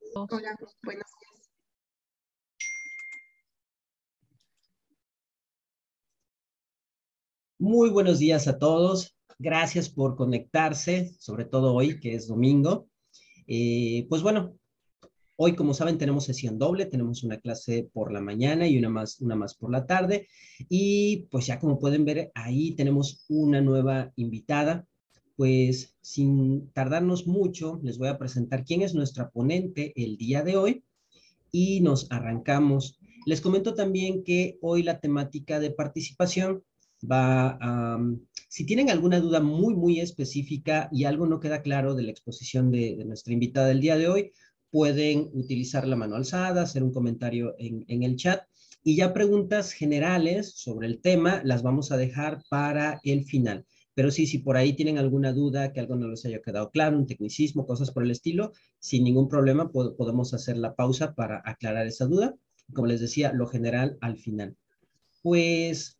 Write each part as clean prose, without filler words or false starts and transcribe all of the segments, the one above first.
Hola, buenos días. Muy buenos días a todos. Gracias por conectarse, sobre todo hoy, que es domingo. Pues bueno, hoy, como saben, tenemos sesión doble. Tenemos una clase por la mañana y una más por la tarde. Y pues ya como pueden ver, ahí tenemos una nueva invitada. Pues sin tardarnos mucho, les voy a presentar quién es nuestra ponente el día de hoy y nos arrancamos. Les comento también que hoy la temática de participación va a, si tienen alguna duda muy específica y algo no queda claro de la exposición de nuestra invitada del día de hoy, pueden utilizar la mano alzada, hacer un comentario en el chat y ya preguntas generales sobre el tema las vamos a dejar para el final. Pero sí, si por ahí tienen alguna duda, que algo no les haya quedado claro, un tecnicismo, cosas por el estilo, sin ningún problema podemos hacer la pausa para aclarar esa duda. Como les decía, lo general al final. Pues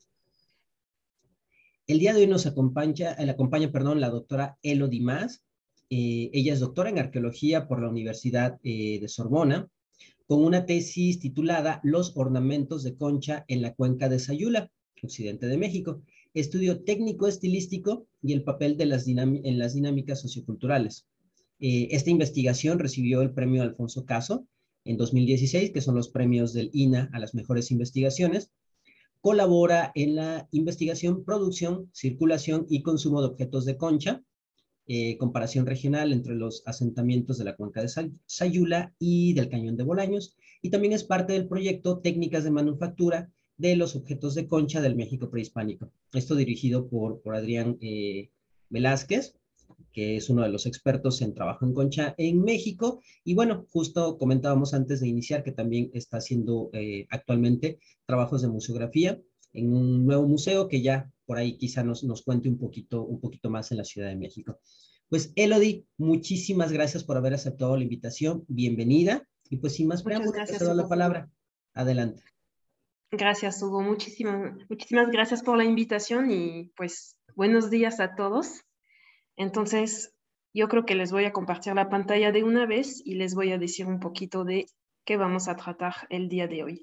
el día de hoy nos acompaña, perdón, la doctora Elodie Mas. Ella es doctora en arqueología por la Universidad de Sorbona, con una tesis titulada Los ornamentos de concha en la cuenca de Sayula, occidente de México, estudio técnico estilístico y el papel de en las dinámicas socioculturales. Esta investigación recibió el premio Alfonso Caso en 2016, que son los premios del INA a las mejores investigaciones. Colabora en la investigación, producción, circulación y consumo de objetos de concha, comparación regional entre los asentamientos de la cuenca de Sayula y del cañón de Bolaños, y también es parte del proyecto Técnicas de Manufactura de los Objetos de Concha del México Prehispánico. Esto dirigido por Adrián Velázquez, que es uno de los expertos en trabajo en concha en México. Y bueno, justo comentábamos antes de iniciar que también está haciendo actualmente trabajos de museografía en un nuevo museo que ya por ahí quizá nos cuente un poquito más en la Ciudad de México. Pues Elodie, muchísimas gracias por haber aceptado la invitación. Bienvenida. Y pues sin más Muchas preámbulo, te gracias, cedo la Hugo. palabra. Adelante. Gracias, Hugo. Muchísimas gracias por la invitación y pues buenos días a todos. Entonces, yo creo que les voy a compartir la pantalla de una vez y les voy a decir un poquito de qué vamos a tratar el día de hoy.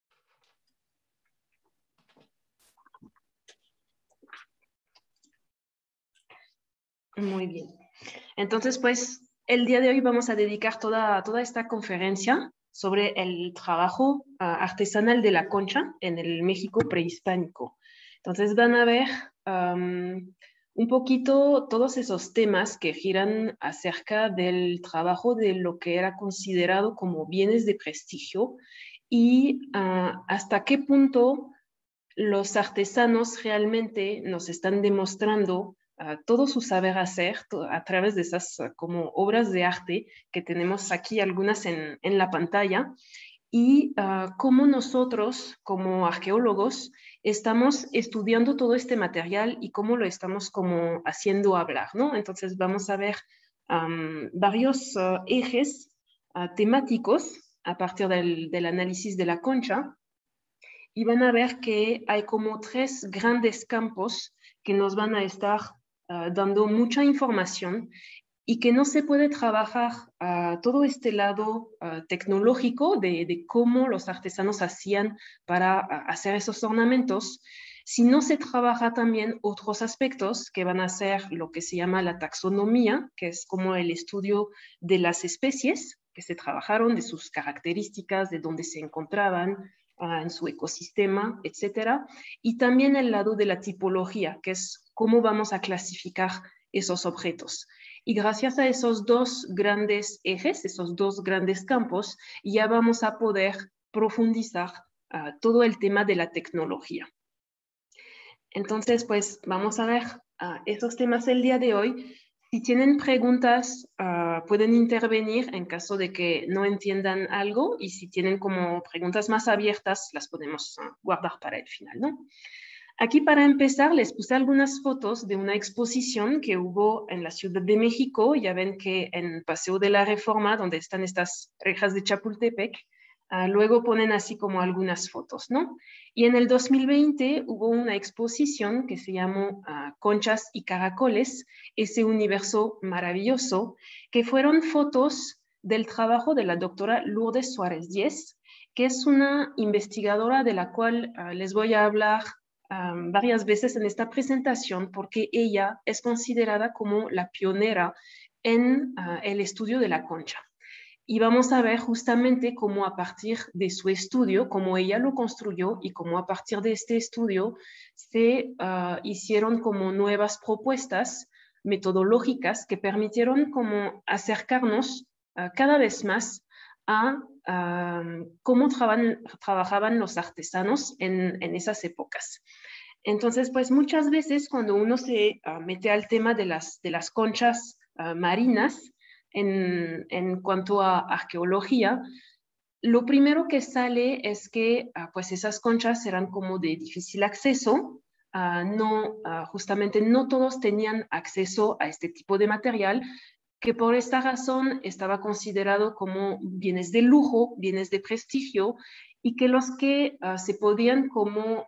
Muy bien. Entonces, pues el día de hoy vamos a dedicar toda esta conferencia sobre el trabajo artesanal de la concha en el México prehispánico. Entonces van a ver un poquito todos esos temas que giran acerca del trabajo de lo que era considerado como bienes de prestigio y hasta qué punto los artesanos realmente nos están demostrando todo su saber hacer a través de esas como obras de arte que tenemos aquí algunas en la pantalla y cómo nosotros como arqueólogos estamos estudiando todo este material y cómo lo estamos como haciendo hablar, ¿no? Entonces vamos a ver varios ejes temáticos a partir del análisis de la concha y van a ver que hay como tres grandes campos que nos van a estar dando mucha información y que no se puede trabajar todo este lado tecnológico de cómo los artesanos hacían para hacer esos ornamentos, si no se trabaja también otros aspectos que van a ser lo que se llama la taxonomía, que es como el estudio de las especies que se trabajaron, de sus características, de dónde se encontraban, en su ecosistema, etcétera. Y también el lado de la tipología, que es cómo vamos a clasificar esos objetos. Y gracias a esos dos grandes ejes, esos dos grandes campos, ya vamos a poder profundizar todo el tema de la tecnología. Entonces, pues vamos a ver esos temas el día de hoy. Si tienen preguntas, pueden intervenir en caso de que no entiendan algo y si tienen como preguntas más abiertas, las podemos guardar para el final, ¿no? Aquí para empezar les puse algunas fotos de una exposición que hubo en la Ciudad de México. Ya ven que en Paseo de la Reforma, donde están estas rejas de Chapultepec, luego ponen así como algunas fotos, ¿no? Y en el 2020 hubo una exposición que se llamó Conchas y Caracoles, ese universo maravilloso, que fueron fotos del trabajo de la doctora Lourdes Suárez Díez, que es una investigadora de la cual les voy a hablar varias veces en esta presentación, porque ella es considerada como la pionera en el estudio de la concha. Y vamos a ver justamente cómo a partir de su estudio, cómo ella lo construyó y cómo a partir de este estudio se hicieron como nuevas propuestas metodológicas que permitieron como acercarnos cada vez más a cómo trabajaban los artesanos en esas épocas. Entonces, pues muchas veces cuando uno se mete al tema de las conchas marinas, en cuanto a arqueología, lo primero que sale es que pues esas conchas eran como de difícil acceso, justamente no todos tenían acceso a este tipo de material, que por esta razón estaba considerado como bienes de lujo, bienes de prestigio, y que los que se podían como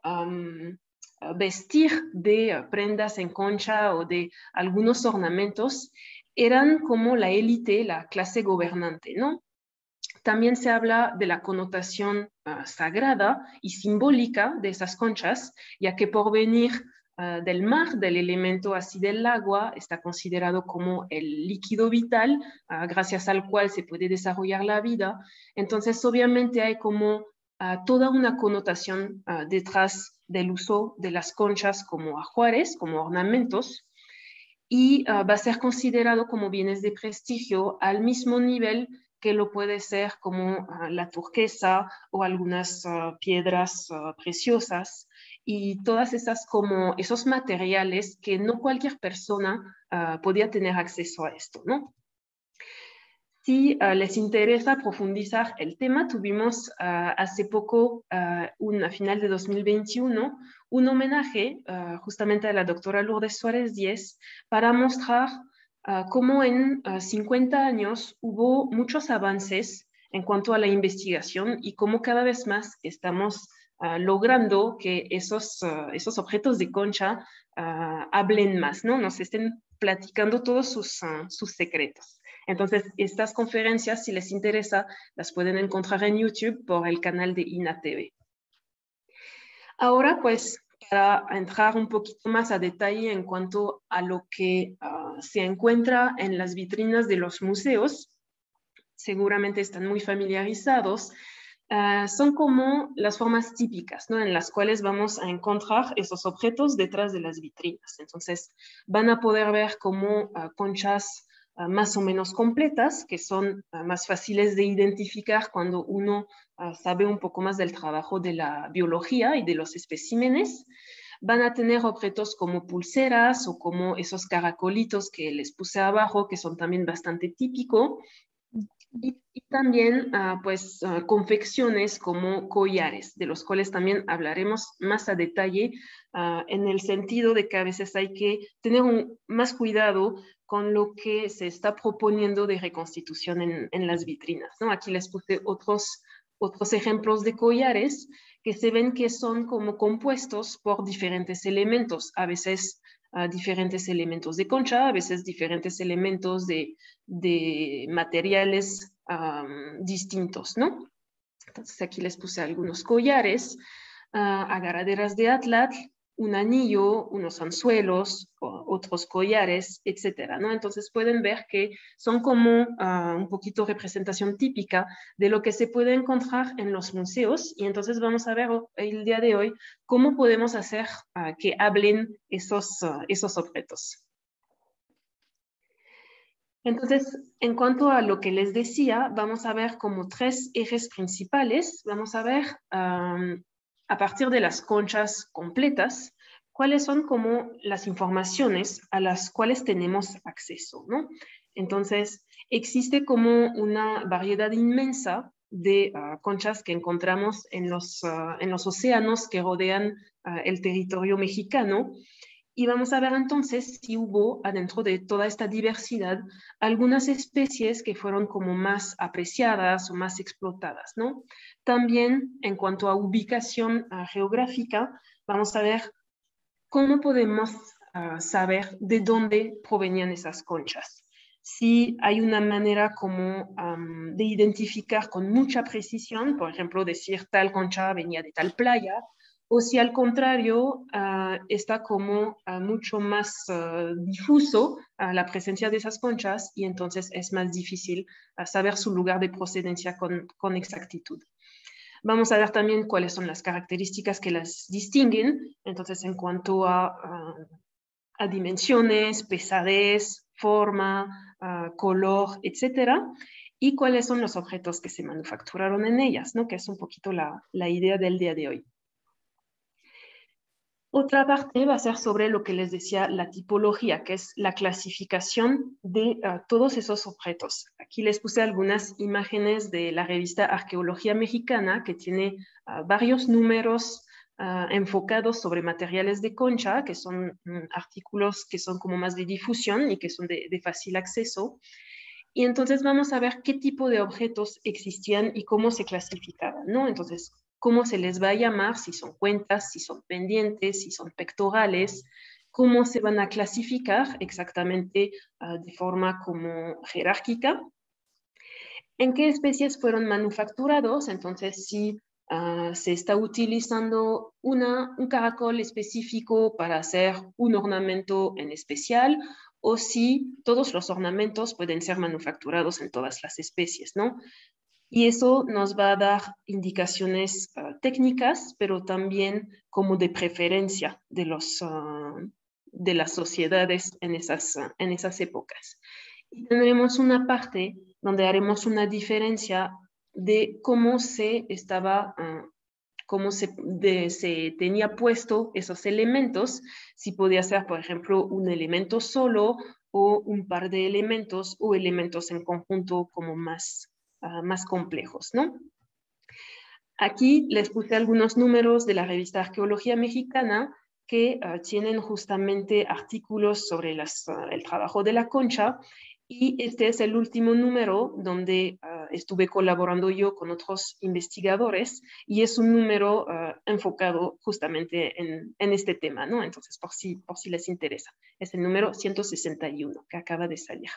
vestir de prendas en concha o de algunos ornamentos eran como la élite, la clase gobernante, ¿no? También se habla de la connotación sagrada y simbólica de esas conchas, ya que por venir del mar, del elemento así del agua, está considerado como el líquido vital, gracias al cual se puede desarrollar la vida. Entonces, obviamente hay como toda una connotación detrás del uso de las conchas como ajuares, como ornamentos, y va a ser considerado como bienes de prestigio al mismo nivel que lo puede ser como la turquesa o algunas piedras preciosas, y todas esas como esos materiales que no cualquier persona podía tener acceso a esto, ¿no? Si les interesa profundizar el tema, tuvimos hace poco, a final de 2021, un homenaje justamente a la doctora Lourdes Suárez Díez para mostrar cómo en 50 años hubo muchos avances en cuanto a la investigación y cómo cada vez más estamos logrando que esos objetos de concha hablen más, ¿no? Nos estén platicando todos sus secretos. Entonces, estas conferencias, si les interesa, las pueden encontrar en YouTube por el canal de INATV. Ahora, pues, para entrar un poquito más a detalle en cuanto a lo que se encuentra en las vitrinas de los museos, seguramente están muy familiarizados, son como las formas típicas, ¿no? En las cuales vamos a encontrar esos objetos detrás de las vitrinas. Entonces, van a poder ver como conchas más o menos completas, que son más fáciles de identificar cuando uno sabe un poco más del trabajo de la biología y de los especímenes. Van a tener objetos como pulseras o como esos caracolitos que les puse abajo, que son también bastante típicos. Y también confecciones como collares, de los cuales también hablaremos más a detalle, en el sentido de que a veces hay que tener más cuidado con lo que se está proponiendo de reconstitución en las vitrinas, ¿no? Aquí les puse otros ejemplos de collares que se ven que son como compuestos por diferentes elementos, a veces diferentes elementos de concha, a veces diferentes elementos de materiales distintos, ¿no? Entonces aquí les puse algunos collares, agarraderas de atlatl, un anillo, unos anzuelos, otros collares, etcétera, ¿no? Entonces pueden ver que son como un poquito representación típica de lo que se puede encontrar en los museos, y entonces vamos a ver el día de hoy cómo podemos hacer que hablen esos objetos. Entonces, en cuanto a lo que les decía, vamos a ver como tres ejes principales. Vamos a ver a partir de las conchas completas, cuáles son como las informaciones a las cuales tenemos acceso, ¿no? Entonces, existe como una variedad inmensa de conchas que encontramos en los océanos que rodean el territorio mexicano. Y vamos a ver entonces si hubo adentro de toda esta diversidad algunas especies que fueron como más apreciadas o más explotadas, ¿no? También en cuanto a ubicación geográfica, vamos a ver cómo podemos saber de dónde provenían esas conchas. si hay una manera como de identificar con mucha precisión, por ejemplo, decir tal concha venía de tal playa, o si al contrario está como mucho más difuso la presencia de esas conchas y entonces es más difícil saber su lugar de procedencia con exactitud. Vamos a ver también cuáles son las características que las distinguen, entonces en cuanto a dimensiones, pesadez, forma, color, etcétera, y cuáles son los objetos que se manufacturaron en ellas, ¿no? Que es un poquito la idea del día de hoy. Otra parte va a ser sobre lo que les decía, la tipología, que es la clasificación de todos esos objetos. Aquí les puse algunas imágenes de la revista Arqueología Mexicana, que tiene varios números enfocados sobre materiales de concha, que son artículos que son como más de difusión y que son de fácil acceso. Y entonces vamos a ver qué tipo de objetos existían y cómo se clasificaban, ¿no? Entonces, cómo se les va a llamar, si son cuentas, si son pendientes, si son pectorales, cómo se van a clasificar exactamente de forma como jerárquica, en qué especies fueron manufacturados, entonces si se está utilizando un caracol específico para hacer un ornamento en especial o si todos los ornamentos pueden ser manufacturados en todas las especies, ¿no? Y eso nos va a dar indicaciones técnicas, pero también como de preferencia de las sociedades en esas épocas. Y tendremos una parte donde haremos una diferencia de cómo se estaba, cómo se tenía puesto esos elementos, si podía ser, por ejemplo, un elemento solo o un par de elementos o elementos en conjunto como más complejos, ¿no? Aquí les puse algunos números de la revista Arqueología Mexicana que tienen justamente artículos sobre el trabajo de la concha y este es el último número donde estuve colaborando yo con otros investigadores y es un número enfocado justamente en este tema, ¿no? Entonces, por si les interesa, es el número 161 que acaba de salir.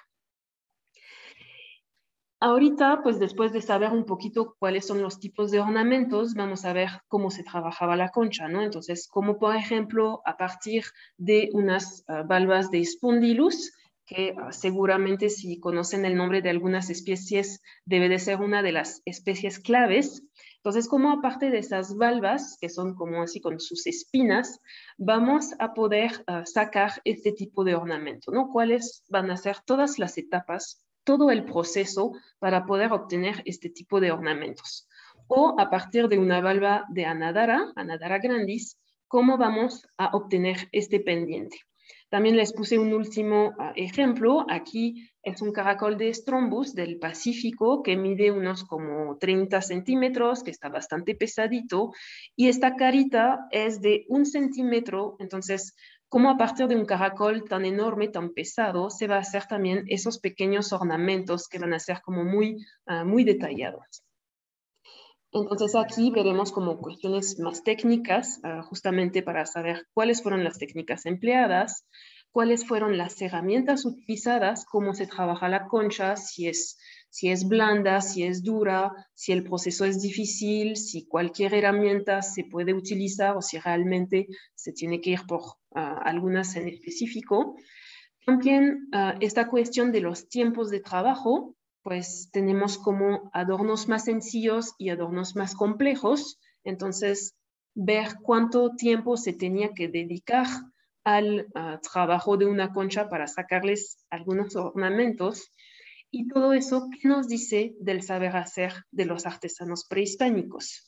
Ahorita, pues después de saber un poquito cuáles son los tipos de ornamentos, vamos a ver cómo se trabajaba la concha, ¿no? Entonces, como por ejemplo, a partir de unas valvas de Spondylus, que seguramente si conocen el nombre de algunas especies, debe de ser una de las especies claves. Entonces, como aparte de esas valvas, que son como así con sus espinas, vamos a poder sacar este tipo de ornamento, ¿no? ¿Cuáles van a ser todas las etapas, todo el proceso para poder obtener este tipo de ornamentos? O a partir de una valva de Anadara grandis, ¿cómo vamos a obtener este pendiente? También les puse un último ejemplo. Aquí es un caracol de Strombus del Pacífico que mide unos como 30 centímetros, que está bastante pesadito. Y esta carita es de 1 centímetro. Entonces, como a partir de un caracol tan enorme, tan pesado, se va a hacer también esos pequeños ornamentos que van a ser como muy detallados. Entonces aquí veremos como cuestiones más técnicas, justamente para saber cuáles fueron las técnicas empleadas, cuáles fueron las herramientas utilizadas, cómo se trabaja la concha, si es blanda, si es dura, si el proceso es difícil, si cualquier herramienta se puede utilizar o si realmente se tiene que ir por algunas en específico. También esta cuestión de los tiempos de trabajo, pues tenemos como adornos más sencillos y adornos más complejos. Entonces, ver cuánto tiempo se tenía que dedicar al trabajo de una concha para sacarles algunos ornamentos. Y todo eso, ¿qué nos dice del saber hacer de los artesanos prehispánicos?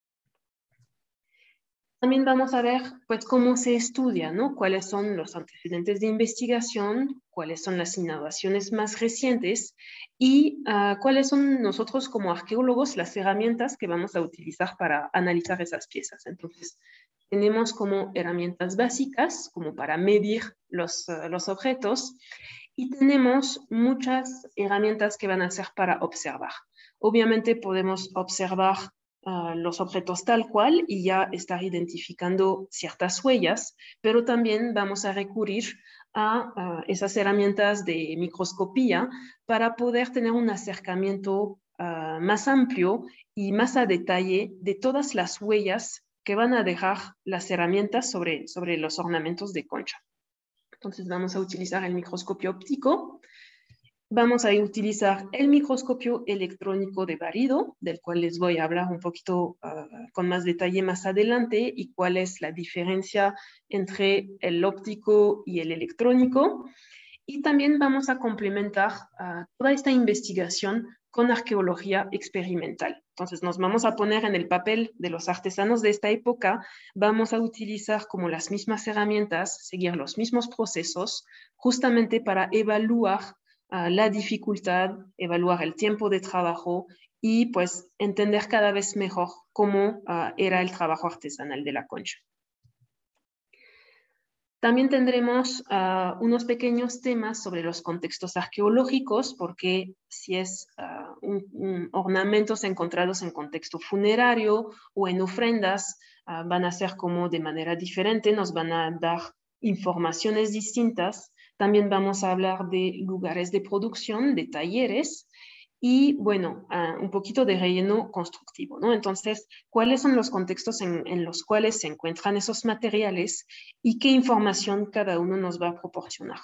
También vamos a ver pues, cómo se estudia, ¿no? Cuáles son los antecedentes de investigación, cuáles son las innovaciones más recientes y cuáles son nosotros como arqueólogos las herramientas que vamos a utilizar para analizar esas piezas. Entonces, tenemos como herramientas básicas, como para medir los objetos, y tenemos muchas herramientas que van a ser para observar. Obviamente podemos observar los objetos tal cual y ya estar identificando ciertas huellas, pero también vamos a recurrir a esas herramientas de microscopía para poder tener un acercamiento más amplio y más a detalle de todas las huellas que van a dejar las herramientas sobre los ornamentos de concha. Entonces vamos a utilizar el microscopio óptico. Vamos a utilizar el microscopio electrónico de barido, del cual les voy a hablar un poquito con más detalle más adelante, y cuál es la diferencia entre el óptico y el electrónico. Y también vamos a complementar toda esta investigación con arqueología experimental. Entonces nos vamos a poner en el papel de los artesanos de esta época, vamos a utilizar como las mismas herramientas, seguir los mismos procesos, justamente para evaluar la dificultad, evaluar el tiempo de trabajo y pues entender cada vez mejor cómo era el trabajo artesanal de la concha. También tendremos unos pequeños temas sobre los contextos arqueológicos, porque si es ornamentos encontrados en contexto funerario o en ofrendas, van a ser como de manera diferente, nos van a dar informaciones distintas. También vamos a hablar de lugares de producción, de talleres, y bueno, un poquito de relleno constructivo, ¿no? Entonces, ¿cuáles son los contextos en los cuales se encuentran esos materiales y qué información cada uno nos va a proporcionar?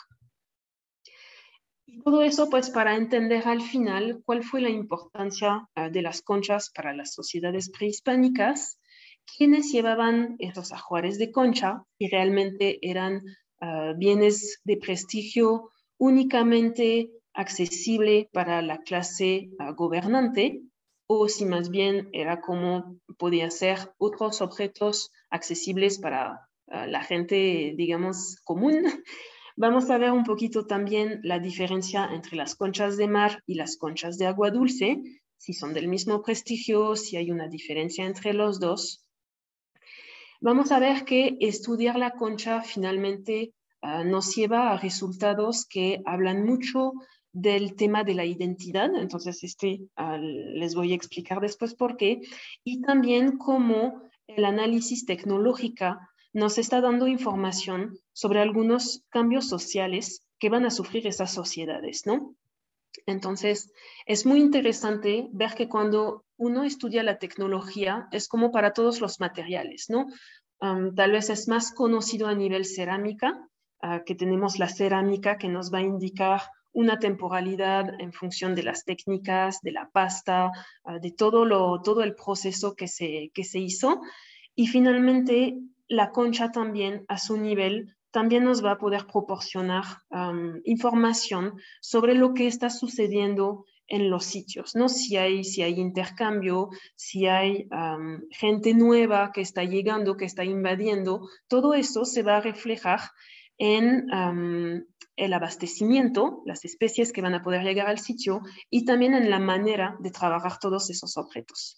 Y todo eso, pues, para entender al final cuál fue la importancia de las conchas para las sociedades prehispánicas, quiénes llevaban esos ajuares de concha y realmente eran bienes de prestigio únicamente accesible para la clase gobernante, o si más bien era como podía ser otros objetos accesibles para la gente, digamos, común. Vamos a ver un poquito también la diferencia entre las conchas de mar y las conchas de agua dulce, si son del mismo prestigio, si hay una diferencia entre los dos. Vamos a ver que estudiar la concha finalmente nos lleva a resultados que hablan mucho del tema de la identidad, entonces les voy a explicar después por qué, y también cómo el análisis tecnológico nos está dando información sobre algunos cambios sociales que van a sufrir esas sociedades, ¿no? Entonces, es muy interesante ver que cuando uno estudia la tecnología, es como para todos los materiales, ¿no? Tal vez es más conocido a nivel cerámica, que tenemos la cerámica que nos va a indicar una temporalidad en función de las técnicas, de la pasta, de todo el proceso que se hizo. Y finalmente, la concha también, a su nivel, también nos va a poder proporcionar información sobre lo que está sucediendo en los sitios, ¿no? Si hay intercambio, si hay gente nueva que está llegando, que está invadiendo, todo eso se va a reflejar en el abastecimiento, las especies que van a poder llegar al sitio y también en la manera de trabajar todos esos objetos.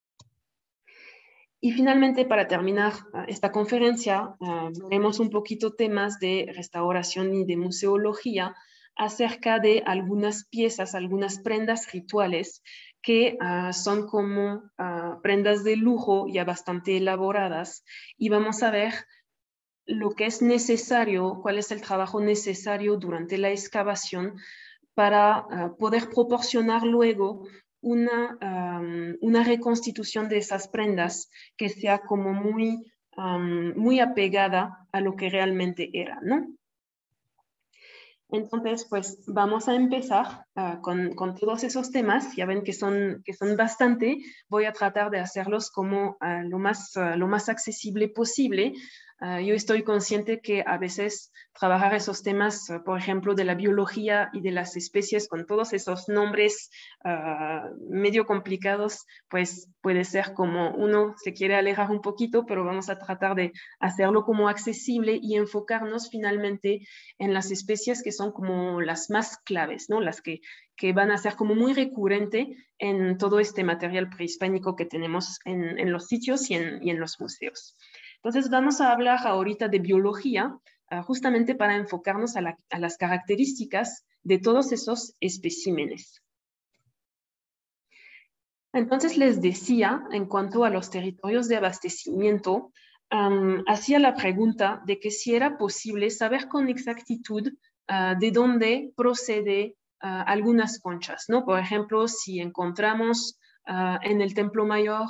Y finalmente, para terminar esta conferencia, veremos un poquito temas de restauración y de museología acerca de algunas piezas, algunas prendas rituales que son como prendas de lujo ya bastante elaboradas, y vamos a ver lo que es necesario, cuál es el trabajo necesario durante la excavación para poder proporcionar luego una reconstitución de esas prendas que sea como muy apegada a lo que realmente era, ¿no? Entonces, pues vamos a empezar con todos esos temas. Ya ven que son bastante. Voy a tratar de hacerlos como lo más accesible posible. Yo estoy consciente que a veces trabajar esos temas, por ejemplo, de la biología y de las especies con todos esos nombres medio complicados, pues puede ser como uno se quiere alejar un poquito, pero vamos a tratar de hacerlo como accesible y enfocarnos finalmente en las especies que son como las más claves, ¿no? Las que van a ser como muy recurrente en todo este material prehispánico que tenemos en los sitios y en los museos. Entonces vamos a hablar ahorita de biología, justamente para enfocarnos a las características de todos esos especímenes. Entonces les decía, en cuanto a los territorios de abastecimiento, hacía la pregunta de que si era posible saber con exactitud de dónde procede algunas conchas, ¿no? Por ejemplo, si encontramos en el Templo Mayor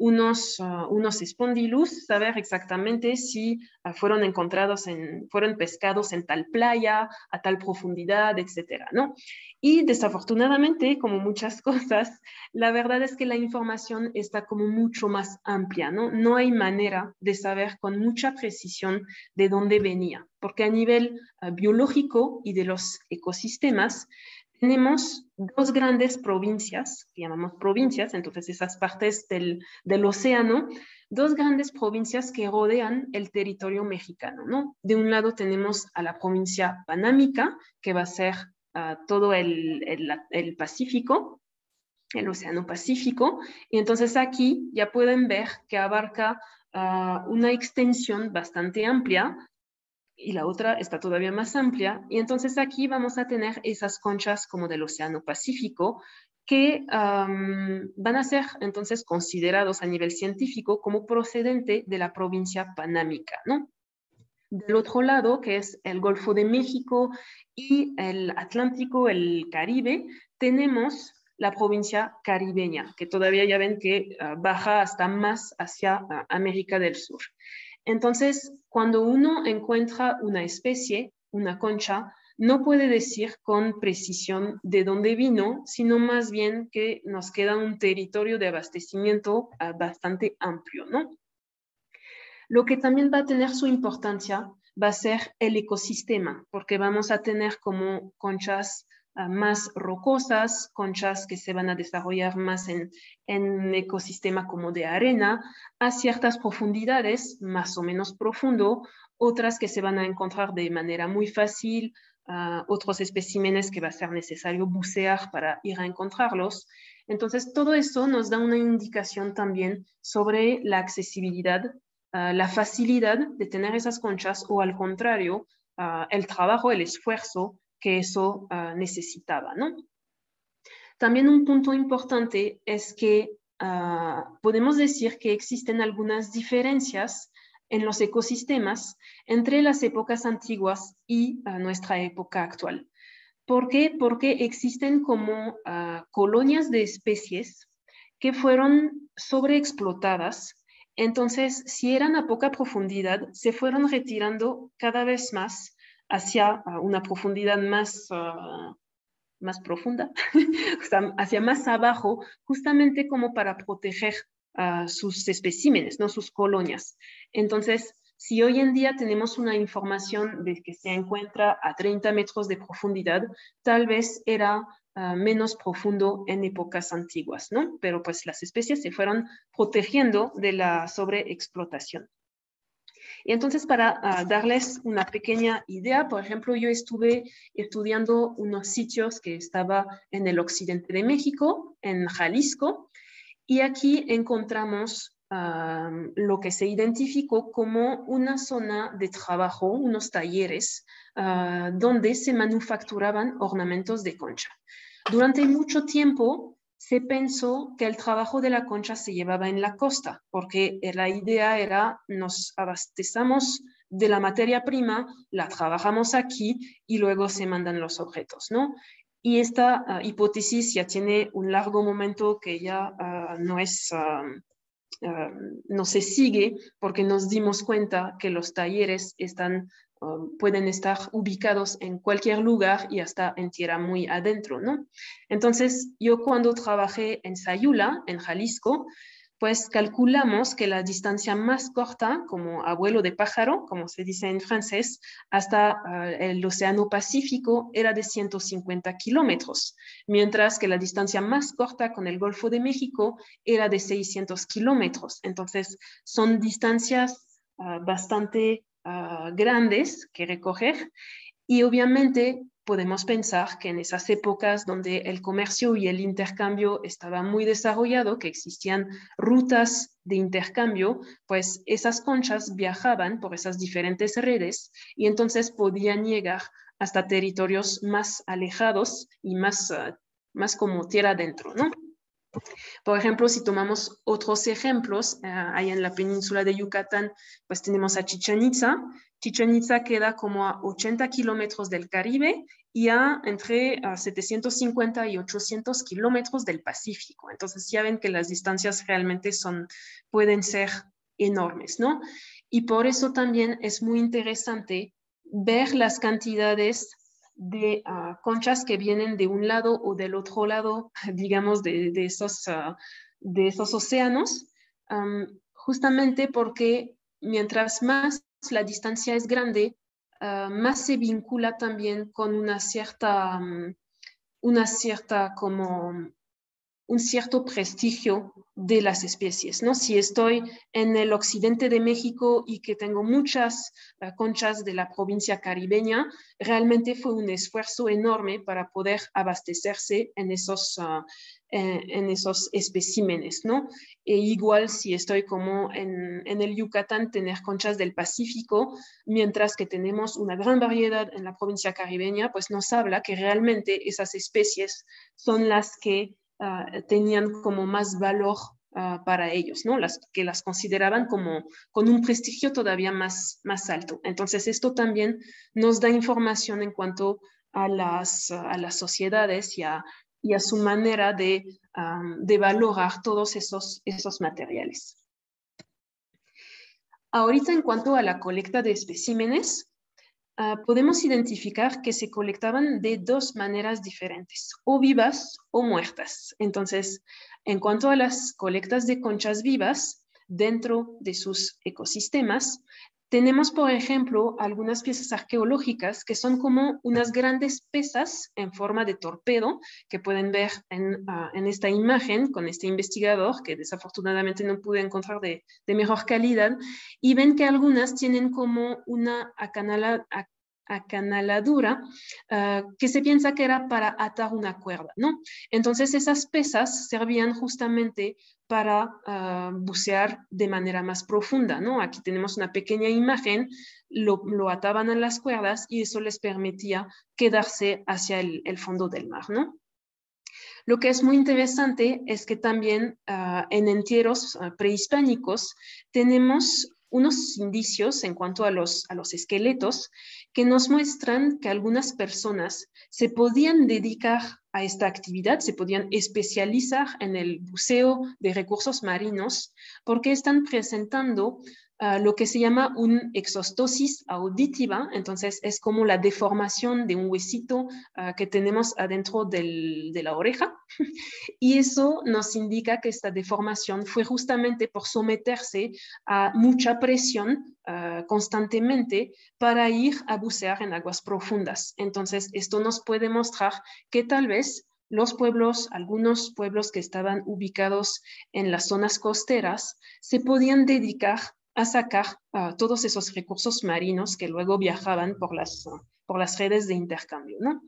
unos espondilus, saber exactamente si fueron pescados en tal playa, a tal profundidad, etcétera, ¿no? Y desafortunadamente, como muchas cosas, la verdad es que la información está como mucho más amplia, ¿no? No hay manera de saber con mucha precisión de dónde venía, porque a nivel biológico y de los ecosistemas, tenemos dos grandes provincias, que llamamos provincias, entonces esas partes del océano, dos grandes provincias que rodean el territorio mexicano, ¿no? De un lado tenemos a la provincia panámica, que va a ser todo el Pacífico, el Océano Pacífico, y entonces aquí ya pueden ver que abarca una extensión bastante amplia y la otra está todavía más amplia, y entonces aquí vamos a tener esas conchas como del Océano Pacífico que van a ser entonces considerados a nivel científico como procedente de la provincia panámica, ¿no? Del otro lado, que es el Golfo de México y el Atlántico, el Caribe, tenemos la provincia caribeña, que todavía ya ven que baja hasta más hacia América del Sur. Entonces, cuando uno encuentra una especie, una concha, no puede decir con precisión de dónde vino, sino más bien que nos queda un territorio de abastecimiento bastante amplio, ¿no? Lo que también va a tener su importancia va a ser el ecosistema, porque vamos a tener como conchas más rocosas, conchas que se van a desarrollar más en ecosistema como de arena, a ciertas profundidades, más o menos profundo, otras que se van a encontrar de manera muy fácil, otros especímenes que va a ser necesario bucear para ir a encontrarlos. Entonces, todo eso nos da una indicación también sobre la accesibilidad, la facilidad de tener esas conchas o al contrario, el trabajo, el esfuerzo que eso necesitaba, ¿no? También un punto importante es que podemos decir que existen algunas diferencias en los ecosistemas entre las épocas antiguas y nuestra época actual. ¿Por qué? Porque existen como colonias de especies que fueron sobreexplotadas. Entonces, si eran a poca profundidad, se fueron retirando cada vez más hacia una profundidad más profunda, hacia más abajo, justamente como para proteger sus especímenes, ¿no? Sus colonias. Entonces, si hoy en día tenemos una información de que se encuentra a 30 metros de profundidad, tal vez era menos profundo en épocas antiguas, ¿no? Pero pues las especies se fueron protegiendo de la sobreexplotación. Y entonces, para darles una pequeña idea, por ejemplo, yo estuve estudiando unos sitios que estaba en el occidente de México, en Jalisco, y aquí encontramos lo que se identificó como una zona de trabajo, unos talleres, donde se manufacturaban ornamentos de concha. Durante mucho tiempo se pensó que el trabajo de la concha se llevaba en la costa, porque la idea era nos abastecemos de la materia prima, la trabajamos aquí y luego se mandan los objetos, ¿no? Y esta hipótesis ya tiene un largo momento que ya no se sigue porque nos dimos cuenta que los talleres pueden estar ubicados en cualquier lugar y hasta en tierra muy adentro, ¿no? Entonces, yo cuando trabajé en Sayula, en Jalisco, pues calculamos que la distancia más corta, como abuelo de pájaro, como se dice en francés, hasta el Océano Pacífico era de 150 kilómetros, mientras que la distancia más corta con el Golfo de México era de 600 kilómetros. Entonces, son distancias bastante grandes que recoger y obviamente podemos pensar que en esas épocas donde el comercio y el intercambio estaba muy desarrollado, que existían rutas de intercambio, pues esas conchas viajaban por esas diferentes redes y entonces podían llegar hasta territorios más alejados y más como tierra adentro, ¿no? Por ejemplo, si tomamos otros ejemplos, ahí en la península de Yucatán, pues tenemos a Chichén Itzá. Chichén Itzá queda como a 80 kilómetros del Caribe y a entre 750 y 800 kilómetros del Pacífico. Entonces ya ven que las distancias realmente pueden ser enormes, ¿no? Y por eso también es muy interesante ver las cantidades de conchas que vienen de un lado o del otro lado, digamos, de esos océanos, justamente porque mientras más la distancia es grande, más se vincula también con como un cierto prestigio de las especies, ¿no? Si estoy en el occidente de México y que tengo muchas conchas de la provincia caribeña, realmente fue un esfuerzo enorme para poder abastecerse en esos especímenes, ¿no? E igual si estoy como en el Yucatán, tener conchas del Pacífico, mientras que tenemos una gran variedad en la provincia caribeña, pues nos habla que realmente esas especies son las que tenían como más valor para ellos, ¿no? Que las consideraban como con un prestigio todavía más alto. Entonces, esto también nos da información en cuanto a las sociedades y a su manera de valorar todos esos materiales. Ahorita, en cuanto a la colecta de especímenes, podemos identificar que se colectaban de dos maneras diferentes, o vivas o muertas. Entonces, en cuanto a las colectas de conchas vivas dentro de sus ecosistemas, tenemos, por ejemplo, algunas piezas arqueológicas que son como unas grandes pesas en forma de torpedo que pueden ver en esta imagen con este investigador que desafortunadamente no pude encontrar de mejor calidad, y ven que algunas tienen como una acanaladura que se piensa que era para atar una cuerda, ¿no? Entonces esas pesas servían justamente para bucear de manera más profunda, ¿no? Aquí tenemos una pequeña imagen, lo ataban a las cuerdas y eso les permitía quedarse hacia el fondo del mar, ¿no? Lo que es muy interesante es que también en entierros prehispánicos tenemos unos indicios en cuanto a los esqueletos que nos muestran que algunas personas se podían dedicar a esta actividad, se podían especializar en el buceo de recursos marinos porque están presentando lo que se llama un exostosis auditiva. Entonces es como la deformación de un huesito que tenemos adentro de la oreja, y eso nos indica que esta deformación fue justamente por someterse a mucha presión constantemente para ir a bucear en aguas profundas. Entonces esto nos puede mostrar que tal vez los pueblos, algunos pueblos que estaban ubicados en las zonas costeras, se podían dedicar a sacar todos esos recursos marinos que luego viajaban por las redes de intercambio, ¿no?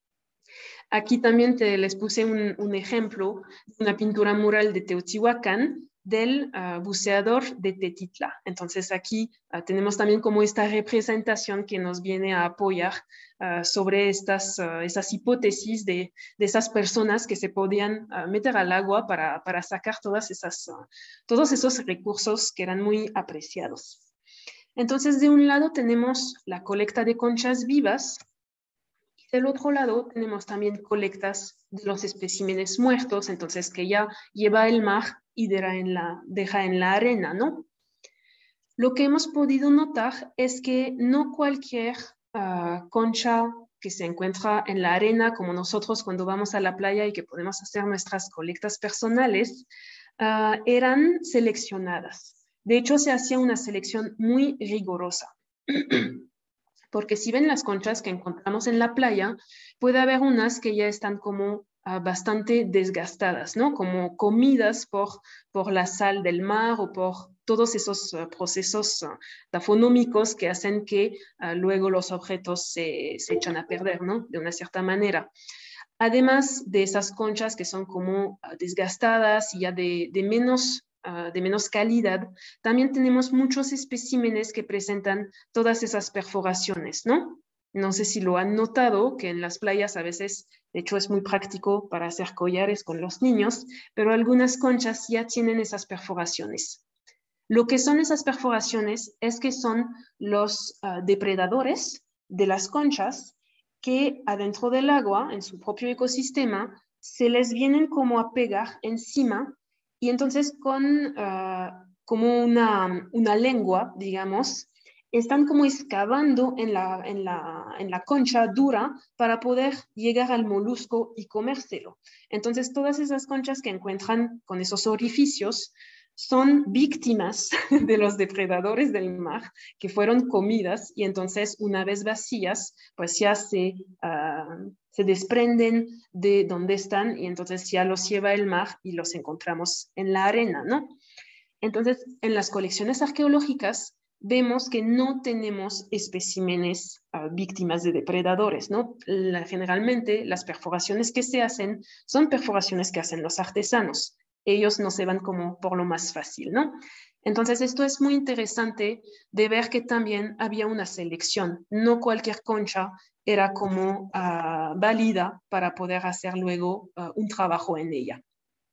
Aquí también les puse un ejemplo de una pintura mural de Teotihuacán del buceador de Tetitla. Entonces aquí tenemos también como esta representación que nos viene a apoyar sobre esas hipótesis de esas personas que se podían meter al agua para sacar todos esos recursos que eran muy apreciados. Entonces, de un lado tenemos la colecta de conchas vivas. Del otro lado tenemos también colectas de los especímenes muertos, entonces que ya lleva el mar y deja en la arena, ¿no? Lo que hemos podido notar es que no cualquier concha que se encuentra en la arena, como nosotros cuando vamos a la playa y que podemos hacer nuestras colectas personales, eran seleccionadas. De hecho, se hacía una selección muy rigurosa. Porque si ven las conchas que encontramos en la playa, puede haber unas que ya están como bastante desgastadas, ¿no? Como comidas por la sal del mar o por todos esos procesos tafonómicos que hacen que luego los objetos se echan a perder, ¿no? De una cierta manera. Además de esas conchas que son como desgastadas y ya de menos calidad, también tenemos muchos especímenes que presentan todas esas perforaciones, ¿no? No sé si lo han notado, que en las playas a veces, de hecho, es muy práctico para hacer collares con los niños, pero algunas conchas ya tienen esas perforaciones. Lo que son esas perforaciones es que son los depredadores de las conchas que adentro del agua, en su propio ecosistema, se les vienen como a pegar encima y entonces con como una lengua, digamos, están como excavando en la concha dura para poder llegar al molusco y comérselo. Entonces, todas esas conchas que encuentran con esos orificios son víctimas de los depredadores del mar que fueron comidas y entonces una vez vacías, pues ya se desprenden de donde están y entonces ya los lleva el mar y los encontramos en la arena, ¿no? Entonces, en las colecciones arqueológicas vemos que no tenemos especímenes víctimas de depredadores, ¿no? Generalmente las perforaciones que se hacen son perforaciones que hacen los artesanos. Ellos no se van como por lo más fácil, ¿no? Entonces, esto es muy interesante de ver que también había una selección. No cualquier concha era como válida para poder hacer luego un trabajo en ella.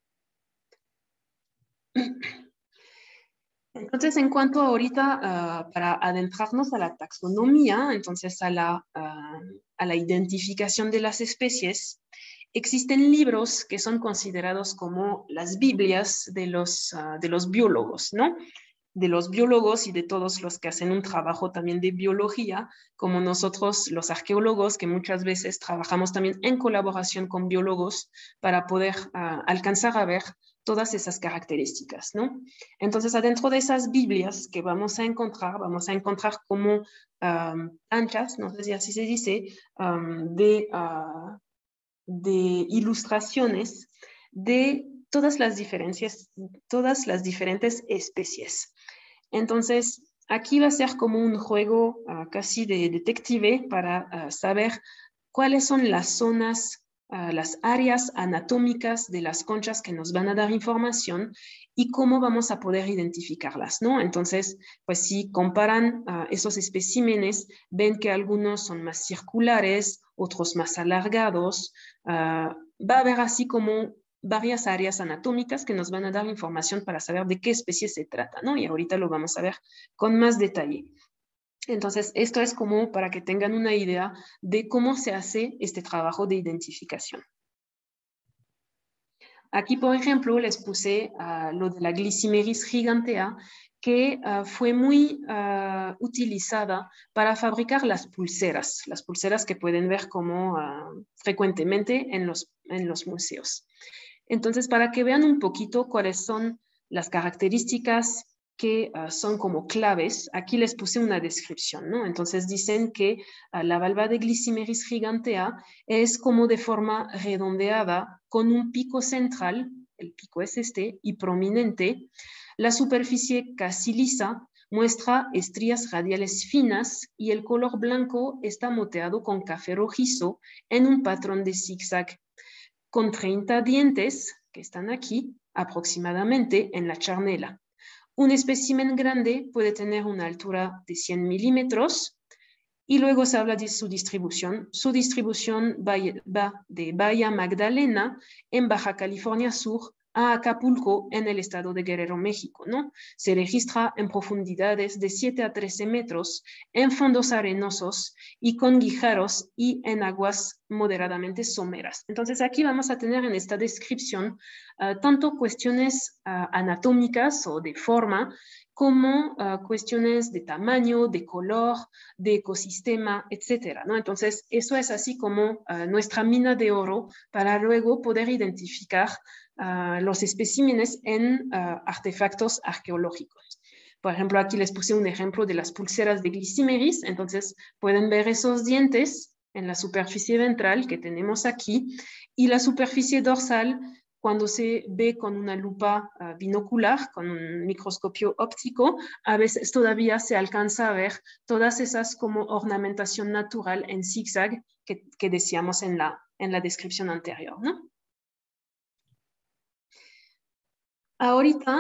Entonces, en cuanto ahorita, para adentrarnos a la taxonomía, entonces a la identificación de las especies, existen libros que son considerados como las Biblias de los biólogos, ¿no? De los biólogos y de todos los que hacen un trabajo también de biología, como nosotros los arqueólogos, que muchas veces trabajamos también en colaboración con biólogos para poder alcanzar a ver todas esas características, ¿no? Entonces, adentro de esas Biblias que vamos a encontrar como anchas, no sé si así se dice, de ilustraciones de todas las diferentes especies. Entonces, aquí va a ser como un juego casi de detective para saber cuáles son las zonas, las áreas anatómicas de las conchas que nos van a dar información y cómo vamos a poder identificarlas, ¿no? Entonces, pues si comparan esos especímenes, ven que algunos son más circulares, otros más alargados. Va a haber así como varias áreas anatómicas que nos van a dar información para saber de qué especie se trata, ¿no? Y ahorita lo vamos a ver con más detalle. Entonces, esto es como para que tengan una idea de cómo se hace este trabajo de identificación. Aquí, por ejemplo, les puse lo de la Glycymeris gigantea, que fue muy utilizada para fabricar las pulseras que pueden ver como frecuentemente en los museos. Entonces, para que vean un poquito cuáles son las características que son como claves, aquí les puse una descripción, ¿no? Entonces dicen que la valva de Glycymeris gigantea es como de forma redondeada con un pico central, el pico es este, y prominente. La superficie casi lisa muestra estrías radiales finas y el color blanco está moteado con café rojizo en un patrón de zigzag con 30 dientes que están aquí aproximadamente en la charnela. Un espécimen grande puede tener una altura de 100 milímetros y luego se habla de su distribución. Su distribución va de Bahía Magdalena en Baja California Sur a Acapulco en el estado de Guerrero, México, ¿no? Se registra en profundidades de 7 a 13 metros, en fondos arenosos y con guijarros y en aguas moderadamente someras. Entonces aquí vamos a tener en esta descripción tanto cuestiones anatómicas o de forma como cuestiones de tamaño, de color, de ecosistema, etcétera, ¿no? Entonces, eso es así como nuestra mina de oro para luego poder identificar los especímenes en artefactos arqueológicos. Por ejemplo, aquí les puse un ejemplo de las pulseras de Glycymeris, entonces pueden ver esos dientes en la superficie ventral que tenemos aquí y la superficie dorsal cuando se ve con una lupa binocular, con un microscopio óptico, a veces todavía se alcanza a ver todas esas como ornamentación natural en zigzag que decíamos en la descripción anterior, ¿no? Ahorita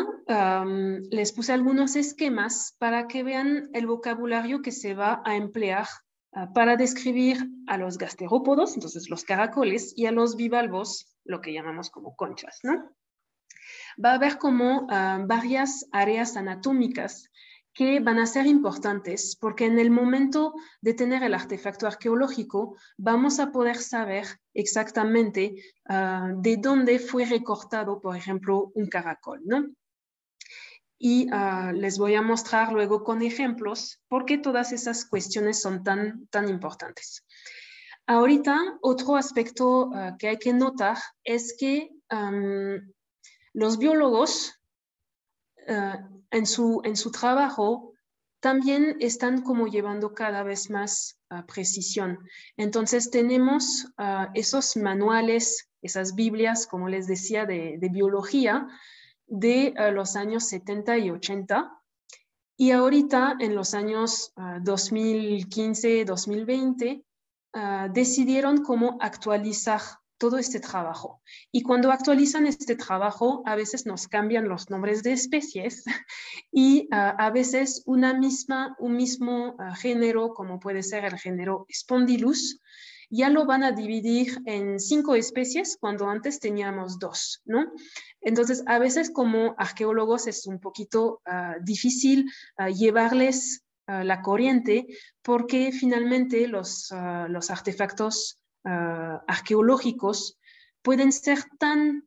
les puse algunos esquemas para que vean el vocabulario que se va a emplear para describir a los gasterópodos, entonces los caracoles, y a los bivalvos, lo que llamamos como conchas, ¿no? Va a haber como varias áreas anatómicas que van a ser importantes porque en el momento de tener el artefacto arqueológico vamos a poder saber exactamente de dónde fue recortado, por ejemplo, un caracol, ¿no? Y les voy a mostrar luego con ejemplos por qué todas esas cuestiones son tan importantes. Ahorita, otro aspecto que hay que notar es que los biólogos en su trabajo también están como llevando cada vez más precisión. Entonces tenemos esos manuales, esas Biblias, como les decía, de biología de los años 70 y 80. Y ahorita, en los años 2015, 2020, decidieron cómo actualizar todo este trabajo. Y cuando actualizan este trabajo, a veces nos cambian los nombres de especies y a veces un mismo género, como puede ser el género Spondylus, ya lo van a dividir en 5 especies cuando antes teníamos 2, ¿no? Entonces, a veces como arqueólogos es un poquito difícil llevarles la corriente porque finalmente los artefactos arqueológicos pueden ser tan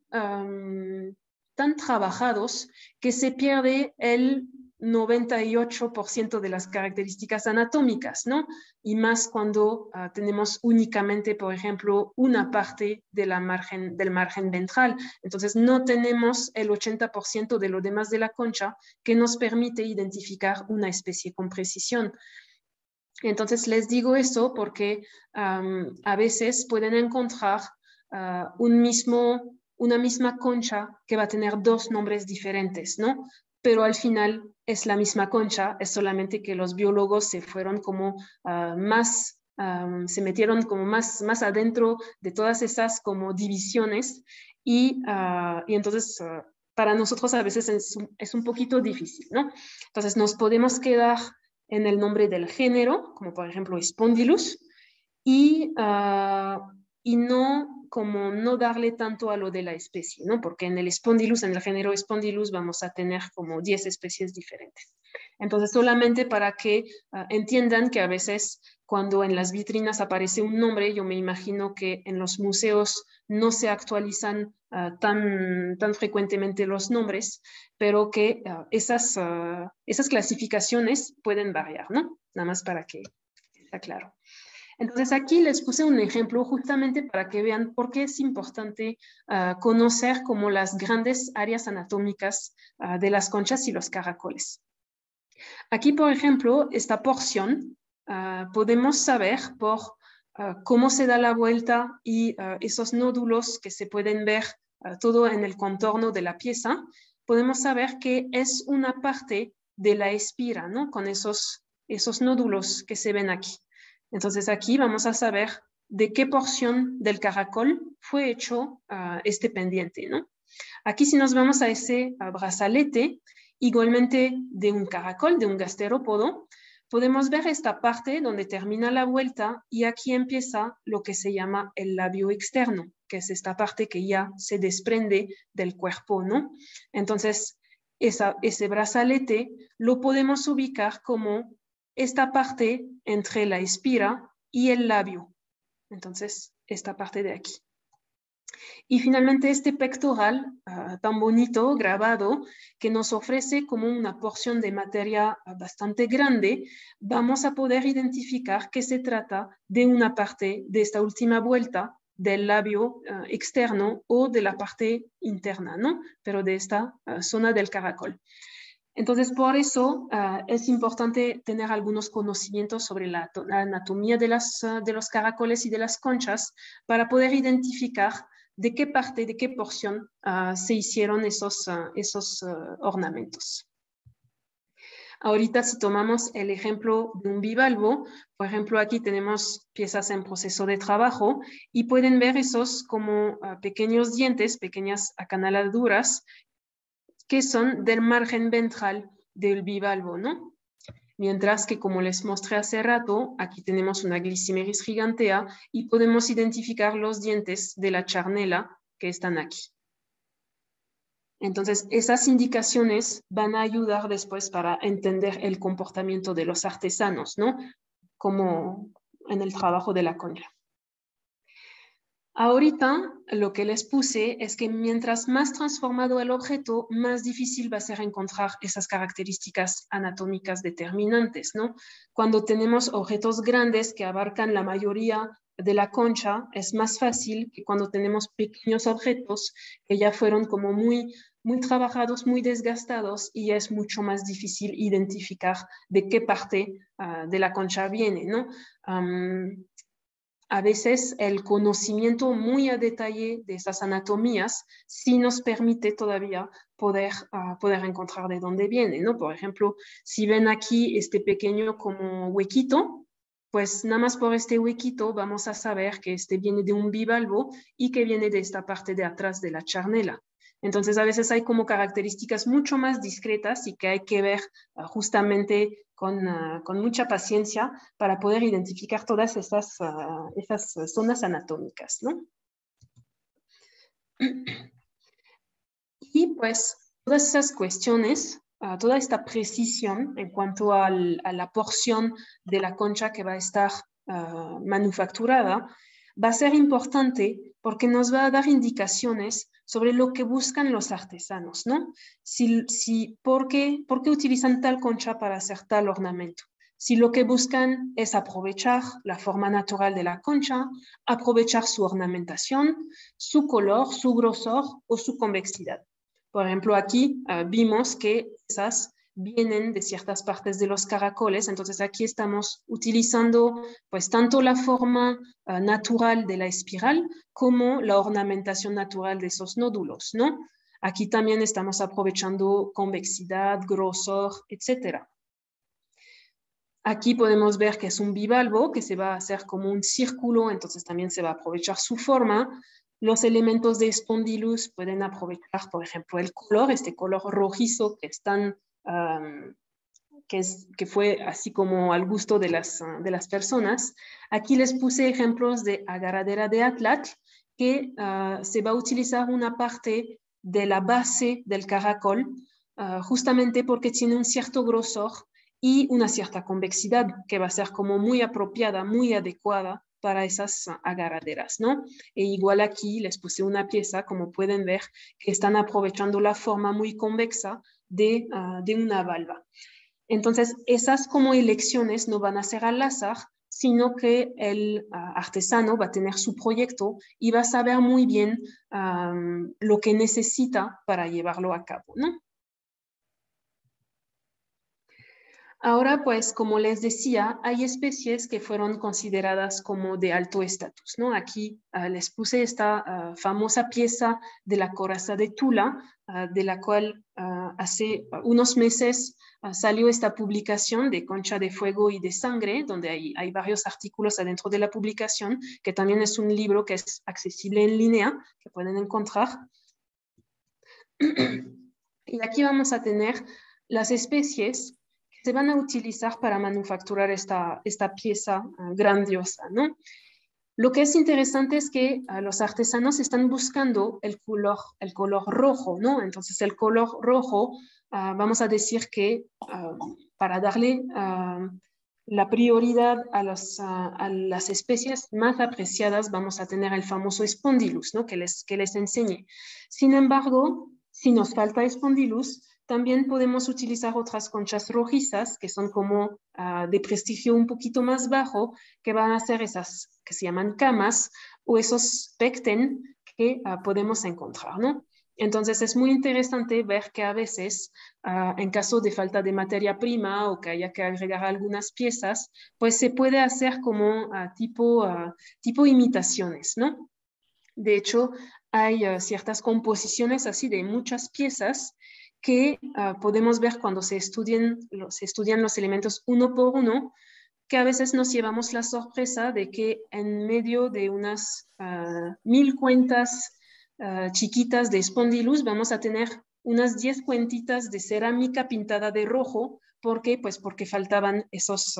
trabajados que se pierde el 98% de las características anatómicas, ¿no? Y más cuando tenemos únicamente, por ejemplo, una parte de del margen ventral. Entonces, no tenemos el 80% de lo demás de la concha que nos permite identificar una especie con precisión. Entonces, les digo eso porque a veces pueden encontrar una misma concha que va a tener 2 nombres diferentes, ¿no? Pero al final es la misma concha, es solamente que los biólogos se fueron como se metieron como más adentro de todas esas como divisiones y entonces para nosotros a veces es un poquito difícil, ¿no? Entonces nos podemos quedar en el nombre del género, como por ejemplo Spondylus, y no darle tanto a lo de la especie, ¿no? Porque en el Spondylus, en el género Spondylus, vamos a tener como 10 especies diferentes. Entonces, solamente para que entiendan que a veces cuando en las vitrinas aparece un nombre, yo me imagino que en los museos no se actualizan tan frecuentemente los nombres, pero que esas clasificaciones pueden variar, ¿no? Nada más para que esté claro. Entonces aquí les puse un ejemplo justamente para que vean por qué es importante conocer como las grandes áreas anatómicas de las conchas y los caracoles. Aquí, por ejemplo, esta porción podemos saber por cómo se da la vuelta y esos nódulos que se pueden ver todo en el contorno de la pieza, podemos saber que es una parte de la espira, ¿no? Con esos nódulos que se ven aquí. Entonces aquí vamos a saber de qué porción del caracol fue hecho este pendiente, ¿no? Aquí si nos vamos a ese brazalete, igualmente de un caracol, de un gasterópodo, podemos ver esta parte donde termina la vuelta y aquí empieza lo que se llama el labio externo, que es esta parte que ya se desprende del cuerpo, ¿no? Entonces, ese brazalete lo podemos ubicar como esta parte entre la espira y el labio. Entonces, esta parte de aquí. Y finalmente este pectoral tan bonito, grabado, que nos ofrece como una porción de materia bastante grande, vamos a poder identificar que se trata de una parte de esta última vuelta del labio externo o de la parte interna, ¿no? Pero de esta zona del caracol. Entonces, por eso es importante tener algunos conocimientos sobre la anatomía de los caracoles y de las conchas para poder identificar de qué parte, de qué porción se hicieron esos ornamentos. Ahorita si tomamos el ejemplo de un bivalvo, por ejemplo aquí tenemos piezas en proceso de trabajo y pueden ver esos como pequeños dientes, pequeñas acanaladuras que son del margen ventral del bivalvo, ¿no? Mientras que, como les mostré hace rato, aquí tenemos una Glycymeris gigantea y podemos identificar los dientes de la charnela que están aquí. Entonces, esas indicaciones van a ayudar después para entender el comportamiento de los artesanos, ¿no? Como en el trabajo de la concha. Ahorita lo que les puse es que mientras más transformado el objeto, más difícil va a ser encontrar esas características anatómicas determinantes, ¿no? Cuando tenemos objetos grandes que abarcan la mayoría de la concha, es más fácil que cuando tenemos pequeños objetos que ya fueron como muy trabajados, muy desgastados, y es mucho más difícil identificar de qué parte de la concha viene, ¿no? A veces el conocimiento muy a detalle de esas anatomías sí nos permite todavía poder encontrar de dónde viene, ¿no? Por ejemplo, si ven aquí este pequeño como huequito, pues nada más por este huequito vamos a saber que este viene de un bivalvo y que viene de esta parte de atrás de la charnela. Entonces, a veces hay como características mucho más discretas y que hay que ver justamente con mucha paciencia para poder identificar todas esas zonas anatómicas, ¿no? Y pues todas esas cuestiones, toda esta precisión en cuanto a la porción de la concha que va a estar manufacturada, va a ser importante porque nos va a dar indicaciones sobre lo que buscan los artesanos, ¿no? ¿Por qué utilizan tal concha para hacer tal ornamento? Si lo que buscan es aprovechar la forma natural de la concha, aprovechar su ornamentación, su color, su grosor o su convexidad. Por ejemplo, aquí vimos que esas vienen de ciertas partes de los caracoles, entonces aquí estamos utilizando pues tanto la forma natural de la espiral como la ornamentación natural de esos nódulos, ¿no? Aquí también estamos aprovechando convexidad, grosor, etc. Aquí podemos ver que es un bivalvo que se va a hacer como un círculo, entonces también se va a aprovechar su forma. Los elementos de Spondylus pueden aprovechar, por ejemplo, el color, este color rojizo que es tan, que fue así como al gusto de las personas. Aquí les puse ejemplos de agarradera de atlatl, que se va a utilizar una parte de la base del caracol, justamente porque tiene un cierto grosor y una cierta convexidad que va a ser como muy apropiada, muy adecuada para esas agarraderas, ¿no? E igual aquí les puse una pieza, como pueden ver, que están aprovechando la forma muy convexa de una valva. Entonces, esas como elecciones no van a ser al azar, sino que el artesano va a tener su proyecto y va a saber muy bien lo que necesita para llevarlo a cabo, ¿no? Ahora, pues, como les decía, hay especies que fueron consideradas como de alto estatus, ¿no? Aquí les puse esta famosa pieza de la coraza de Tula, de la cual hace unos meses salió esta publicación de Concha de Fuego y de Sangre, donde hay varios artículos adentro de la publicación, que también es un libro que es accesible en línea, que pueden encontrar. Y aquí vamos a tener las especies se van a utilizar para manufacturar esta pieza grandiosa, ¿no? Lo que es interesante es que los artesanos están buscando el color rojo, ¿no? Entonces el color rojo, vamos a decir que para darle la prioridad a las especies más apreciadas, vamos a tener el famoso Spondylus, ¿no? que les enseñé. Sin embargo, si nos falta Spondylus, también podemos utilizar otras conchas rojizas que son como de prestigio un poquito más bajo, que van a ser esas que se llaman camas o esos pecten que podemos encontrar, ¿no? Entonces es muy interesante ver que a veces, en caso de falta de materia prima o que haya que agregar algunas piezas, pues se puede hacer como tipo imitaciones, ¿no? De hecho, hay ciertas composiciones así de muchas piezas que podemos ver cuando se estudian los elementos uno por uno, que a veces nos llevamos la sorpresa de que en medio de unas 1000 cuentas chiquitas de Spondylus vamos a tener unas 10 cuentitas de cerámica pintada de rojo ¿Por qué? Pues porque faltaban esos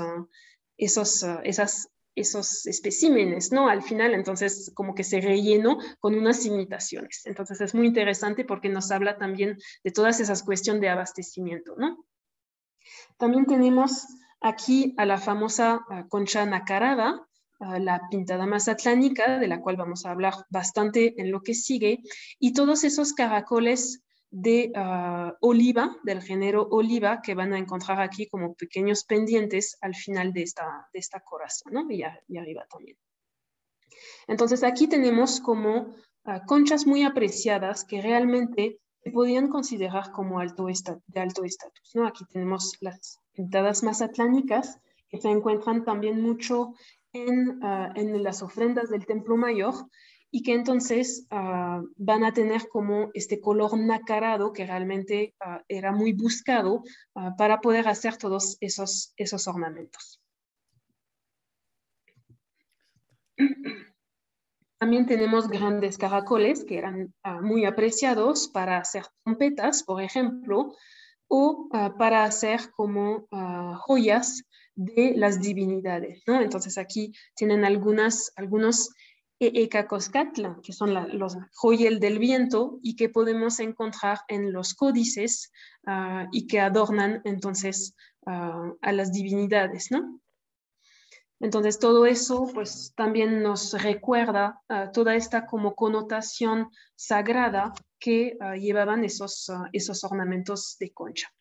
especímenes, ¿no? Al final, entonces, como que se rellenó con unas imitaciones. Entonces, es muy interesante porque nos habla también de todas esas cuestiones de abastecimiento, ¿no? También tenemos aquí a la famosa concha nacarada, la pintada mazatlánica, de la cual vamos a hablar bastante en lo que sigue, y todos esos caracoles de oliva, del género oliva, que van a encontrar aquí como pequeños pendientes al final de esta coraza, ¿no? Y arriba también. Entonces aquí tenemos como conchas muy apreciadas que realmente se podían considerar como de alto estatus, ¿no? Aquí tenemos las pintadas mazatlánicas que se encuentran también mucho en las ofrendas del Templo Mayor y que entonces van a tener como este color nacarado que realmente era muy buscado para poder hacer todos esos ornamentos. También tenemos grandes caracoles que eran muy apreciados para hacer trompetas, por ejemplo, o para hacer como joyas de las divinidades, ¿no? Entonces aquí tienen algunos Ecacoscatla, que son los joyel del viento y que podemos encontrar en los códices y que adornan entonces a las divinidades, ¿no? Entonces, todo eso pues también nos recuerda toda esta como connotación sagrada que llevaban esos ornamentos de concha.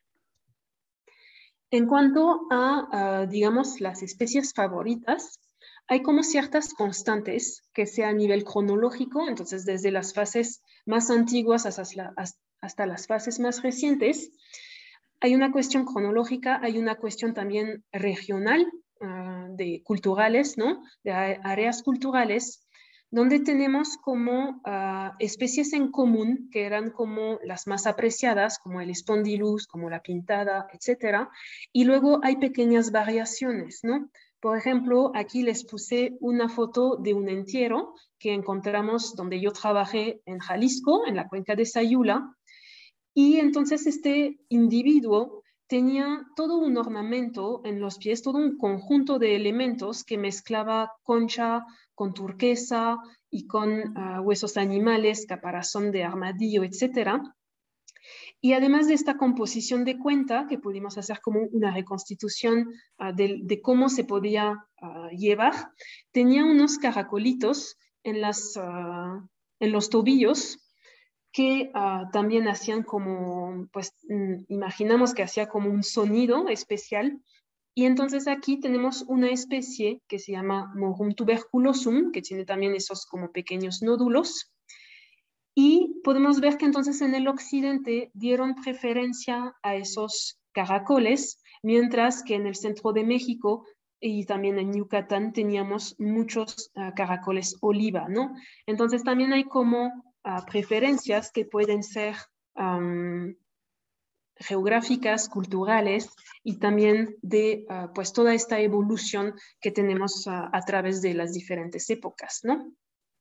En cuanto a, digamos, las especies favoritas, hay como ciertas constantes que sea a nivel cronológico, entonces desde las fases más antiguas hasta las fases más recientes. Hay una cuestión cronológica, hay una cuestión también regional, de culturales, ¿no? De áreas culturales, donde tenemos como especies en común que eran como las más apreciadas, como el espondilus, como la pintada, etcétera. Y luego hay pequeñas variaciones, ¿no? Por ejemplo, aquí les puse una foto de un entierro que encontramos donde yo trabajé en Jalisco, en la cuenca de Sayula, y entonces este individuo tenía todo un ornamento en los pies, todo un conjunto de elementos que mezclaba concha con turquesa y con huesos animales, caparazón de armadillo, etc. Y además de esta composición de cuenta, que pudimos hacer como una reconstitución de cómo se podía llevar, tenía unos caracolitos en los tobillos que también hacían como, pues imaginamos que hacía como un sonido especial. Y entonces aquí tenemos una especie que se llama Morum tuberculosum, que tiene también esos como pequeños nódulos. Y podemos ver que entonces en el occidente dieron preferencia a esos caracoles, mientras que en el centro de México y también en Yucatán teníamos muchos caracoles oliva, ¿no? Entonces también hay como preferencias que pueden ser geográficas, culturales y también de pues toda esta evolución que tenemos a través de las diferentes épocas, ¿no?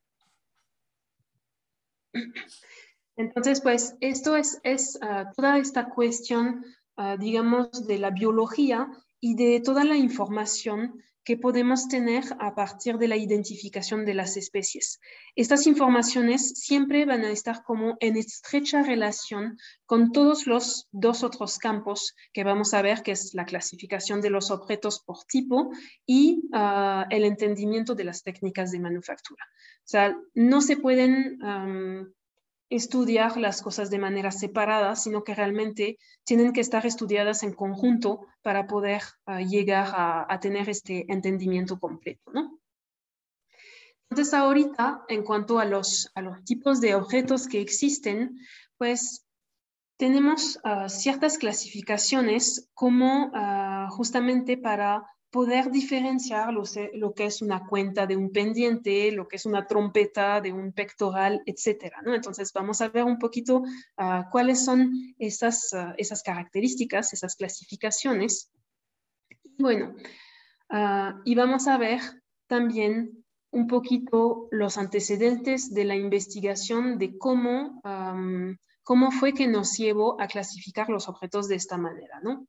Entonces, pues esto es toda esta cuestión, digamos, de la biología y de toda la información que podemos tener a partir de la identificación de las especies. Estas informaciones siempre van a estar como en estrecha relación con todos los dos otros campos que vamos a ver, que es la clasificación de los objetos por tipo y el entendimiento de las técnicas de manufactura. O sea, no se pueden estudiar las cosas de manera separada, sino que realmente tienen que estar estudiadas en conjunto para poder llegar a tener este entendimiento completo, ¿no? Entonces ahorita, en cuanto a los tipos de objetos que existen, pues tenemos ciertas clasificaciones como justamente para poder diferenciar lo que es una cuenta de un pendiente, lo que es una trompeta de un pectoral, etcétera, ¿no? Entonces vamos a ver un poquito cuáles son esas características, esas clasificaciones. Bueno, y vamos a ver también un poquito los antecedentes de la investigación de cómo fue que nos llevó a clasificar los objetos de esta manera, ¿no?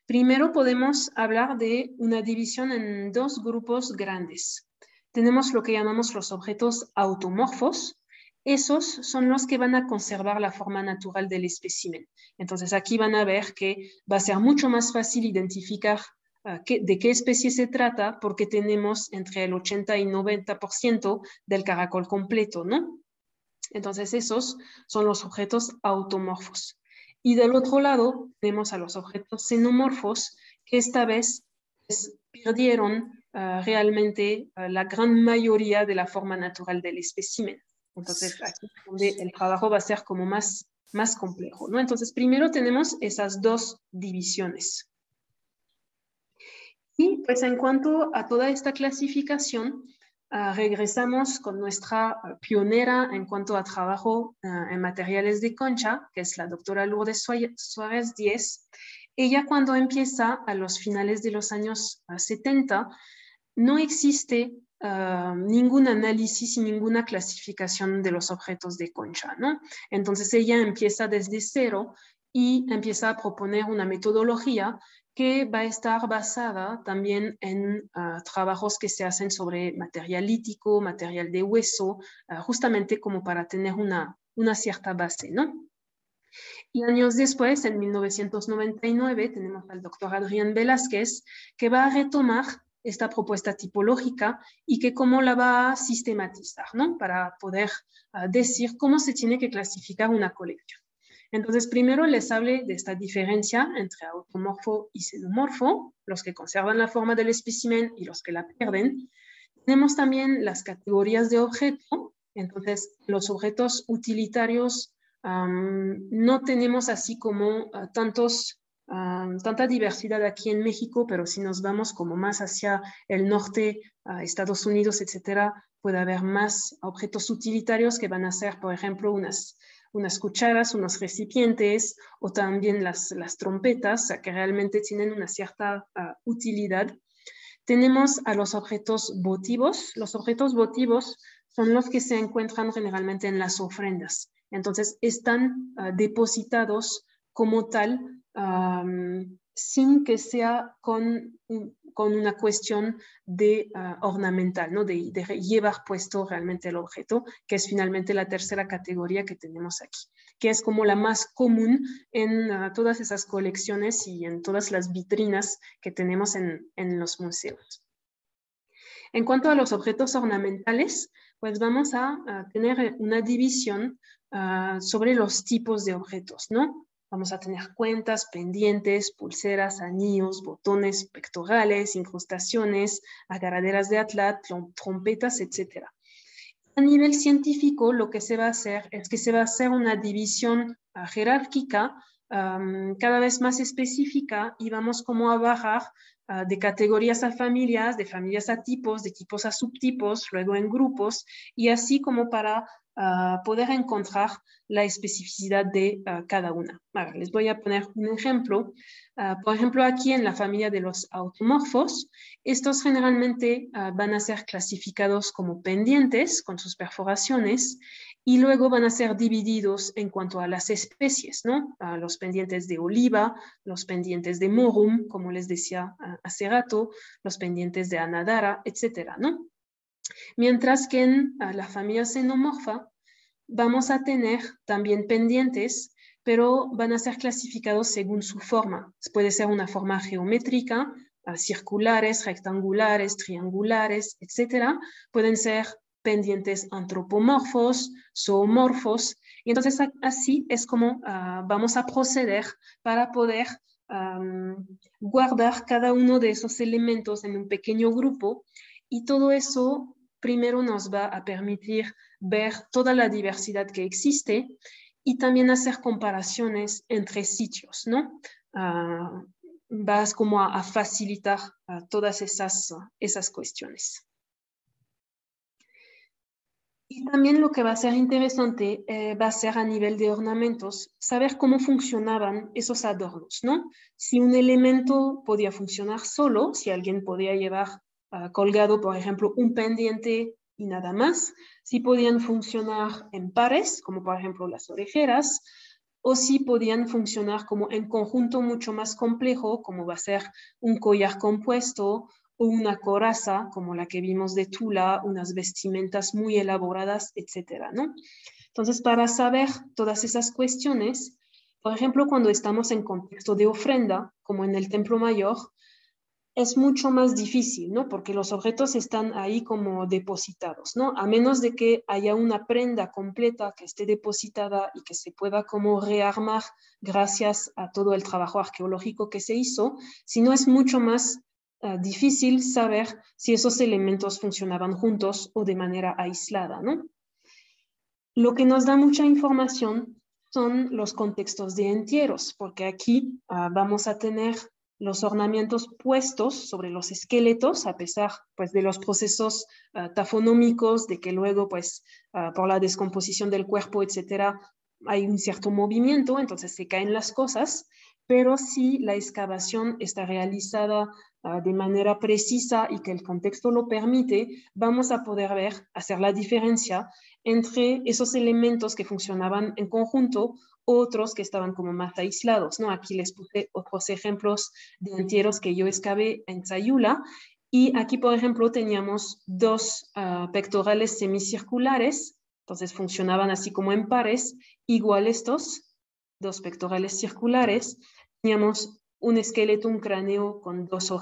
Primero podemos hablar de una división en dos grupos grandes. Tenemos lo que llamamos los objetos automorfos. Esos son los que van a conservar la forma natural del espécimen. Entonces aquí van a ver que va a ser mucho más fácil identificar de qué especie se trata porque tenemos entre el 80 y 90% del caracol completo, ¿no? Entonces esos son los objetos automorfos. Y del otro lado tenemos a los objetos xenomorfos que esta vez perdieron realmente la gran mayoría de la forma natural del espécimen. Entonces aquí es donde el trabajo va a ser como más complejo, ¿no? Entonces primero tenemos esas dos divisiones. Y pues en cuanto a toda esta clasificación, regresamos con nuestra pionera en cuanto a trabajo en materiales de concha, que es la doctora Lourdes Suárez Díez. Ella cuando empieza a los finales de los años 70, no existe ningún análisis y ninguna clasificación de los objetos de concha, ¿no? Entonces ella empieza desde cero y empieza a proponer una metodología que va a estar basada también en trabajos que se hacen sobre material lítico, material de hueso, justamente como para tener una cierta base, ¿no? Y años después, en 1999, tenemos al doctor Adrián Velázquez, que va a retomar esta propuesta tipológica y que cómo la va a sistematizar, ¿no? Para poder decir cómo se tiene que clasificar una colección. Entonces, primero les hablé de esta diferencia entre automorfo y xenomorfo, los que conservan la forma del espécimen y los que la pierden. Tenemos también las categorías de objeto. Entonces, los objetos utilitarios no tenemos así como tanta diversidad aquí en México, pero si nos vamos como más hacia el norte, Estados Unidos, etcétera, puede haber más objetos utilitarios que van a ser, por ejemplo, unas cucharas, unos recipientes o también las trompetas, que realmente tienen una cierta utilidad. Tenemos a los objetos votivos. Los objetos votivos son los que se encuentran generalmente en las ofrendas. Entonces, están depositados como tal, sin que sea con una cuestión de ornamental, ¿no? de llevar puesto realmente el objeto, que es finalmente la tercera categoría que tenemos aquí, que es como la más común en todas esas colecciones y en todas las vitrinas que tenemos en los museos. En cuanto a los objetos ornamentales, pues vamos a tener una división sobre los tipos de objetos, ¿no? Vamos a tener cuentas, pendientes, pulseras, anillos, botones pectorales, incrustaciones, agarraderas de atlas, trompetas, etc. A nivel científico, lo que se va a hacer es que se va a hacer una división jerárquica cada vez más específica y vamos como a bajar de categorías a familias, de familias a tipos, de tipos a subtipos, luego en grupos y así como para poder encontrar la especificidad de cada una. Ahora, les voy a poner un ejemplo. Por ejemplo, aquí en la familia de los automorfos, estos generalmente van a ser clasificados como pendientes con sus perforaciones y luego van a ser divididos en cuanto a las especies, ¿no? Los pendientes de oliva, los pendientes de morum, como les decía hace rato, los pendientes de anadara, etcétera, ¿no? Mientras que en la familia xenomorfa vamos a tener también pendientes, pero van a ser clasificados según su forma. Puede ser una forma geométrica, circulares, rectangulares, triangulares, etc. Pueden ser pendientes antropomorfos, zoomorfos, y entonces así es como vamos a proceder para poder guardar cada uno de esos elementos en un pequeño grupo y todo eso primero nos va a permitir ver toda la diversidad que existe y también hacer comparaciones entre sitios, ¿no? Vas como a facilitar todas esas cuestiones. Y también lo que va a ser interesante va a ser a nivel de ornamentos, saber cómo funcionaban esos adornos, ¿no? Si un elemento podía funcionar solo, si alguien podía llevar colgado, por ejemplo, un pendiente y nada más, si podían funcionar en pares, como por ejemplo las orejeras, o si podían funcionar como en conjunto mucho más complejo, como va a ser un collar compuesto o una coraza, como la que vimos de Tula, unas vestimentas muy elaboradas, etcétera, ¿no? Entonces, para saber todas esas cuestiones, por ejemplo, cuando estamos en contexto de ofrenda, como en el Templo Mayor, es mucho más difícil, ¿no? Porque los objetos están ahí como depositados, ¿no? A menos de que haya una prenda completa que esté depositada y que se pueda como rearmar gracias a todo el trabajo arqueológico que se hizo, si no es mucho más difícil saber si esos elementos funcionaban juntos o de manera aislada, ¿no? Lo que nos da mucha información son los contextos de entierros, porque aquí vamos a tener los ornamentos puestos sobre los esqueletos, a pesar pues, de los procesos tafonómicos, de que luego, pues, por la descomposición del cuerpo, etcétera, hay un cierto movimiento, entonces se caen las cosas, pero si la excavación está realizada de manera precisa y que el contexto lo permite, vamos a poder ver, hacer la diferencia entre esos elementos que funcionaban en conjunto, otros que estaban como más aislados, ¿no? Aquí les puse otros ejemplos de entierros que yo excavé en Sayula, y aquí, por ejemplo, teníamos dos pectorales semicirculares, entonces funcionaban así como en pares, igual estos, dos pectorales circulares, teníamos un esqueleto, un cráneo con dos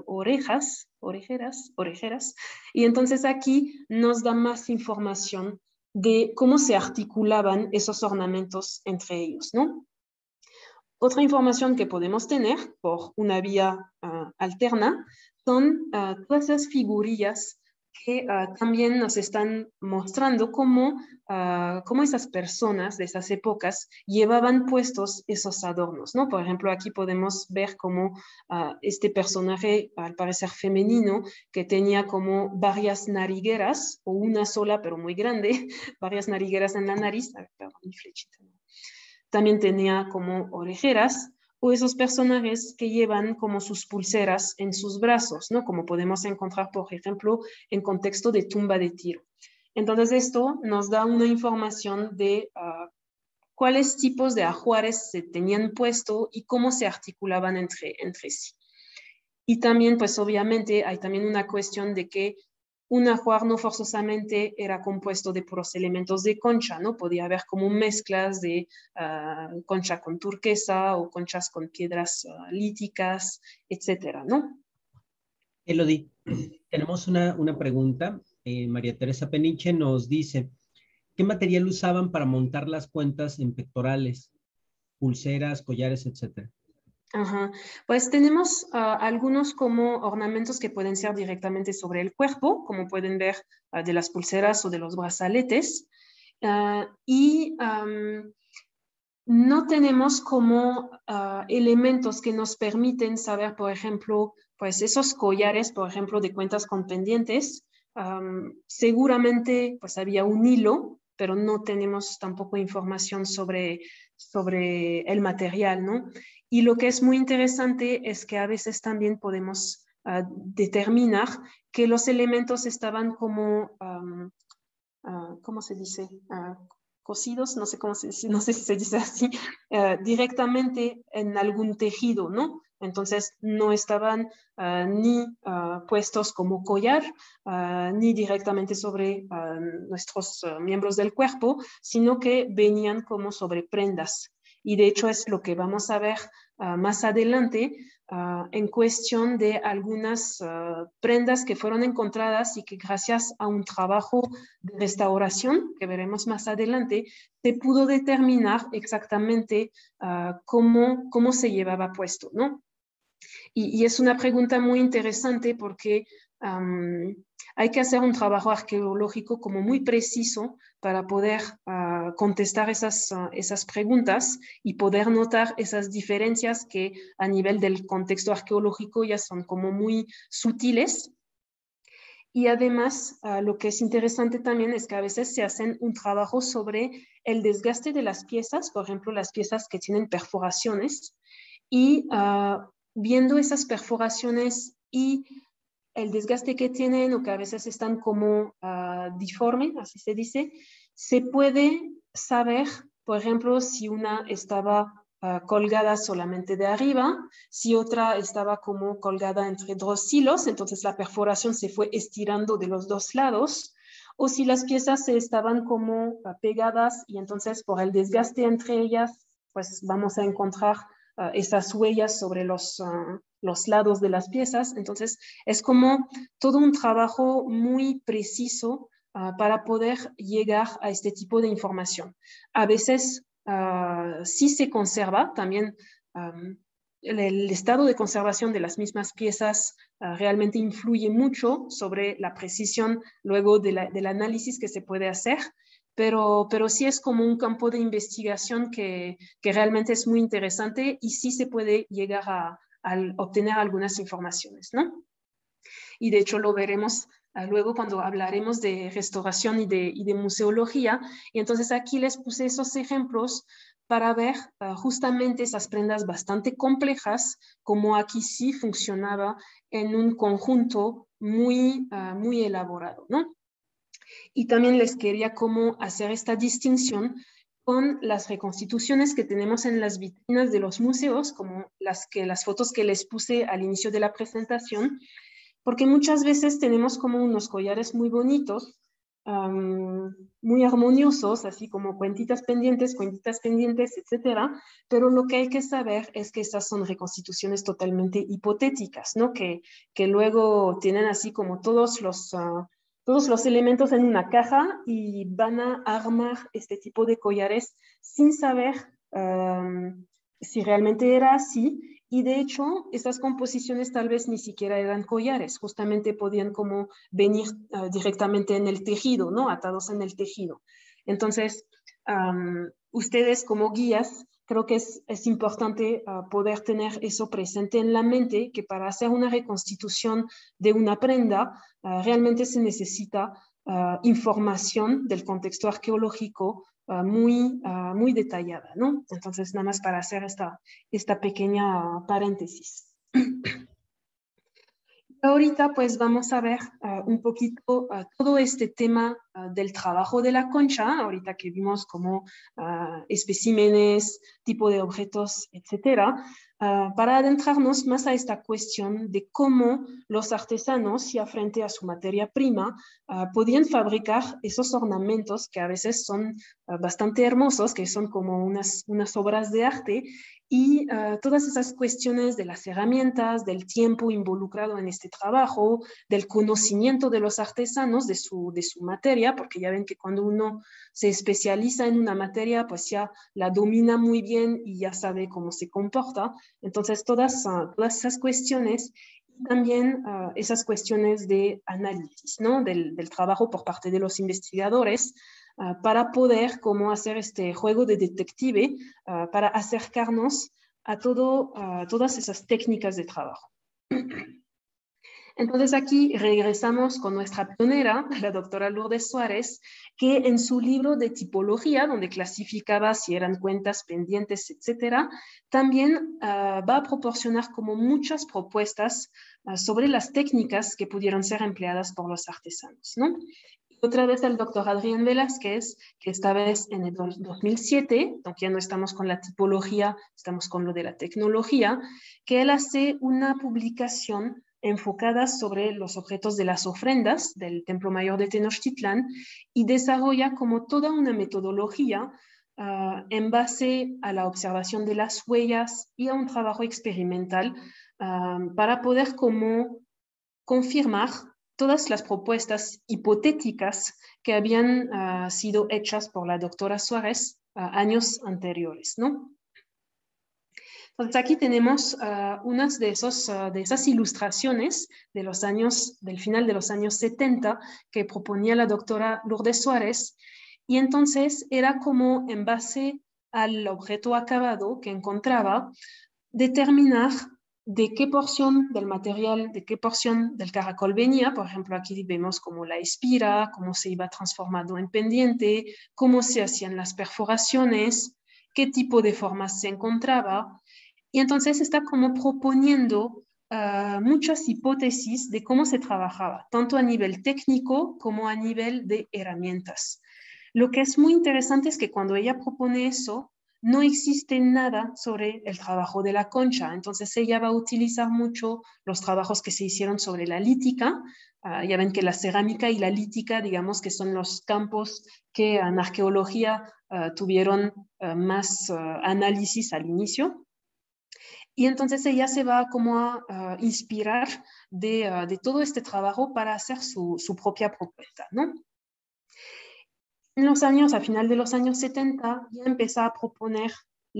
orejeras, y entonces aquí nos da más información de cómo se articulaban esos ornamentos entre ellos, ¿no? Otra información que podemos tener por una vía alterna son todas esas figurillas que también nos están mostrando cómo esas personas de esas épocas llevaban puestos esos adornos, ¿no? Por ejemplo, aquí podemos ver cómo este personaje, al parecer femenino, que tenía como varias narigueras, o una sola pero muy grande, varias narigueras en la nariz. A ver, perdón, mi flechita. También tenía como orejeras, o esos personajes que llevan como sus pulseras en sus brazos, ¿no? Como podemos encontrar, por ejemplo, en contexto de tumba de Tiro. Entonces, esto nos da una información de cuáles tipos de ajuares se tenían puesto y cómo se articulaban entre sí. Y también, pues obviamente, hay también una cuestión de que un ajuar no forzosamente era compuesto de puros elementos de concha, ¿no? Podía haber como mezclas de concha con turquesa o conchas con piedras líticas, etcétera, ¿no? Elodie, tenemos una pregunta. María Teresa Peniche nos dice, ¿qué material usaban para montar las cuentas en pectorales, pulseras, collares, etcétera? Ajá. Pues tenemos algunos como ornamentos que pueden ser directamente sobre el cuerpo, como pueden ver de las pulseras o de los brazaletes. Y no tenemos como elementos que nos permiten saber, por ejemplo, pues esos collares, por ejemplo, de cuentas con pendientes. Seguramente pues había un hilo, pero no tenemos tampoco información sobre el material, ¿no? Y lo que es muy interesante es que a veces también podemos determinar que los elementos estaban como ¿cómo se dice? Cosidos, no sé cómo se dice, no sé si se dice así, directamente en algún tejido, ¿no? Entonces no estaban ni puestos como collar, ni directamente sobre nuestros miembros del cuerpo, sino que venían como sobre prendas. Y de hecho es lo que vamos a ver más adelante, en cuestión de algunas prendas que fueron encontradas y que gracias a un trabajo de restauración, que veremos más adelante, se pudo determinar exactamente cómo se llevaba puesto, ¿no? Y es una pregunta muy interesante porque hay que hacer un trabajo arqueológico como muy preciso para poder contestar esas preguntas y poder notar esas diferencias que a nivel del contexto arqueológico ya son como muy sutiles. Y además, lo que es interesante también es que a veces se hacen un trabajo sobre el desgaste de las piezas, por ejemplo, las piezas que tienen perforaciones, y viendo esas perforaciones y el desgaste que tienen o que a veces están como deforme, así se dice, se puede saber Por ejemplo, si una estaba colgada solamente de arriba, si otra estaba como colgada entre dos hilos, entonces la perforación se fue estirando de los dos lados, o si las piezas se estaban como pegadas y entonces por el desgaste entre ellas, pues vamos a encontrar esas huellas sobre los lados de las piezas. Entonces es como todo un trabajo muy preciso para poder llegar a este tipo de información. A veces sí se conserva también el estado de conservación de las mismas piezas realmente influye mucho sobre la precisión luego del análisis que se puede hacer, pero sí es como un campo de investigación que realmente es muy interesante y sí se puede llegar a obtener algunas informaciones, ¿no? Y de hecho lo veremos luego cuando hablaremos de restauración y de museología. Y entonces aquí les puse esos ejemplos para ver justamente esas prendas bastante complejas, como aquí sí funcionaba en un conjunto muy elaborado, ¿no? Y también les quería como hacer esta distinción con las reconstituciones que tenemos en las vitrinas de los museos, como las fotos que les puse al inicio de la presentación, porque muchas veces tenemos como unos collares muy bonitos, muy armoniosos, así como cuentitas pendientes, etcétera, pero lo que hay que saber es que estas son reconstituciones totalmente hipotéticas, ¿no? Que luego tienen así como todos los elementos en una caja y van a armar este tipo de collares sin saber si realmente era así. Y de hecho, esas composiciones tal vez ni siquiera eran collares, justamente podían como venir directamente en el tejido, ¿no? Atados en el tejido. Entonces, ustedes como guías, creo que es importante poder tener eso presente en la mente, que para hacer una reconstitución de una prenda, realmente se necesita información del contexto arqueológico muy detallada, ¿no? Entonces, nada más para hacer esta pequeña paréntesis. Ahorita pues vamos a ver un poquito todo este tema del trabajo de la concha, ahorita que vimos como especímenes, tipo de objetos, etcétera, para adentrarnos más a esta cuestión de cómo los artesanos, ya frente a su materia prima, podían fabricar esos ornamentos que a veces son bastante hermosos, que son como unas obras de arte, y todas esas cuestiones de las herramientas, del tiempo involucrado en este trabajo, del conocimiento de los artesanos, de su materia, porque ya ven que cuando uno se especializa en una materia, pues ya la domina muy bien y ya sabe cómo se comporta. Entonces, todas esas cuestiones, también esas cuestiones de análisis, ¿no? del trabajo por parte de los investigadores, para poder como hacer este juego de detective, para acercarnos a todas esas técnicas de trabajo. Entonces aquí regresamos con nuestra pionera, la doctora Lourdes Suárez, que en su libro de tipología, donde clasificaba si eran cuentas pendientes, etcétera, también va a proporcionar como muchas propuestas sobre las técnicas que pudieron ser empleadas por los artesanos, ¿no? Otra vez el doctor Adrián Velázquez, que esta vez en el 2007, aunque ya no estamos con la tipología, estamos con lo de la tecnología, que él hace una publicación enfocada sobre los objetos de las ofrendas del Templo Mayor de Tenochtitlán y desarrolla como toda una metodología en base a la observación de las huellas y a un trabajo experimental para poder como confirmar todas las propuestas hipotéticas que habían sido hechas por la doctora Suárez años anteriores, ¿no? Entonces aquí tenemos unas de esas ilustraciones del final de los años 70 que proponía la doctora Lourdes Suárez, y entonces era como en base al objeto acabado que encontraba, determinar de qué porción del material, de qué porción del caracol venía. Por ejemplo, aquí vemos como la espira, cómo se iba transformando en pendiente, cómo se hacían las perforaciones, qué tipo de formas se encontraba. Y entonces está como proponiendo muchas hipótesis de cómo se trabajaba, tanto a nivel técnico como a nivel de herramientas. Lo que es muy interesante es que cuando ella propone eso, no existe nada sobre el trabajo de la concha. Entonces ella va a utilizar mucho los trabajos que se hicieron sobre la lítica. Ya ven que la cerámica y la lítica, digamos que son los campos que en arqueología tuvieron más análisis al inicio. Y entonces ella se va como a inspirar de todo este trabajo para hacer su propia propuesta, ¿no? En los años, a final de los años 70, ya empezó a proponer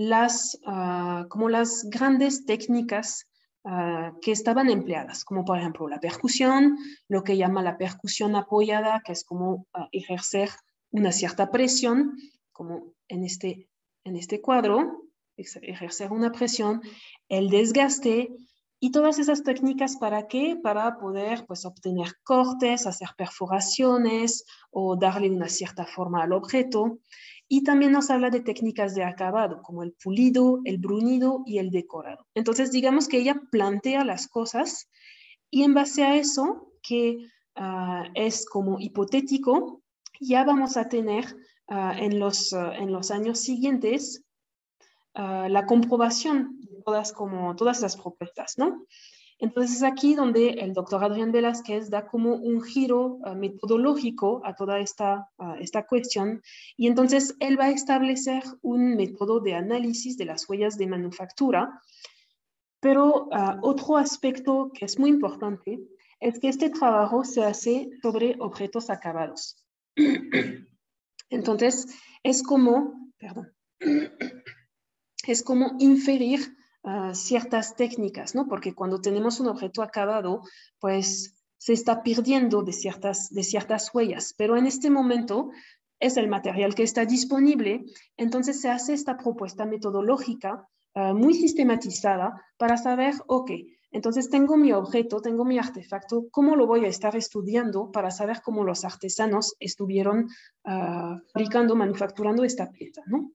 como las grandes técnicas que estaban empleadas, como por ejemplo la percusión, lo que llama la percusión apoyada, que es como ejercer una cierta presión, como en este cuadro, ejercer una presión, el desgaste y todas esas técnicas, ¿para qué? Para poder pues, obtener cortes, hacer perforaciones o darle una cierta forma al objeto. Y también nos habla de técnicas de acabado, como el pulido, el bruñido y el decorado. Entonces, digamos que ella plantea las cosas y en base a eso, que es como hipotético, ya vamos a tener en los años siguientes la comprobación de todas las propuestas, ¿no? Entonces es aquí donde el doctor Adrián Velázquez da como un giro metodológico a toda esta cuestión y entonces él va a establecer un método de análisis de las huellas de manufactura, pero otro aspecto que es muy importante es que este trabajo se hace sobre objetos acabados. Entonces es como, perdón, es como inferir ciertas técnicas, ¿no? Porque cuando tenemos un objeto acabado, pues se está perdiendo de ciertas huellas, pero en este momento es el material que está disponible, entonces se hace esta propuesta metodológica muy sistematizada para saber, ok, entonces tengo mi objeto, tengo mi artefacto, ¿cómo lo voy a estar estudiando para saber cómo los artesanos estuvieron fabricando, manufacturando esta pieza, ¿no?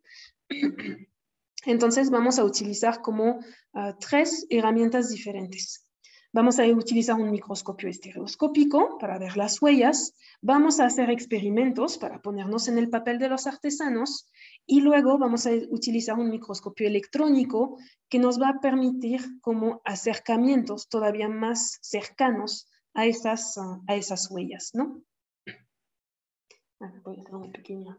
Entonces vamos a utilizar como tres herramientas diferentes. Vamos a utilizar un microscopio estereoscópico para ver las huellas, vamos a hacer experimentos para ponernos en el papel de los artesanos y luego vamos a utilizar un microscopio electrónico que nos va a permitir como acercamientos todavía más cercanos a esas huellas, ¿no? Voy a hacer una pequeña...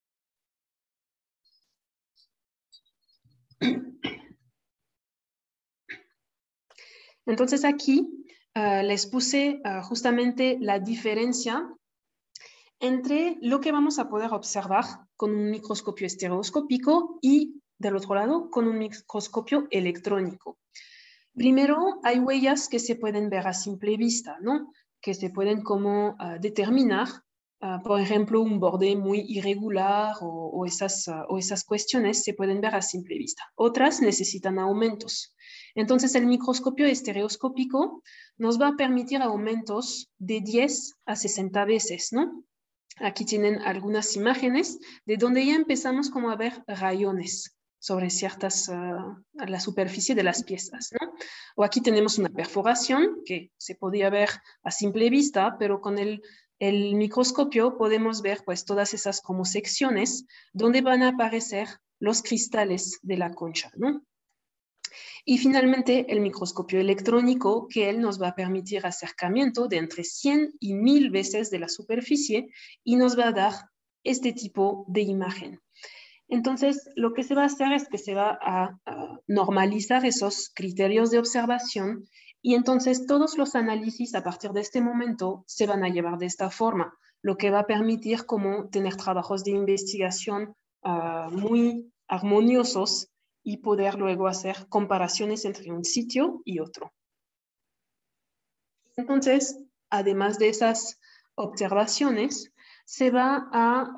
Entonces aquí les puse justamente la diferencia entre lo que vamos a poder observar con un microscopio estereoscópico y del otro lado con un microscopio electrónico. Primero, hay huellas que se pueden ver a simple vista, ¿no? Que se pueden como determinar, por ejemplo, un borde muy irregular o esas cuestiones se pueden ver a simple vista. Otras necesitan aumentos. Entonces, el microscopio estereoscópico nos va a permitir aumentos de 10 a 60 veces, ¿no? Aquí tienen algunas imágenes de donde ya empezamos como a ver rayones sobre la superficie de las piezas, ¿no? O aquí tenemos una perforación que se podía ver a simple vista, pero con el microscopio podemos ver pues todas esas como secciones donde van a aparecer los cristales de la concha, ¿no? Y finalmente el microscopio electrónico, que él nos va a permitir acercamiento de entre 100 y 1000 veces de la superficie y nos va a dar este tipo de imagen. Entonces, lo que se va a hacer es que se va a normalizar esos criterios de observación y entonces todos los análisis a partir de este momento se van a llevar de esta forma, lo que va a permitir como tener trabajos de investigación muy armoniosos y poder luego hacer comparaciones entre un sitio y otro. Entonces, además de esas observaciones, se va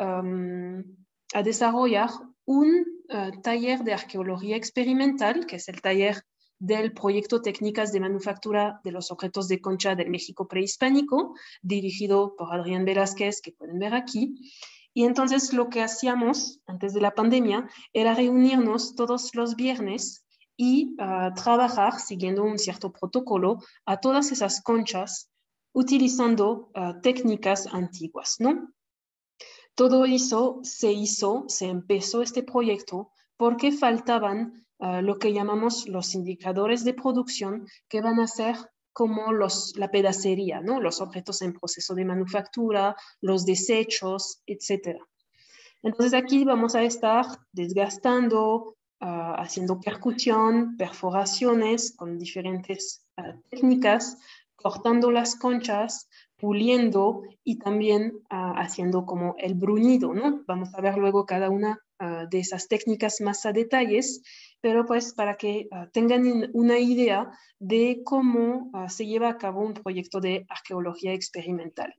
a desarrollar un taller de arqueología experimental, que es el taller del proyecto Técnicas de Manufactura de los Objetos de Concha del México Prehispánico, dirigido por Adrián Velázquez, que pueden ver aquí. Y entonces lo que hacíamos antes de la pandemia era reunirnos todos los viernes y trabajar siguiendo un cierto protocolo a todas esas conchas utilizando técnicas antiguas, ¿no? Todo eso se empezó este proyecto porque faltaban lo que llamamos los indicadores de producción, que van a ser como la pedacería, ¿no? Los objetos en proceso de manufactura, los desechos, etc. Entonces aquí vamos a estar desgastando, haciendo percusión, perforaciones con diferentes técnicas, cortando las conchas, puliendo y también haciendo como el bruñido, ¿no? Vamos a ver luego cada una de esas técnicas más a detalles, pero pues para que tengan una idea de cómo se lleva a cabo un proyecto de arqueología experimental.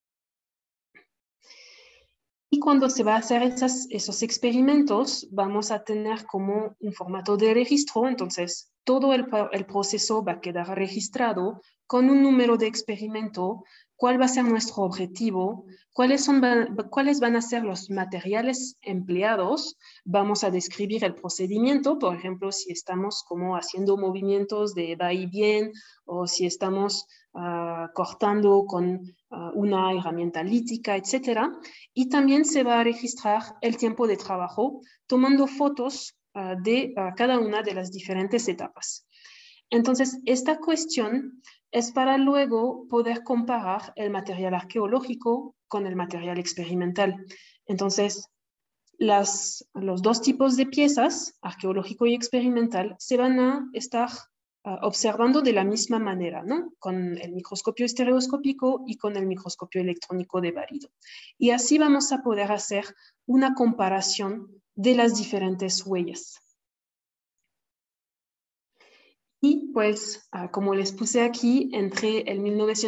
Y cuando se va a hacer esos experimentos, vamos a tener como un formato de registro, entonces todo el proceso va a quedar registrado con un número de experimento, cuál va a ser nuestro objetivo, cuáles van a ser los materiales empleados, vamos a describir el procedimiento, por ejemplo, si estamos como haciendo movimientos de va y bien, o si estamos cortando con una herramienta lítica, etc. Y también se va a registrar el tiempo de trabajo tomando fotos de cada una de las diferentes etapas. Entonces, esta cuestión es para luego poder comparar el material arqueológico con el material experimental. Entonces, los dos tipos de piezas, arqueológico y experimental, se van a estar observando de la misma manera, ¿no? Con el microscopio estereoscópico y con el microscopio electrónico de barido. Y así vamos a poder hacer una comparación de las diferentes huellas. Y pues, como les puse aquí, entre el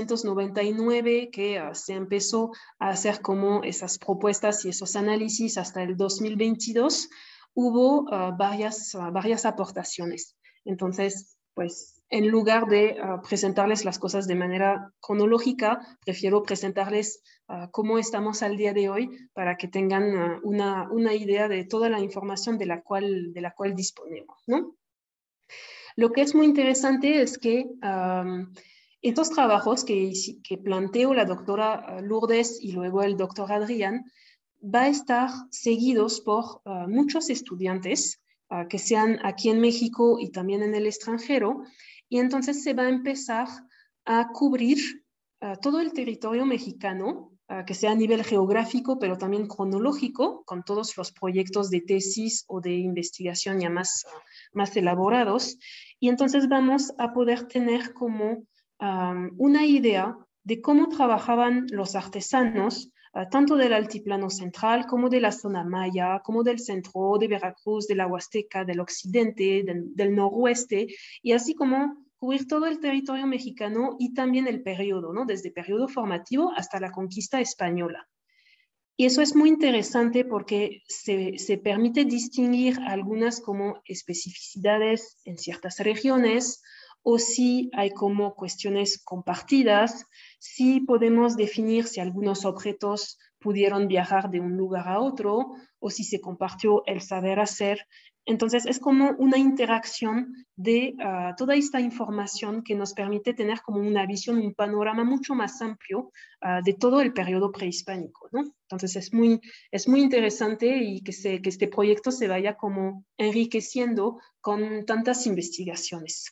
1999, que se empezó a hacer como esas propuestas y esos análisis, hasta el 2022, hubo varias aportaciones. Entonces, pues, en lugar de presentarles las cosas de manera cronológica, prefiero presentarles cómo estamos al día de hoy para que tengan una idea de toda la información de la cual disponemos, ¿no? Lo que es muy interesante es que estos trabajos que planteó la doctora Lourdes y luego el doctor Adrián va a estar seguidos por muchos estudiantes que sean aquí en México y también en el extranjero, y entonces se va a empezar a cubrir todo el territorio mexicano, que sea a nivel geográfico, pero también cronológico, con todos los proyectos de tesis o de investigación ya más elaborados. Y entonces vamos a poder tener como una idea de cómo trabajaban los artesanos, tanto del altiplano central como de la zona maya, como del centro, de Veracruz, de la Huasteca, del occidente, del noroeste, y así como cubrir todo el territorio mexicano y también el periodo, ¿no? Desde el periodo formativo hasta la conquista española. Y eso es muy interesante porque se permite distinguir algunas como especificidades en ciertas regiones, o si hay como cuestiones compartidas, si podemos definir si algunos objetos pudieron viajar de un lugar a otro, o si se compartió el saber hacer. Entonces es como una interacción de toda esta información que nos permite tener como una visión, un panorama mucho más amplio de todo el periodo prehispánico, ¿no? Entonces es muy interesante y que este proyecto se vaya como enriqueciendo con tantas investigaciones.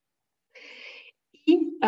Y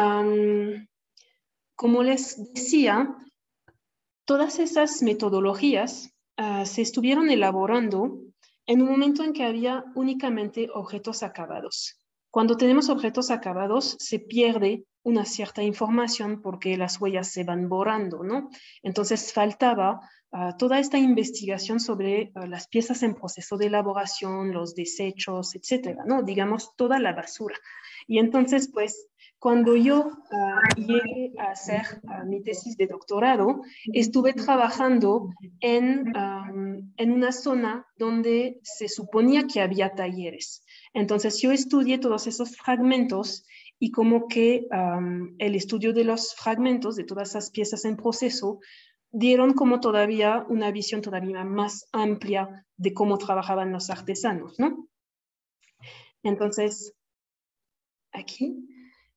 como les decía, todas esas metodologías se estuvieron elaborando en un momento en que había únicamente objetos acabados. Cuando tenemos objetos acabados, se pierde una cierta información porque las huellas se van borrando, ¿no? Entonces faltaba toda esta investigación sobre las piezas en proceso de elaboración, los desechos, etcétera, ¿no? Digamos, toda la basura. Y entonces, pues, cuando yo llegué a hacer mi tesis de doctorado, estuve trabajando en una zona donde se suponía que había talleres. Entonces yo estudié todos esos fragmentos y como que el estudio de los fragmentos, de todas esas piezas en proceso, dieron como todavía una visión todavía más amplia de cómo trabajaban los artesanos, ¿no? Entonces, aquí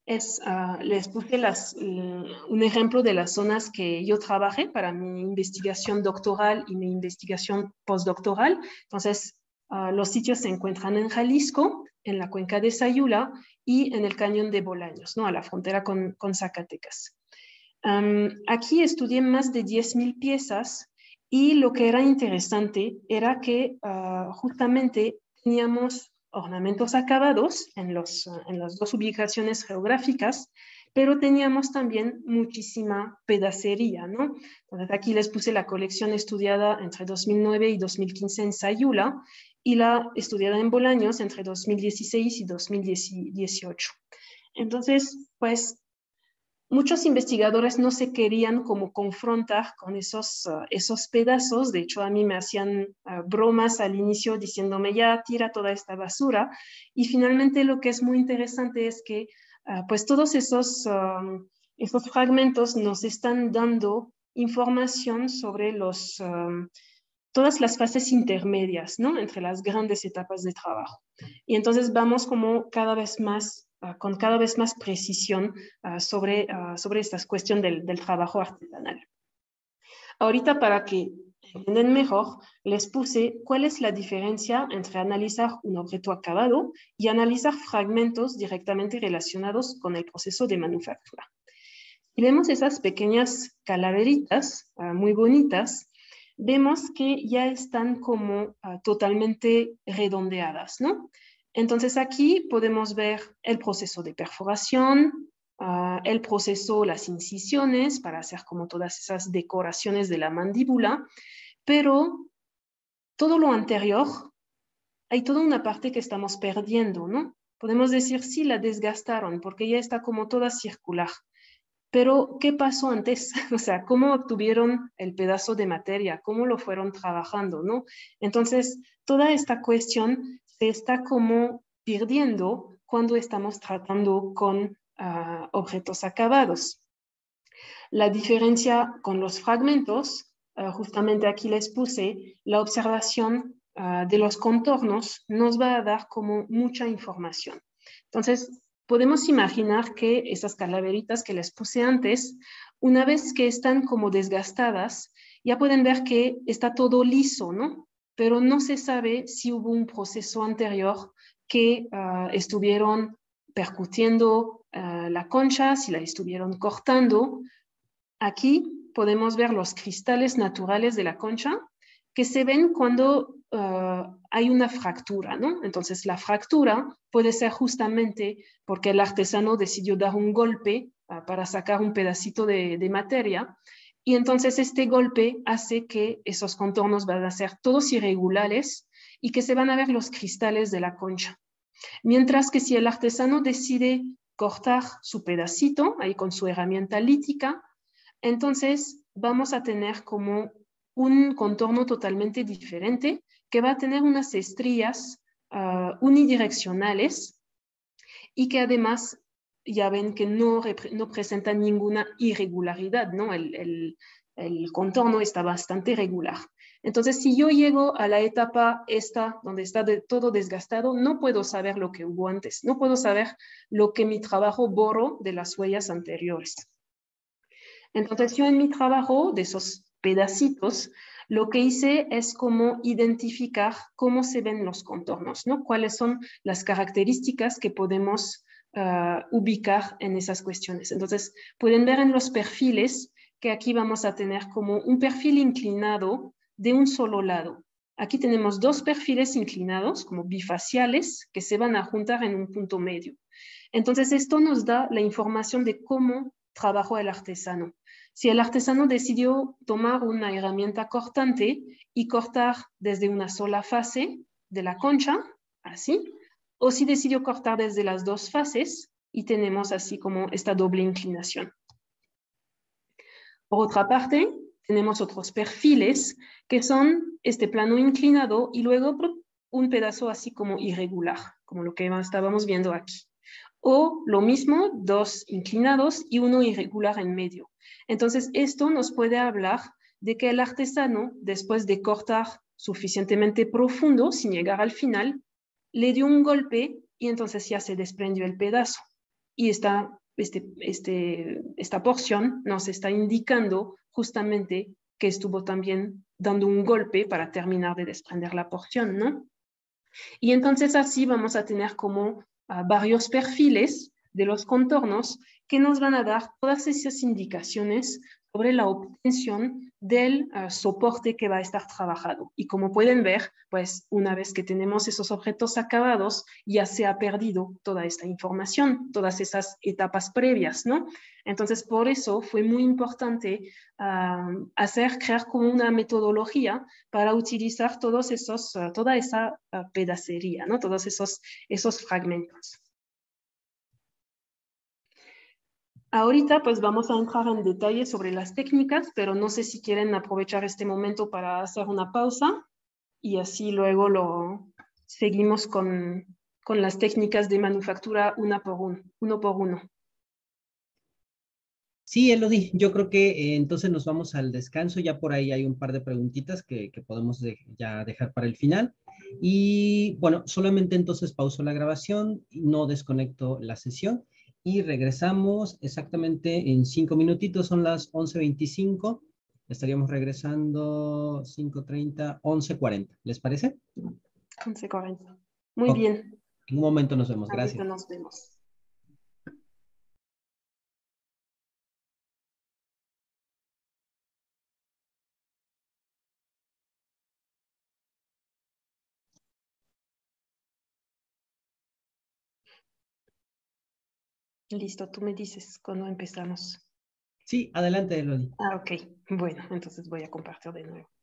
les puse un ejemplo de las zonas que yo trabajé para mi investigación doctoral y mi investigación postdoctoral. Entonces, los sitios se encuentran en Jalisco, en la cuenca de Sayula y en el cañón de Bolaños, ¿no? A la frontera con Zacatecas. Aquí estudié más de 10,000 piezas y lo que era interesante era que justamente teníamos ornamentos acabados en las dos ubicaciones geográficas, pero teníamos también muchísima pedacería, ¿no? Entonces aquí les puse la colección estudiada entre 2009 y 2015 en Sayula y la estudiada en Bolaños entre 2016 y 2018. Entonces, pues muchos investigadores no se querían como confrontar con esos pedazos. De hecho, a mí me hacían bromas al inicio diciéndome ya tira toda esta basura. Y finalmente lo que es muy interesante es que pues todos esos fragmentos nos están dando información sobre todas las fases intermedias, ¿no? Entre las grandes etapas de trabajo. Y entonces vamos como cada vez más con cada vez más precisión sobre esta cuestión del trabajo artesanal. Ahorita, para que entiendan mejor, les puse cuál es la diferencia entre analizar un objeto acabado y analizar fragmentos directamente relacionados con el proceso de manufactura. Si vemos esas pequeñas calaveritas muy bonitas, vemos que ya están como totalmente redondeadas, ¿no? Entonces aquí podemos ver el proceso de perforación, el proceso, las incisiones para hacer como todas esas decoraciones de la mandíbula, pero todo lo anterior, hay toda una parte que estamos perdiendo, ¿no? Podemos decir, sí, la desgastaron porque ya está como toda circular. Pero, ¿qué pasó antes? O sea, ¿cómo obtuvieron el pedazo de materia? ¿Cómo lo fueron trabajando, no? Entonces, toda esta cuestión se está como perdiendo cuando estamos tratando con objetos acabados. La diferencia con los fragmentos, justamente aquí les puse, la observación de los contornos nos va a dar como mucha información. Entonces, podemos imaginar que esas calaveritas que les puse antes, una vez que están como desgastadas, ya pueden ver que está todo liso, ¿no? Pero no se sabe si hubo un proceso anterior que estuvieron percutiendo la concha, si la estuvieron cortando. Aquí podemos ver los cristales naturales de la concha que se ven cuando hay una fractura, ¿no? Entonces, la fractura puede ser justamente porque el artesano decidió dar un golpe para sacar un pedacito de materia, y entonces este golpe hace que esos contornos van a ser todos irregulares y que se van a ver los cristales de la concha. Mientras que si el artesano decide cortar su pedacito, ahí con su herramienta lítica, entonces vamos a tener como un contorno totalmente diferente que va a tener unas estrías unidireccionales y que además ya ven que no presenta ninguna irregularidad, ¿no? El contorno está bastante regular. Entonces, si yo llego a la etapa esta, donde está todo desgastado, no puedo saber lo que hubo antes, no puedo saber lo que mi trabajo borró de las huellas anteriores. Entonces, yo en mi trabajo de esos pedacitos, lo que hice es como identificar cómo se ven los contornos, ¿no? Cuáles son las características que podemos ubicar en esas cuestiones. Entonces, pueden ver en los perfiles que aquí vamos a tener como un perfil inclinado de un solo lado. Aquí tenemos dos perfiles inclinados, como bifaciales, que se van a juntar en un punto medio. Entonces, esto nos da la información de cómo trabajó el artesano. Si el artesano decidió tomar una herramienta cortante y cortar desde una sola fase de la concha, así, o si decidió cortar desde las dos fases y tenemos así como esta doble inclinación. Por otra parte, tenemos otros perfiles que son este plano inclinado y luego un pedazo así como irregular, como lo que estábamos viendo aquí. O lo mismo, dos inclinados y uno irregular en medio. Entonces, esto nos puede hablar de que el artesano, después de cortar suficientemente profundo, sin llegar al final, le dio un golpe y entonces ya se desprendió el pedazo. y esta porción nos está indicando justamente que estuvo también dando un golpe para terminar de desprender la porción, ¿no? Y entonces así vamos a tener como varios perfiles de los contornos que nos van a dar todas esas indicaciones sobre la obtención del soporte que va a estar trabajado. Y como pueden ver, pues una vez que tenemos esos objetos acabados, ya se ha perdido toda esta información, todas esas etapas previas, ¿no? Entonces, por eso fue muy importante crear como una metodología para utilizar toda esa pedacería, ¿no? Todos esos fragmentos. Ahorita pues vamos a entrar en detalle sobre las técnicas, pero no sé si quieren aprovechar este momento para hacer una pausa y así luego seguimos con las técnicas de manufactura uno por uno. Sí, Elodie, yo creo que entonces nos vamos al descanso. Ya por ahí hay un par de preguntitas que podemos ya dejar para el final. Y bueno, solamente entonces pauso la grabación, no desconecto la sesión y regresamos exactamente en 5 minutitos. Son las 11:25. Estaríamos regresando 5:30, 11:40. ¿Les parece? 11:40. Muy Ok, bien. en un momento nos vemos. Ahorita Gracias. nos vemos. Listo, tú me dices cuando empezamos. Sí, adelante, Elodie. Ok. Bueno, entonces voy a compartir de nuevo.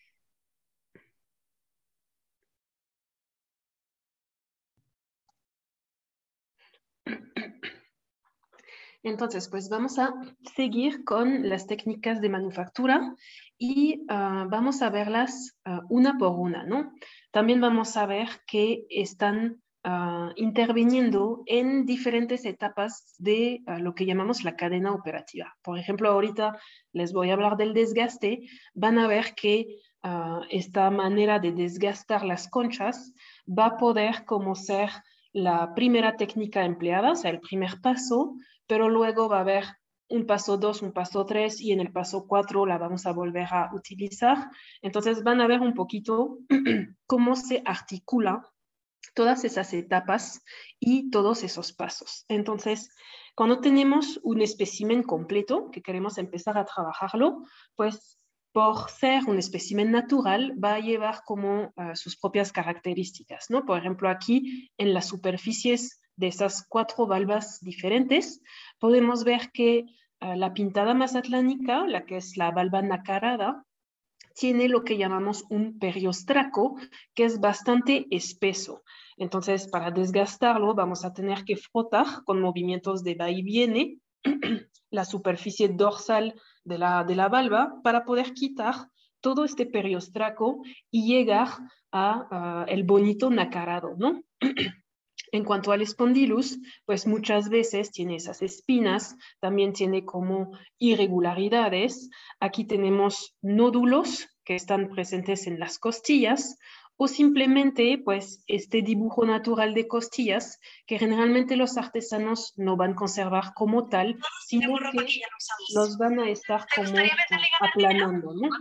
Entonces, pues vamos a seguir con las técnicas de manufactura y vamos a verlas una por una, ¿no? También vamos a ver que están interviniendo en diferentes etapas de lo que llamamos la cadena operativa. Por ejemplo, ahorita les voy a hablar del desgaste. Van a ver que esta manera de desgastar las conchas va a poder como ser la primera técnica empleada, o sea, el primer paso, pero luego va a haber un paso 2, un paso 3 y en el paso 4 la vamos a volver a utilizar. Entonces van a ver un poquito cómo se articula todas esas etapas y todos esos pasos. Entonces, cuando tenemos un espécimen completo que queremos empezar a trabajarlo, pues por ser un espécimen natural va a llevar como sus propias características, ¿no? Por ejemplo, aquí en las superficies de esas 4 valvas diferentes, podemos ver que la pintada mazatlánica, la que es la valva nacarada, tiene lo que llamamos un periostraco, que es bastante espeso. Entonces, para desgastarlo, vamos a tener que frotar con movimientos de va y viene la superficie dorsal de la valva para poder quitar todo este periostraco y llegar a el bonito nacarado, ¿no? En cuanto al espondilus, pues muchas veces tiene esas espinas, también tiene como irregularidades. Aquí tenemos nódulos que están presentes en las costillas o simplemente pues este dibujo natural de costillas que generalmente los artesanos no van a conservar como tal, sino que los van a estar como aplanando, ¿no?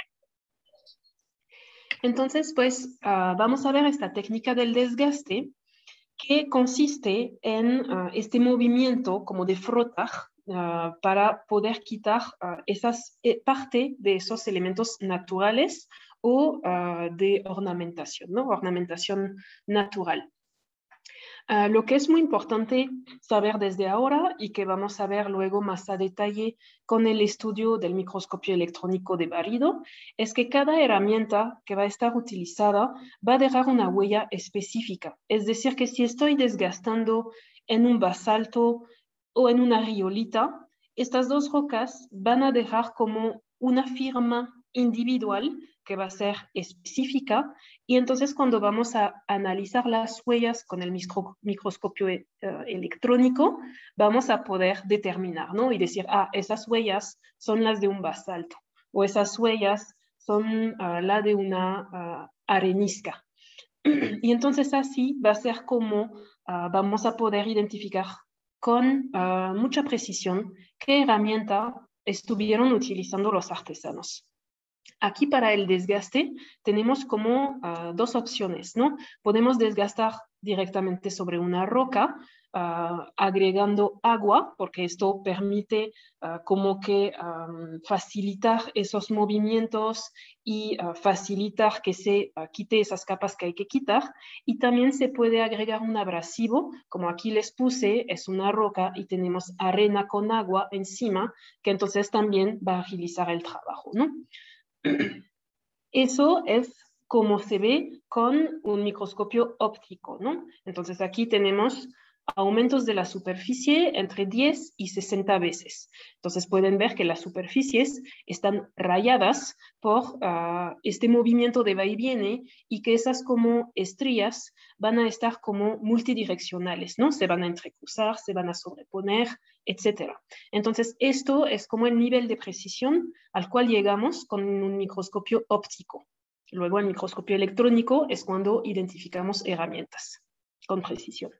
Entonces, pues vamos a ver esta técnica del desgaste que consiste en este movimiento como de frotar para poder quitar parte de esos elementos naturales o de ornamentación, ¿no? Ornamentación natural. Lo que es muy importante saber desde ahora y que vamos a ver luego más a detalle con el estudio del microscopio electrónico de barido es que cada herramienta que va a estar utilizada va a dejar una huella específica. Es decir, que si estoy desgastando en un basalto o en una riolita, estas dos rocas van a dejar como una firma individual que va a ser específica y entonces cuando vamos a analizar las huellas con el microscopio electrónico, vamos a poder determinar, ¿no? Y decir, esas huellas son las de un basalto o esas huellas son la de una arenisca. Y entonces así va a ser como vamos a poder identificar con mucha precisión qué herramienta estuvieron utilizando los artesanos. Aquí para el desgaste tenemos como dos opciones, ¿no? Podemos desgastar directamente sobre una roca, agregando agua, porque esto permite como que facilitar esos movimientos y facilitar que se quite esas capas que hay que quitar. Y también se puede agregar un abrasivo, como aquí les puse, es una roca y tenemos arena con agua encima, que entonces también va a agilizar el trabajo, ¿no? Eso es como se ve con un microscopio óptico, ¿no? Entonces aquí tenemos aumentos de la superficie entre 10 y 60 veces. Entonces pueden ver que las superficies están rayadas por este movimiento de va y viene y que esas como estrías van a estar como multidireccionales, ¿no? Se van a entrecruzar, se van a sobreponer, etc. Entonces esto es como el nivel de precisión al cual llegamos con un microscopio óptico. Luego el microscopio electrónico es cuando identificamos herramientas con precisión.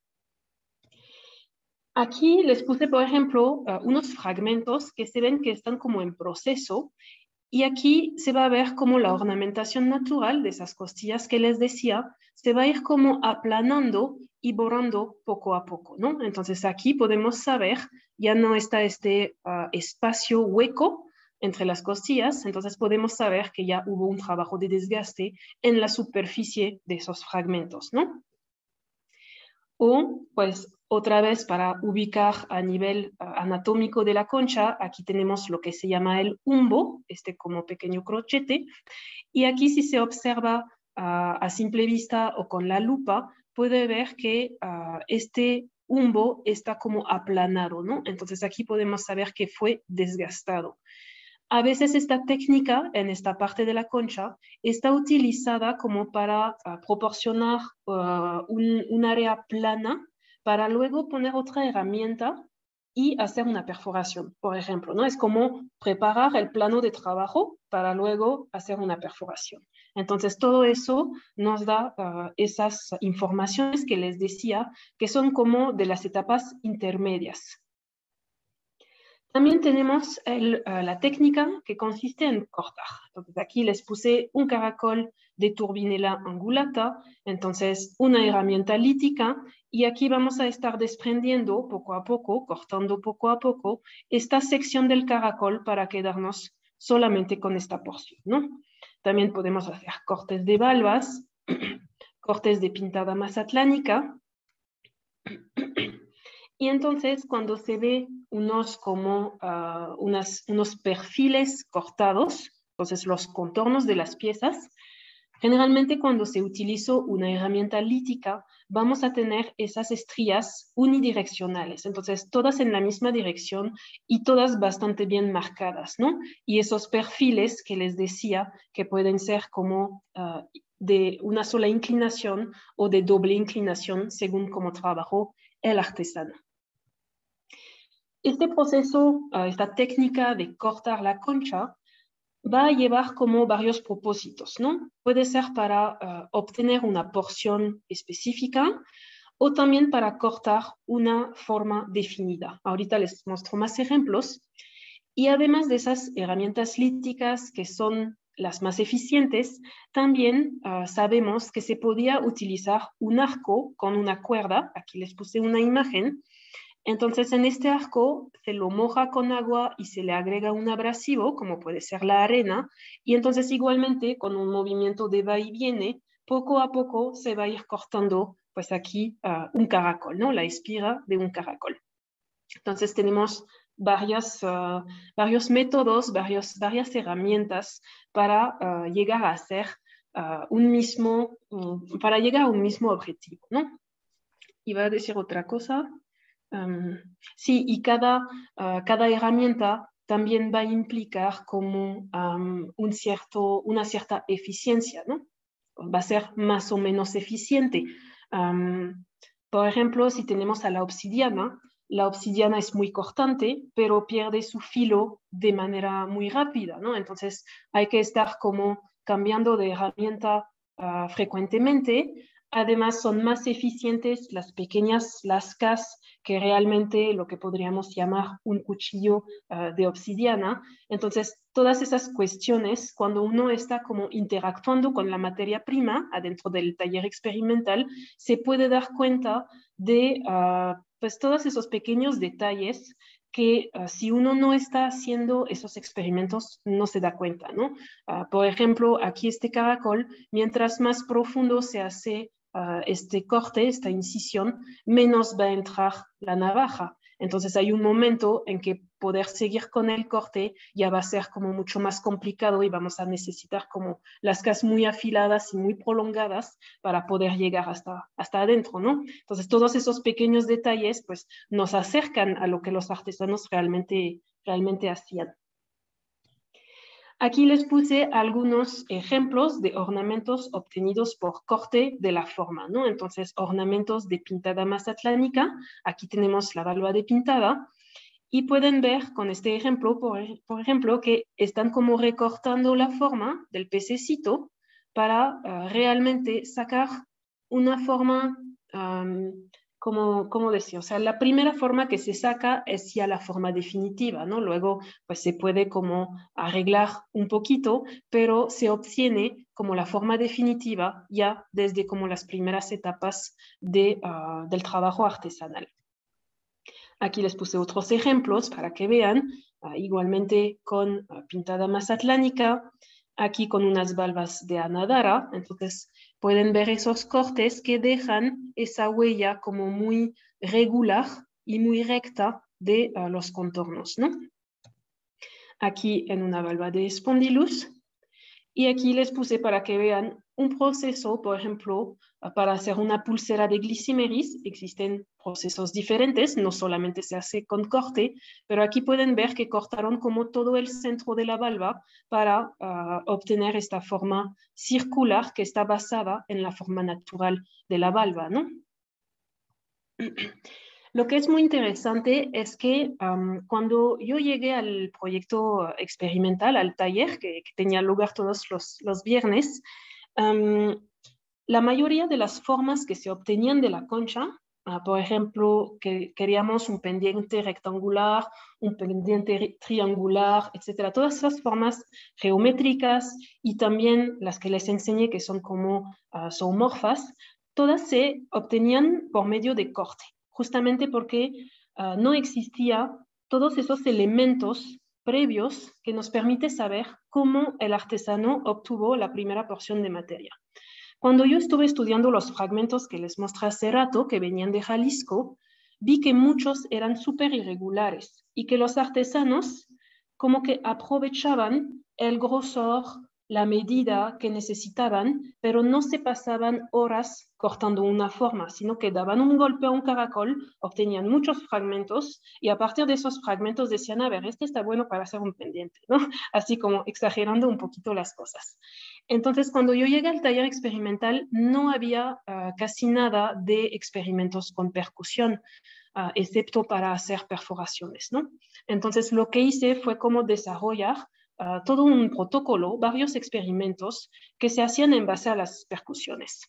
Aquí les puse, por ejemplo, unos fragmentos que se ven que están como en proceso y aquí se va a ver como la ornamentación natural de esas costillas que les decía se va a ir como aplanando y borrando poco a poco, ¿no? Entonces aquí podemos saber, ya no está este espacio hueco entre las costillas, entonces podemos saber que ya hubo un trabajo de desgaste en la superficie de esos fragmentos, ¿no? O, pues, otra vez para ubicar a nivel anatómico de la concha, aquí tenemos lo que se llama el humbo, este como pequeño crochete, y aquí si se observa a simple vista o con la lupa, puede ver que este humbo está como aplanado, ¿no? Entonces aquí podemos saber que fue desgastado. A veces esta técnica en esta parte de la concha está utilizada como para proporcionar un área plana para luego poner otra herramienta y hacer una perforación, por ejemplo, ¿no? Es como preparar el plano de trabajo para luego hacer una perforación. Entonces, todo eso nos da esas informaciones que les decía, que son como de las etapas intermedias. También tenemos la técnica que consiste en cortar. Entonces, aquí les puse un caracol de Turbinella angulata, entonces una herramienta lítica, y aquí vamos a estar desprendiendo poco a poco, cortando poco a poco, esta sección del caracol para quedarnos solamente con esta porción, ¿no? También podemos hacer cortes de valvas, cortes de pintada mazatlánica, y entonces cuando se ve unos como unos perfiles cortados, entonces los contornos de las piezas, generalmente cuando se utilizó una herramienta lítica vamos a tener esas estrías unidireccionales, entonces todas en la misma dirección y todas bastante bien marcadas, ¿no? Y esos perfiles que les decía que pueden ser como de una sola inclinación o de doble inclinación según cómo trabajó el artesano. Este proceso, esta técnica de cortar la concha, va a llevar como varios propósitos, ¿no? Puede ser para obtener una porción específica o también para cortar una forma definida. Ahorita les muestro más ejemplos. Y además de esas herramientas líticas que son las más eficientes, también sabemos que se podía utilizar un arco con una cuerda. Aquí les puse una imagen. Entonces, en este arco se lo moja con agua y se le agrega un abrasivo, como puede ser la arena, y entonces igualmente con un movimiento de va y viene, poco a poco se va a ir cortando, pues aquí un caracol, ¿no? La espiga de un caracol. Entonces tenemos varios métodos, varias herramientas para llegar a hacer para llegar a un mismo objetivo, ¿no? Iba a decir otra cosa. Sí, y cada herramienta también va a implicar como una cierta eficiencia, ¿no? Va a ser más o menos eficiente. Por ejemplo, si tenemos a la obsidiana es muy cortante, pero pierde su filo de manera muy rápida, ¿no? Entonces hay que estar como cambiando de herramienta frecuentemente Además, son más eficientes las pequeñas lascas que realmente lo que podríamos llamar un cuchillo de obsidiana. Entonces, todas esas cuestiones, cuando uno está como interactuando con la materia prima adentro del taller experimental, se puede dar cuenta de pues todos esos pequeños detalles que si uno no está haciendo esos experimentos no se da cuenta, ¿no? Por ejemplo, aquí este caracol, mientras más profundo se hace este corte, esta incisión, menos va a entrar la navaja. Entonces hay un momento en que poder seguir con el corte ya va a ser como mucho más complicado y vamos a necesitar como lascas muy afiladas y muy prolongadas para poder llegar hasta adentro, ¿no? Entonces todos esos pequeños detalles pues nos acercan a lo que los artesanos realmente hacían. Aquí les puse algunos ejemplos de ornamentos obtenidos por corte de la forma, ¿no? Entonces, ornamentos de pintada mazatlánica. Aquí tenemos la valva de pintada. Y pueden ver con este ejemplo, por ejemplo, que están como recortando la forma del pececito para realmente sacar una forma, como decía, o sea, la primera forma que se saca es ya la forma definitiva, ¿no? Luego, pues se puede como arreglar un poquito, pero se obtiene como la forma definitiva ya desde como las primeras etapas del trabajo artesanal. Aquí les puse otros ejemplos para que vean, igualmente con pintada mazatlánica, aquí con unas valvas de anadara. Entonces pueden ver esos cortes que dejan esa huella como muy regular y muy recta de los contornos, ¿no? Aquí en una valva de Spondylus. Y aquí les puse para que vean un proceso, por ejemplo, para hacer una pulsera de Glycymeris. Existen procesos diferentes, no solamente se hace con corte, pero aquí pueden ver que cortaron como todo el centro de la valva para obtener esta forma circular que está basada en la forma natural de la valva, ¿no? Lo que es muy interesante es que cuando yo llegué al proyecto experimental, al taller que tenía lugar todos los viernes, la mayoría de las formas que se obtenían de la concha, por ejemplo, que queríamos un pendiente rectangular, un pendiente triangular, etcétera, todas esas formas geométricas y también las que les enseñé que son como zoomorfas, todas se obtenían por medio de corte, justamente porque no existía todos esos elementos previos que nos permiten saber cómo el artesano obtuvo la primera porción de materia. Cuando yo estuve estudiando los fragmentos que les mostré hace rato, que venían de Jalisco, vi que muchos eran súper irregulares y que los artesanos como que aprovechaban el grosor, la medida que necesitaban, pero no se pasaban horas cortando una forma, sino que daban un golpe a un caracol, obtenían muchos fragmentos y a partir de esos fragmentos decían, a ver, este está bueno para hacer un pendiente, ¿no? Así como exagerando un poquito las cosas. Entonces, cuando yo llegué al taller experimental, no había casi nada de experimentos con percusión, excepto para hacer perforaciones, ¿no? Entonces, lo que hice fue como desarrollar todo un protocolo, varios experimentos que se hacían en base a las percusiones.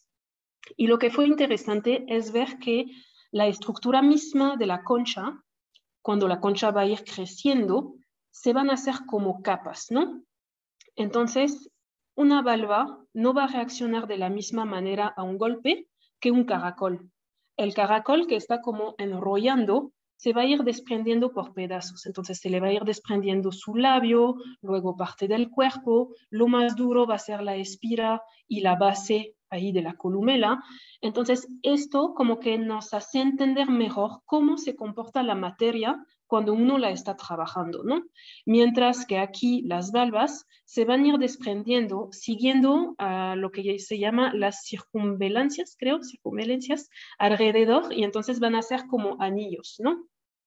Y lo que fue interesante es ver que la estructura misma de la concha, cuando la concha va a ir creciendo, se van a hacer como capas, ¿no? Entonces, una valva no va a reaccionar de la misma manera a un golpe que un caracol. El caracol que está como enrollando se va a ir desprendiendo por pedazos. Entonces se le va a ir desprendiendo su labio, luego parte del cuerpo. Lo más duro va a ser la espira y la base ahí de la columela. Entonces esto como que nos hace entender mejor cómo se comporta la materia cuando uno la está trabajando, ¿no? Mientras que aquí las valvas se van a ir desprendiendo siguiendo lo que se llama las circunvalancias, creo, circunvalencias alrededor, y entonces van a ser como anillos, ¿no?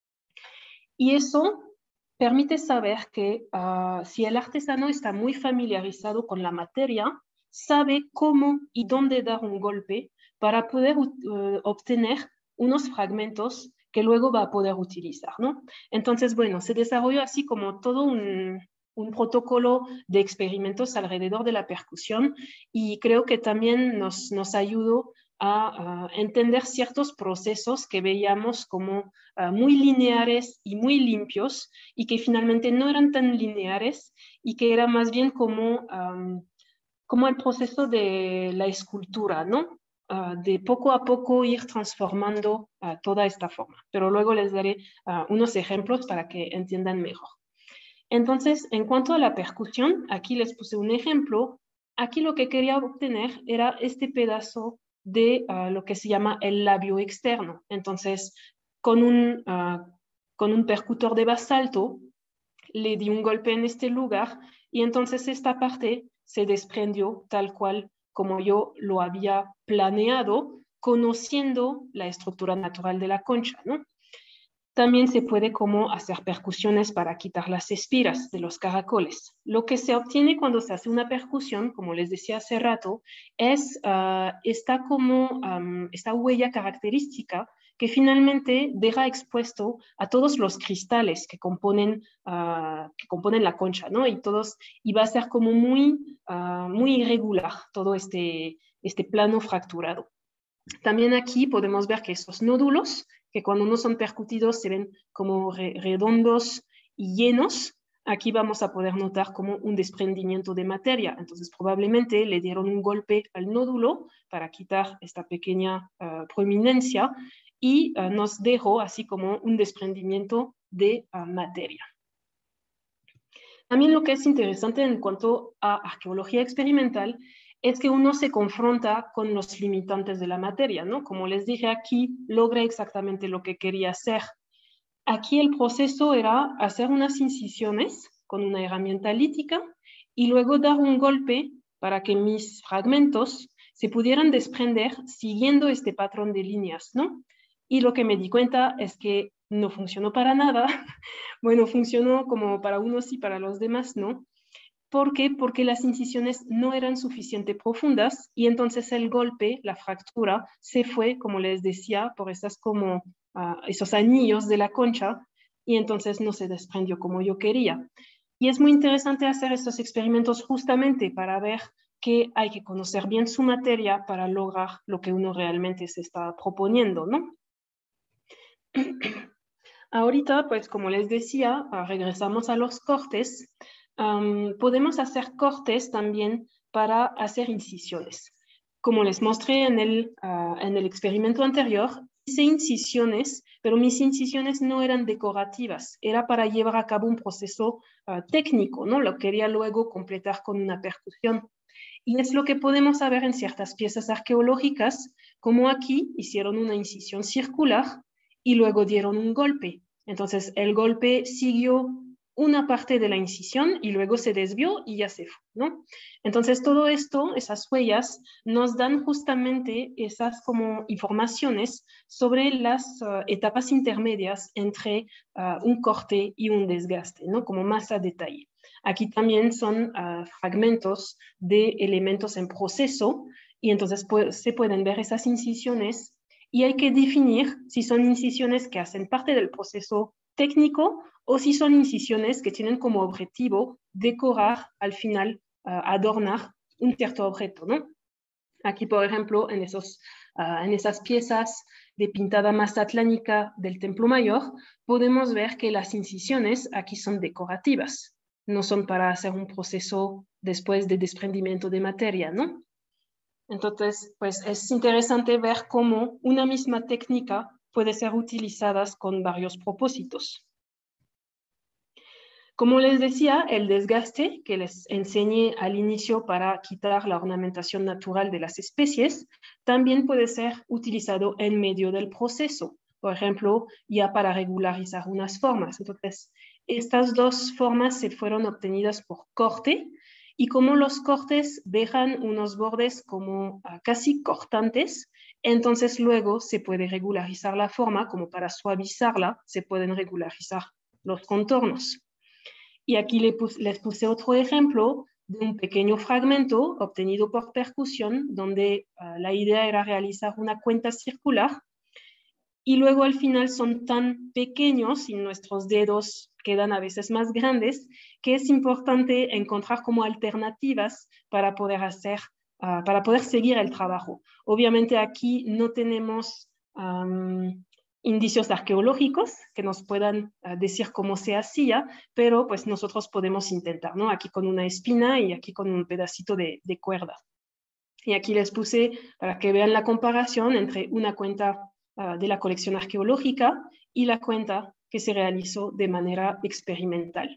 Y eso permite saber que si el artesano está muy familiarizado con la materia, sabe cómo y dónde dar un golpe para poder obtener unos fragmentos que luego va a poder utilizar, ¿no? Entonces, bueno, se desarrolló así como todo un protocolo de experimentos alrededor de la percusión y creo que también nos ayudó a entender ciertos procesos que veíamos como muy lineares y muy limpios y que finalmente no eran tan lineares y que era más bien como el proceso de la escultura, ¿no? De poco a poco ir transformando toda esta forma. Pero luego les daré unos ejemplos para que entiendan mejor. Entonces, en cuanto a la percusión, aquí les puse un ejemplo. Aquí lo que quería obtener era este pedazo de lo que se llama el labio externo. Entonces, con un percutor de basalto, le di un golpe en este lugar y entonces esta parte se desprendió tal cual como yo lo había planeado, conociendo la estructura natural de la concha, ¿no? También se puede como hacer percusiones para quitar las espiras de los caracoles. Lo que se obtiene cuando se hace una percusión, como les decía hace rato, es esta huella característica que finalmente deja expuesto a todos los cristales que componen la concha, ¿no? Y va a ser como muy irregular todo este plano fracturado. También aquí podemos ver que esos nódulos, que cuando no son percutidos se ven como redondos y llenos, aquí vamos a poder notar como un desprendimiento de materia. Entonces probablemente le dieron un golpe al nódulo para quitar esta pequeña prominencia y nos dejó así como un desprendimiento de materia. También lo que es interesante en cuanto a arqueología experimental es que uno se confronta con los limitantes de la materia, ¿no? Como les dije aquí, logra exactamente lo que quería hacer. Aquí el proceso era hacer unas incisiones con una herramienta lítica y luego dar un golpe para que mis fragmentos se pudieran desprender siguiendo este patrón de líneas, ¿no? Y lo que me di cuenta es que no funcionó para nada. Bueno, funcionó como para unos y para los demás, ¿no? ¿Por qué? Porque las incisiones no eran suficientemente profundas y entonces el golpe, la fractura, se fue, como les decía, por esos anillos de la concha y entonces no se desprendió como yo quería. Y es muy interesante hacer estos experimentos justamente para ver que hay que conocer bien su materia para lograr lo que uno realmente se está proponiendo, ¿no? Ahorita, pues como les decía, regresamos a los cortes. Podemos hacer cortes también para hacer incisiones. Como les mostré en el experimento anterior, hice incisiones, pero mis incisiones no eran decorativas, era para llevar a cabo un proceso técnico, ¿no? Lo quería luego completar con una percusión. Y es lo que podemos saber en ciertas piezas arqueológicas, como aquí hicieron una incisión circular y luego dieron un golpe. Entonces el golpe siguió una parte de la incisión y luego se desvió y ya se fue, ¿no? Entonces todo esto, esas huellas, nos dan justamente esas como informaciones sobre las etapas intermedias entre un corte y un desgaste, ¿no? Como más a detalle. Aquí también son fragmentos de elementos en proceso y entonces se pueden ver esas incisiones y hay que definir si son incisiones que hacen parte del proceso técnico o si son incisiones que tienen como objetivo decorar al final, adornar un cierto objeto, ¿no? Aquí, por ejemplo, en esas piezas de pintada mazatlánica del Templo Mayor, podemos ver que las incisiones aquí son decorativas, no son para hacer un proceso después de desprendimiento de materia, ¿no? Entonces, pues es interesante ver cómo una misma técnica puede ser utilizada con varios propósitos. Como les decía, el desgaste que les enseñé al inicio para quitar la ornamentación natural de las especies también puede ser utilizado en medio del proceso, por ejemplo, ya para regularizar unas formas. Entonces, estas dos formas se fueron obtenidas por corte y como los cortes dejan unos bordes como casi cortantes, entonces luego se puede regularizar la forma, como para suavizarla, se pueden regularizar los contornos. Y aquí les puse otro ejemplo de un pequeño fragmento obtenido por percusión, donde la idea era realizar una cuenta circular y luego al final son tan pequeños y nuestros dedos quedan a veces más grandes que es importante encontrar como alternativas para poder hacer para poder seguir el trabajo. Obviamente aquí no tenemos indicios arqueológicos que nos puedan decir cómo se hacía, pero pues nosotros podemos intentar, ¿no? Aquí con una espina y aquí con un pedacito de cuerda. Y aquí les puse para que vean la comparación entre una cuenta de la colección arqueológica y la cuenta que se realizó de manera experimental.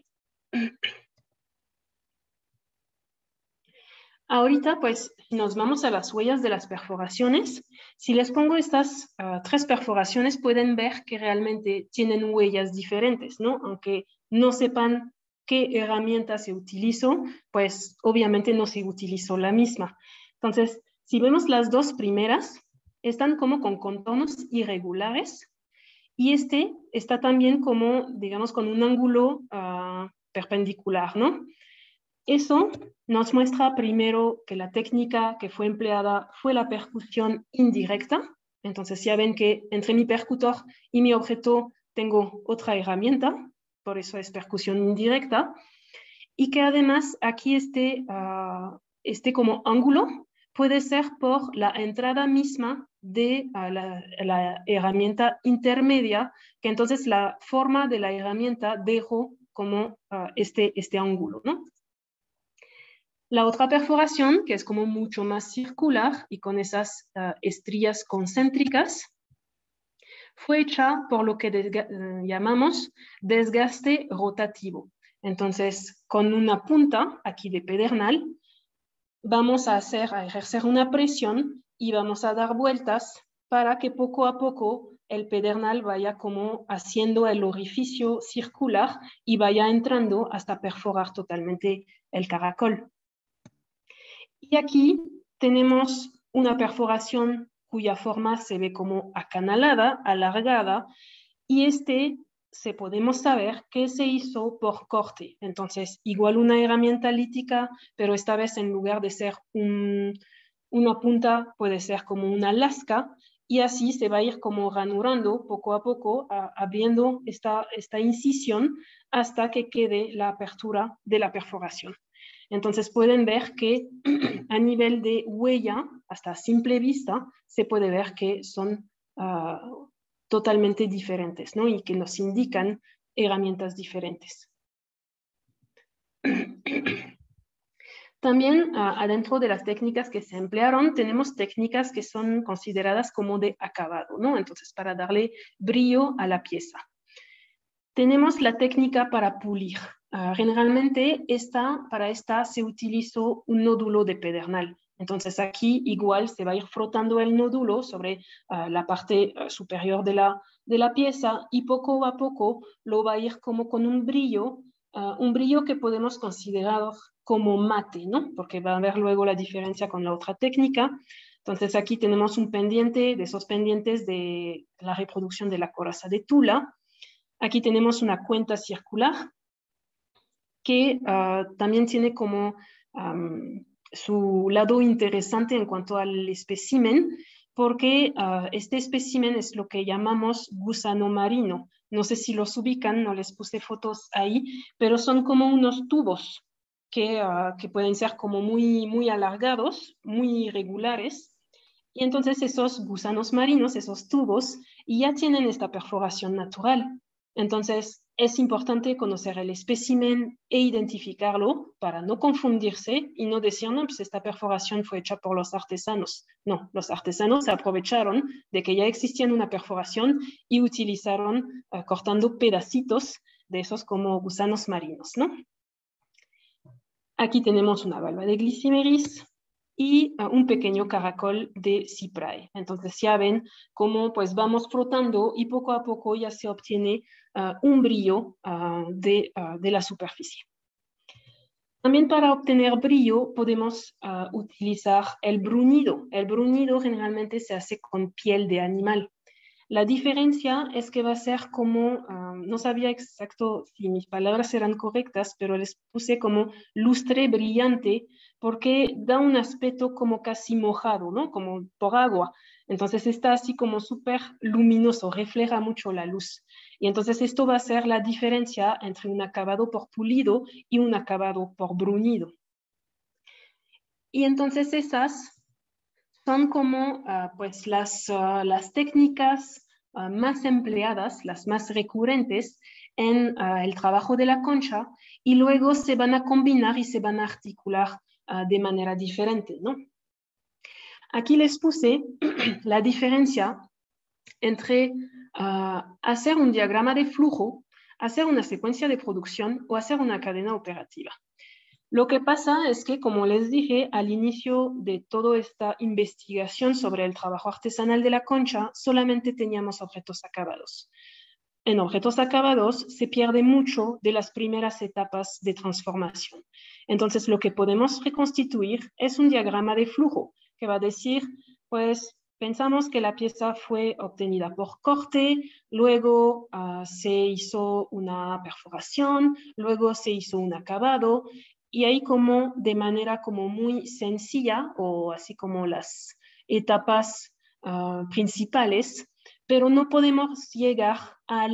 Ahorita, pues, nos vamos a las huellas de las perforaciones. Si les pongo estas 3 perforaciones, pueden ver que realmente tienen huellas diferentes, ¿no? Aunque no sepan qué herramienta se utilizó, pues obviamente no se utilizó la misma. Entonces, si vemos las 2 primeras, están como con contornos irregulares y este está también como, digamos, con un ángulo perpendicular, ¿no? Eso nos muestra primero que la técnica que fue empleada fue la percusión indirecta. Entonces ya ven que entre mi percutor y mi objeto tengo otra herramienta, por eso es percusión indirecta. Y que además aquí este como ángulo puede ser por la entrada misma de la herramienta intermedia, que entonces la forma de la herramienta dejó como este ángulo, ¿no? La otra perforación, que es como mucho más circular y con esas estrías concéntricas, fue hecha por lo que llamamos desgaste rotativo. Entonces, con una punta aquí de pedernal, vamos a ejercer una presión y vamos a dar vueltas para que poco a poco el pedernal vaya como haciendo el orificio circular y vaya entrando hasta perforar totalmente el caracol. Y aquí tenemos una perforación cuya forma se ve como acanalada, alargada, y se podemos saber que se hizo por corte. Entonces, igual una herramienta lítica, pero esta vez en lugar de ser una punta, puede ser como una lasca, y así se va a ir como ranurando poco a poco, abriendo esta incisión hasta que quede la apertura de la perforación. Entonces pueden ver que a nivel de huella, hasta a simple vista, se puede ver que son totalmente diferentes, ¿no? Y que nos indican herramientas diferentes. También adentro de las técnicas que se emplearon, tenemos técnicas que son consideradas como de acabado, ¿no? Entonces, para darle brillo a la pieza. Tenemos la técnica para pulir. Generalmente para esta se utilizó un nódulo de pedernal. Entonces aquí igual se va a ir frotando el nódulo sobre la parte superior de la pieza y poco a poco lo va a ir como con un brillo que podemos considerar como mate, ¿no? Porque va a haber luego la diferencia con la otra técnica. Entonces aquí tenemos un pendiente de esos pendientes de la reproducción de la coraza de tula. Aquí tenemos una cuenta circular que también tiene como su lado interesante en cuanto al espécimen, porque este espécimen es lo que llamamos gusano marino. No sé si los ubican, no les puse fotos ahí, pero son como unos tubos que pueden ser como muy alargados, muy irregulares. Y entonces esos gusanos marinos, esos tubos, ya tienen esta perforación natural. Entonces, es importante conocer el espécimen e identificarlo para no confundirse y no decir, no, pues esta perforación fue hecha por los artesanos. No, los artesanos se aprovecharon de que ya existía una perforación y utilizaron cortando pedacitos de esos como gusanos marinos, ¿no? Aquí tenemos una valva de Glicimeris y un pequeño caracol de Cypraea. Entonces ya ven cómo pues vamos frotando y poco a poco ya se obtiene un brillo de la superficie. También para obtener brillo podemos utilizar el bruñido. El bruñido generalmente se hace con piel de animal. La diferencia es que va a ser como, no sabía exacto si mis palabras eran correctas, pero les puse como lustre brillante porque da un aspecto como casi mojado, ¿no? Como por agua. Entonces está así como súper luminoso, refleja mucho la luz. Y entonces esto va a ser la diferencia entre un acabado por pulido y un acabado por bruñido. Y entonces esas son como pues las técnicas más empleadas, las más recurrentes en el trabajo de la concha, y luego se van a combinar y se van a articular de manera diferente, ¿no? Aquí les puse la diferencia entre hacer un diagrama de flujo, hacer una secuencia de producción o hacer una cadena operativa. Lo que pasa es que, como les dije al inicio de toda esta investigación sobre el trabajo artesanal de la concha, solamente teníamos objetos acabados. En objetos acabados se pierde mucho de las primeras etapas de transformación. Entonces, lo que podemos reconstituir es un diagrama de flujo que va a decir, pues, pensamos que la pieza fue obtenida por corte, luego se hizo una perforación, luego se hizo un acabado, y ahí como de manera como muy sencilla, o así como las etapas principales, pero no podemos llegar a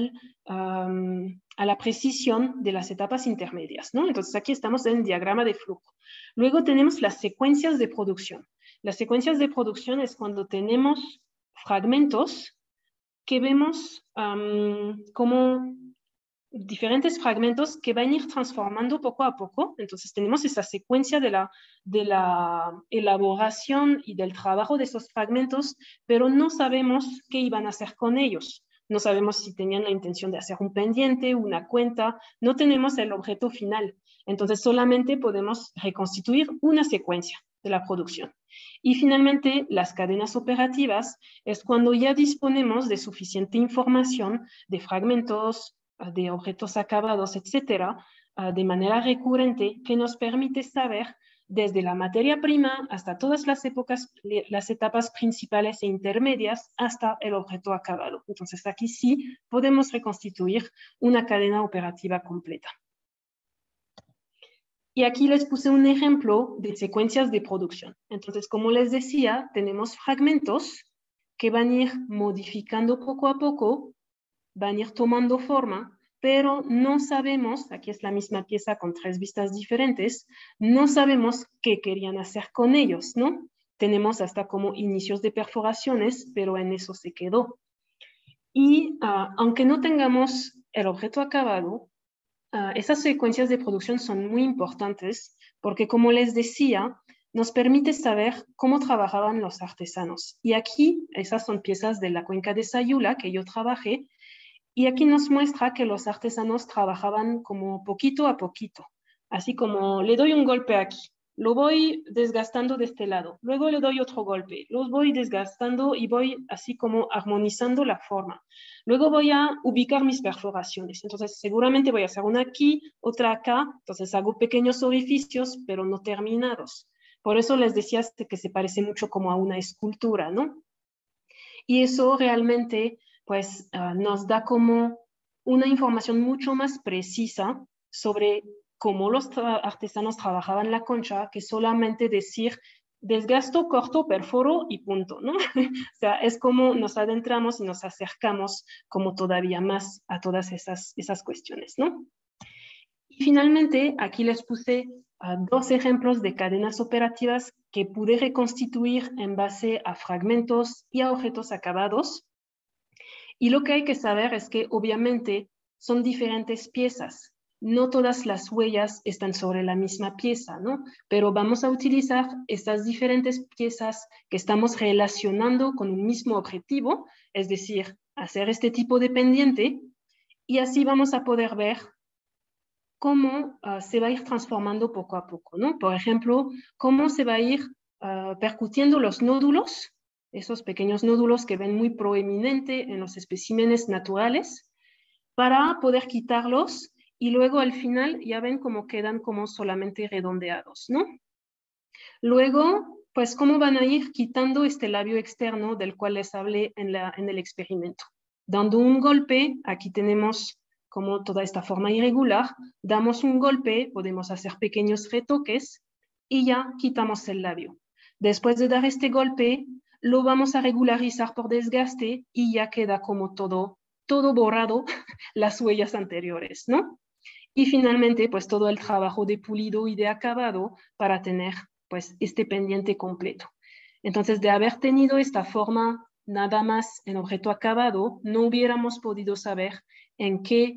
la precisión de las etapas intermedias, ¿no? Entonces aquí estamos en el diagrama de flujo. Luego tenemos las secuencias de producción. Las secuencias de producción es cuando tenemos fragmentos que vemos como diferentes fragmentos que van a ir transformando poco a poco. Entonces tenemos esa secuencia de la elaboración y del trabajo de esos fragmentos, pero no sabemos qué iban a hacer con ellos. No sabemos si tenían la intención de hacer un pendiente, una cuenta, no tenemos el objeto final. Entonces solamente podemos reconstituir una secuencia de la producción. Y finalmente, las cadenas operativas es cuando ya disponemos de suficiente información de fragmentos, de objetos acabados, etcétera, de manera recurrente, que nos permite saber desde la materia prima hasta todas las etapas principales e intermedias hasta el objeto acabado. Entonces aquí sí podemos reconstituir una cadena operativa completa. Y aquí les puse un ejemplo de secuencias de producción. Entonces, como les decía, tenemos fragmentos que van a ir modificando poco a poco, van a ir tomando forma, pero no sabemos, aquí es la misma pieza con 3 vistas diferentes, no sabemos qué querían hacer con ellos, ¿no? Tenemos hasta como inicios de perforaciones, pero en eso se quedó. Y aunque no tengamos el objeto acabado, esas secuencias de producción son muy importantes porque, como les decía, nos permite saber cómo trabajaban los artesanos. Y aquí, esas son piezas de la cuenca de Sayula que yo trabajé, y aquí nos muestra que los artesanos trabajaban como poquito a poquito, así como le doy un golpe aquí, lo voy desgastando de este lado, luego le doy otro golpe, los voy desgastando y voy así como armonizando la forma. Luego voy a ubicar mis perforaciones, entonces seguramente voy a hacer una aquí, otra acá, entonces hago pequeños orificios, pero no terminados. Por eso les decía que se parece mucho como a una escultura, ¿no? Y eso realmente pues nos da como una información mucho más precisa sobre cómo los artesanos trabajaban la concha, que solamente decir desgasto, corto, perforo y punto, ¿no? O sea, es como nos adentramos y nos acercamos como todavía más a todas esas cuestiones, ¿no? Y finalmente, aquí les puse 2 ejemplos de cadenas operativas que pude reconstituir en base a fragmentos y a objetos acabados. Y lo que hay que saber es que obviamente son diferentes piezas. No todas las huellas están sobre la misma pieza, ¿no? Pero vamos a utilizar estas diferentes piezas que estamos relacionando con un mismo objetivo, es decir, hacer este tipo de pendiente, y así vamos a poder ver cómo se va a ir transformando poco a poco, ¿no? Por ejemplo, cómo se va a ir percutiendo los nódulos, esos pequeños nódulos que ven muy proeminente en los especímenes naturales, para poder quitarlos y luego al final ya ven cómo quedan como solamente redondeados, ¿no? Luego, pues cómo van a ir quitando este labio externo del cual les hablé en el experimento. Dando un golpe, aquí tenemos como toda esta forma irregular, damos un golpe, podemos hacer pequeños retoques y ya quitamos el labio. Después de dar este golpe, lo vamos a regularizar por desgaste y ya queda como todo borrado, las huellas anteriores, ¿no? Y finalmente, pues todo el trabajo de pulido y de acabado para tener pues este pendiente completo. Entonces, de haber tenido esta forma nada más en objeto acabado, no hubiéramos podido saber en qué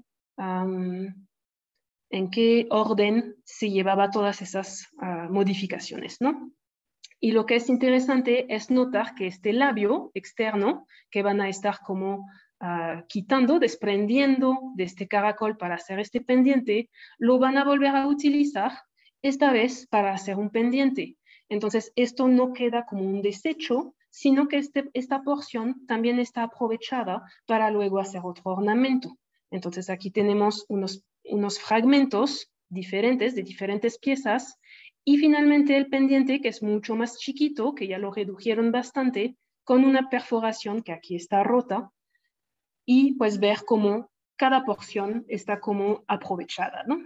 orden se llevaba todas esas modificaciones, ¿no? Y lo que es interesante es notar que este labio externo, que van a estar como quitando, desprendiendo de este caracol para hacer este pendiente, lo van a volver a utilizar, esta vez para hacer un pendiente. Entonces, esto no queda como un desecho, sino que esta porción también está aprovechada para luego hacer otro ornamento. Entonces, aquí tenemos unos fragmentos diferentes, de diferentes piezas, y finalmente el pendiente, que es mucho más chiquito, que ya lo redujeron bastante, con una perforación que aquí está rota, y pues ver cómo cada porción está como aprovechada, ¿no?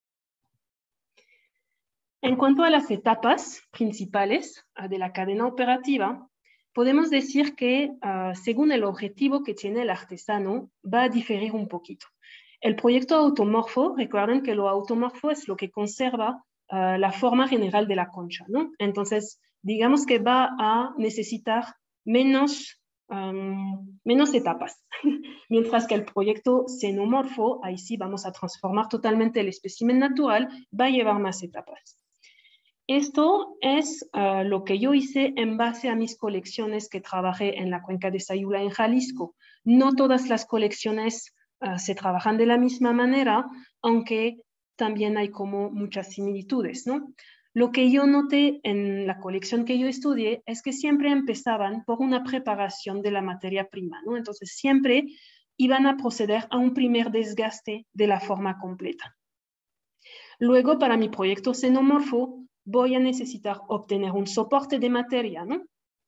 En cuanto a las etapas principales de la cadena operativa, podemos decir que según el objetivo que tiene el artesano, va a diferir un poquito. El proyecto automorfo, recuerden que lo automorfo es lo que conserva la forma general de la concha, ¿no? Entonces, digamos que va a necesitar menos etapas, mientras que el proyecto xenomorfo, ahí sí vamos a transformar totalmente el espécimen natural, va a llevar más etapas. Esto es lo que yo hice en base a mis colecciones que trabajé en la cuenca de Sayula en Jalisco. No todas las colecciones se trabajan de la misma manera, aunque también hay como muchas similitudes, ¿no? Lo que yo noté en la colección que yo estudié es que siempre empezaban por una preparación de la materia prima, ¿no? Entonces siempre iban a proceder a un primer desgaste de la forma completa. Luego, para mi proyecto xenomorfo, voy a necesitar obtener un soporte de materia, ¿no?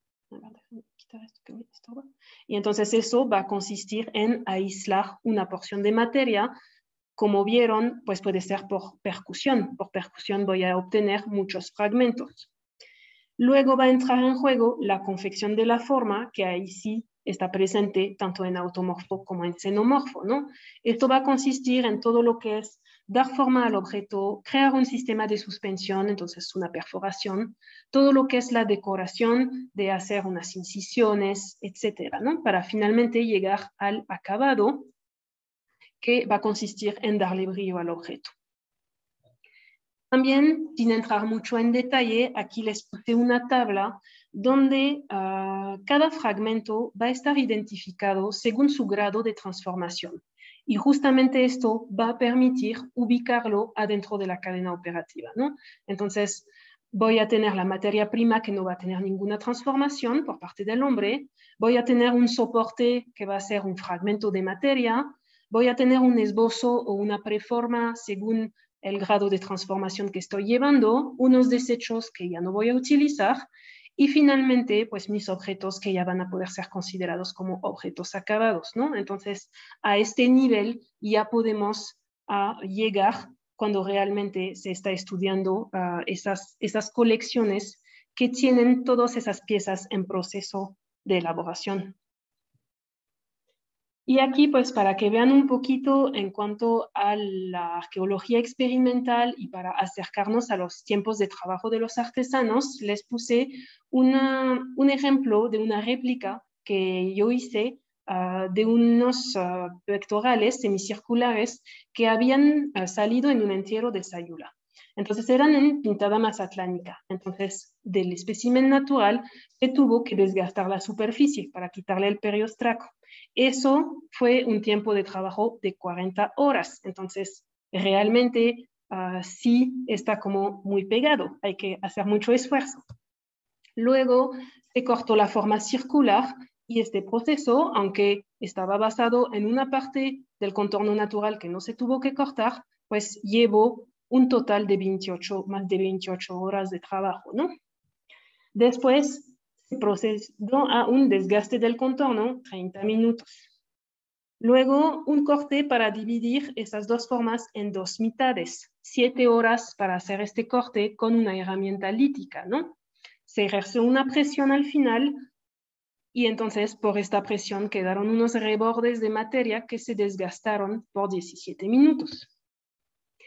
Y entonces eso va a consistir en aislar una porción de materia. Como vieron, pues puede ser por percusión. Por percusión voy a obtener muchos fragmentos. Luego va a entrar en juego la confección de la forma, que ahí sí está presente tanto en automorfo como en xenomorfo, ¿no? Esto va a consistir en todo lo que es dar forma al objeto, crear un sistema de suspensión, entonces una perforación, todo lo que es la decoración de hacer unas incisiones, etcétera, ¿no? Para finalmente llegar al acabado que va a consistir en darle brillo al objeto. También, sin entrar mucho en detalle, aquí les puse una tabla donde cada fragmento va a estar identificado según su grado de transformación. Y justamente esto va a permitir ubicarlo adentro de la cadena operativa, ¿no? Entonces, voy a tener la materia prima que no va a tener ninguna transformación por parte del hombre, voy a tener un soporte que va a ser un fragmento de materia, voy a tener un esbozo o una preforma según el grado de transformación que estoy llevando, unos desechos que ya no voy a utilizar y finalmente, pues mis objetos que ya van a poder ser considerados como objetos acabados, ¿no? Entonces, a este nivel ya podemos llegar cuando realmente se está estudiando esas colecciones que tienen todas esas piezas en proceso de elaboración. Y aquí, pues, para que vean un poquito en cuanto a la arqueología experimental y para acercarnos a los tiempos de trabajo de los artesanos, les puse un ejemplo de una réplica que yo hice de unos pectorales semicirculares que habían salido en un entierro de Sayula. Entonces eran en pintada mazatlánica. Entonces, del espécimen natural se tuvo que desgastar la superficie para quitarle el periostraco. Eso fue un tiempo de trabajo de 40 horas. Entonces, realmente sí está como muy pegado. Hay que hacer mucho esfuerzo. Luego se cortó la forma circular y este proceso, aunque estaba basado en una parte del contorno natural que no se tuvo que cortar, pues llevó un total de más de 28 horas de trabajo, ¿no? Después se procedió a un desgaste del contorno, 30 minutos. Luego, un corte para dividir esas dos formas en dos mitades. 7 horas para hacer este corte con una herramienta lítica, ¿no? Se ejerció una presión al final y entonces por esta presión quedaron unos rebordes de materia que se desgastaron por 17 minutos.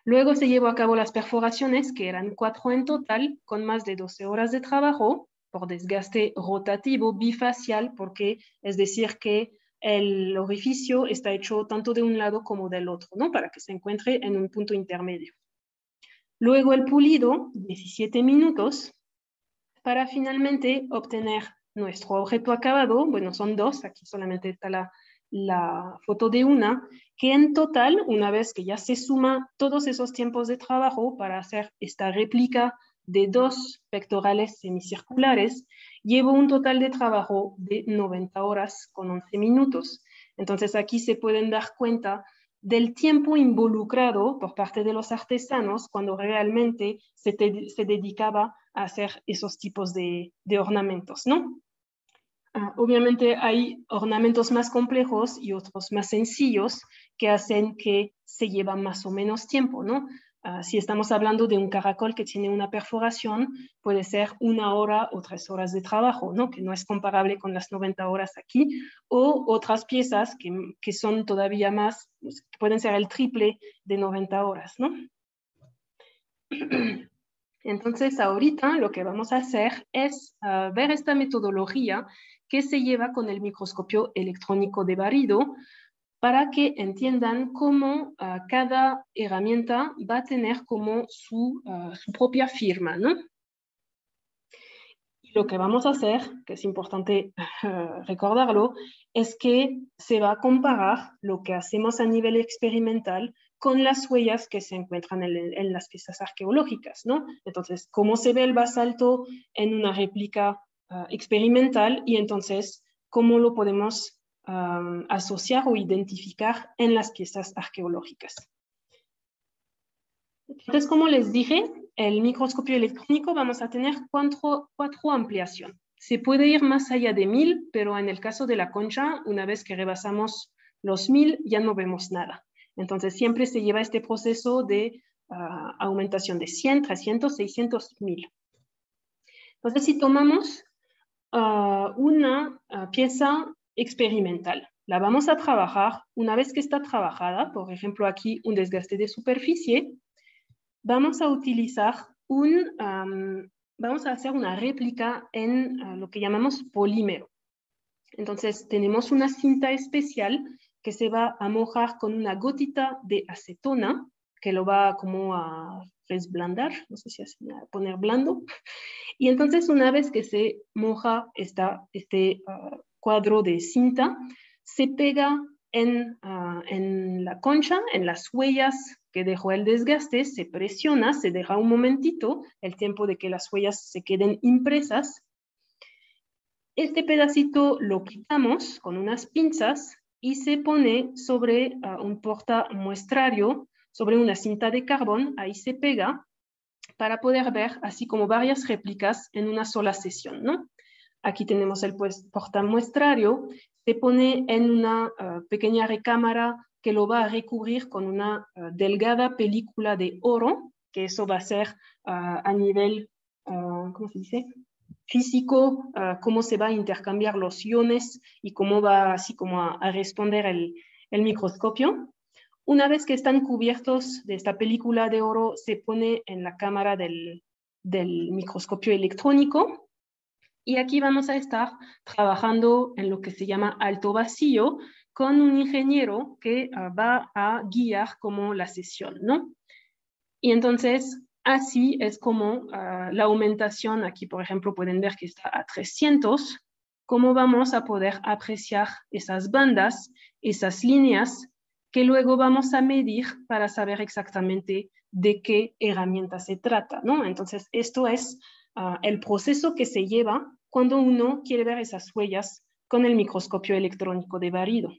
Luego se llevó a cabo las perforaciones, que eran 4 en total, con más de 12 horas de trabajo, por desgaste rotativo bifacial, porque es decir que el orificio está hecho tanto de un lado como del otro, ¿no? Para que se encuentre en un punto intermedio. Luego el pulido, 17 minutos, para finalmente obtener nuestro objeto acabado. Bueno, son dos, aquí solamente está la foto de una, que en total, una vez que ya se suma todos esos tiempos de trabajo para hacer esta réplica de 2 pectorales semicirculares, llevo un total de trabajo de 90 horas con 11 minutos. Entonces aquí se pueden dar cuenta del tiempo involucrado por parte de los artesanos cuando realmente se dedicaba a hacer esos tipos de ornamentos, ¿no? Obviamente hay ornamentos más complejos y otros más sencillos que hacen que se lleva más o menos tiempo, ¿no? Si estamos hablando de un caracol que tiene una perforación, puede ser 1 hora o 3 horas de trabajo, ¿no? Que no es comparable con las 90 horas aquí, o otras piezas que son todavía más, que pueden ser el triple de 90 horas, ¿no? Entonces, ahorita lo que vamos a hacer es ver esta metodología que se lleva con el microscopio electrónico de barido para que entiendan cómo cada herramienta va a tener como su propia firma, ¿no? Y lo que vamos a hacer, que es importante recordarlo, es que se va a comparar lo que hacemos a nivel experimental con las huellas que se encuentran en las piezas arqueológicas, ¿no? Entonces, cómo se ve el basalto en una réplica experimental y entonces cómo lo podemos asociar o identificar en las piezas arqueológicas. Entonces, como les dije, el microscopio electrónico vamos a tener cuatro ampliaciones. Se puede ir más allá de 1000, pero en el caso de la concha, una vez que rebasamos los 1000, ya no vemos nada. Entonces, siempre se lleva este proceso de aumentación de 100, 300, 600, 1000. Entonces, si tomamos una pieza experimental, la vamos a trabajar. Una vez que está trabajada, por ejemplo, aquí un desgaste de superficie, vamos a utilizar vamos a hacer una réplica en lo que llamamos polímero. Entonces, tenemos una cinta especial que se va a mojar con una gotita de acetona, que lo va como a resblandar, no sé si así, a poner blando. Y entonces, una vez que se moja este cuadro de cinta, se pega en la concha, en las huellas que dejó el desgaste, se presiona, se deja un momentito, el tiempo de que las huellas se queden impresas. Este pedacito lo quitamos con unas pinzas y se pone sobre un portamuestrario, sobre una cinta de carbón, ahí se pega, para poder ver así como varias réplicas en una sola sesión, ¿no? Aquí tenemos el portamuestrario, se pone en una pequeña recámara que lo va a recubrir con una delgada película de oro, que eso va a ser a nivel, ¿cómo se dice? Físico, cómo se va a intercambiar los iones y cómo va así como a responder el microscopio. Una vez que están cubiertos de esta película de oro, se pone en la cámara del microscopio electrónico. Y aquí vamos a estar trabajando en lo que se llama alto vacío con un ingeniero que va a guiar como la sesión, ¿no? Y entonces, así es como la aumentación, aquí por ejemplo pueden ver que está a 300, cómo vamos a poder apreciar esas bandas, esas líneas, que luego vamos a medir para saber exactamente de qué herramienta se trata, ¿no? Entonces, esto es el proceso que se lleva cuando uno quiere ver esas huellas con el microscopio electrónico de barido.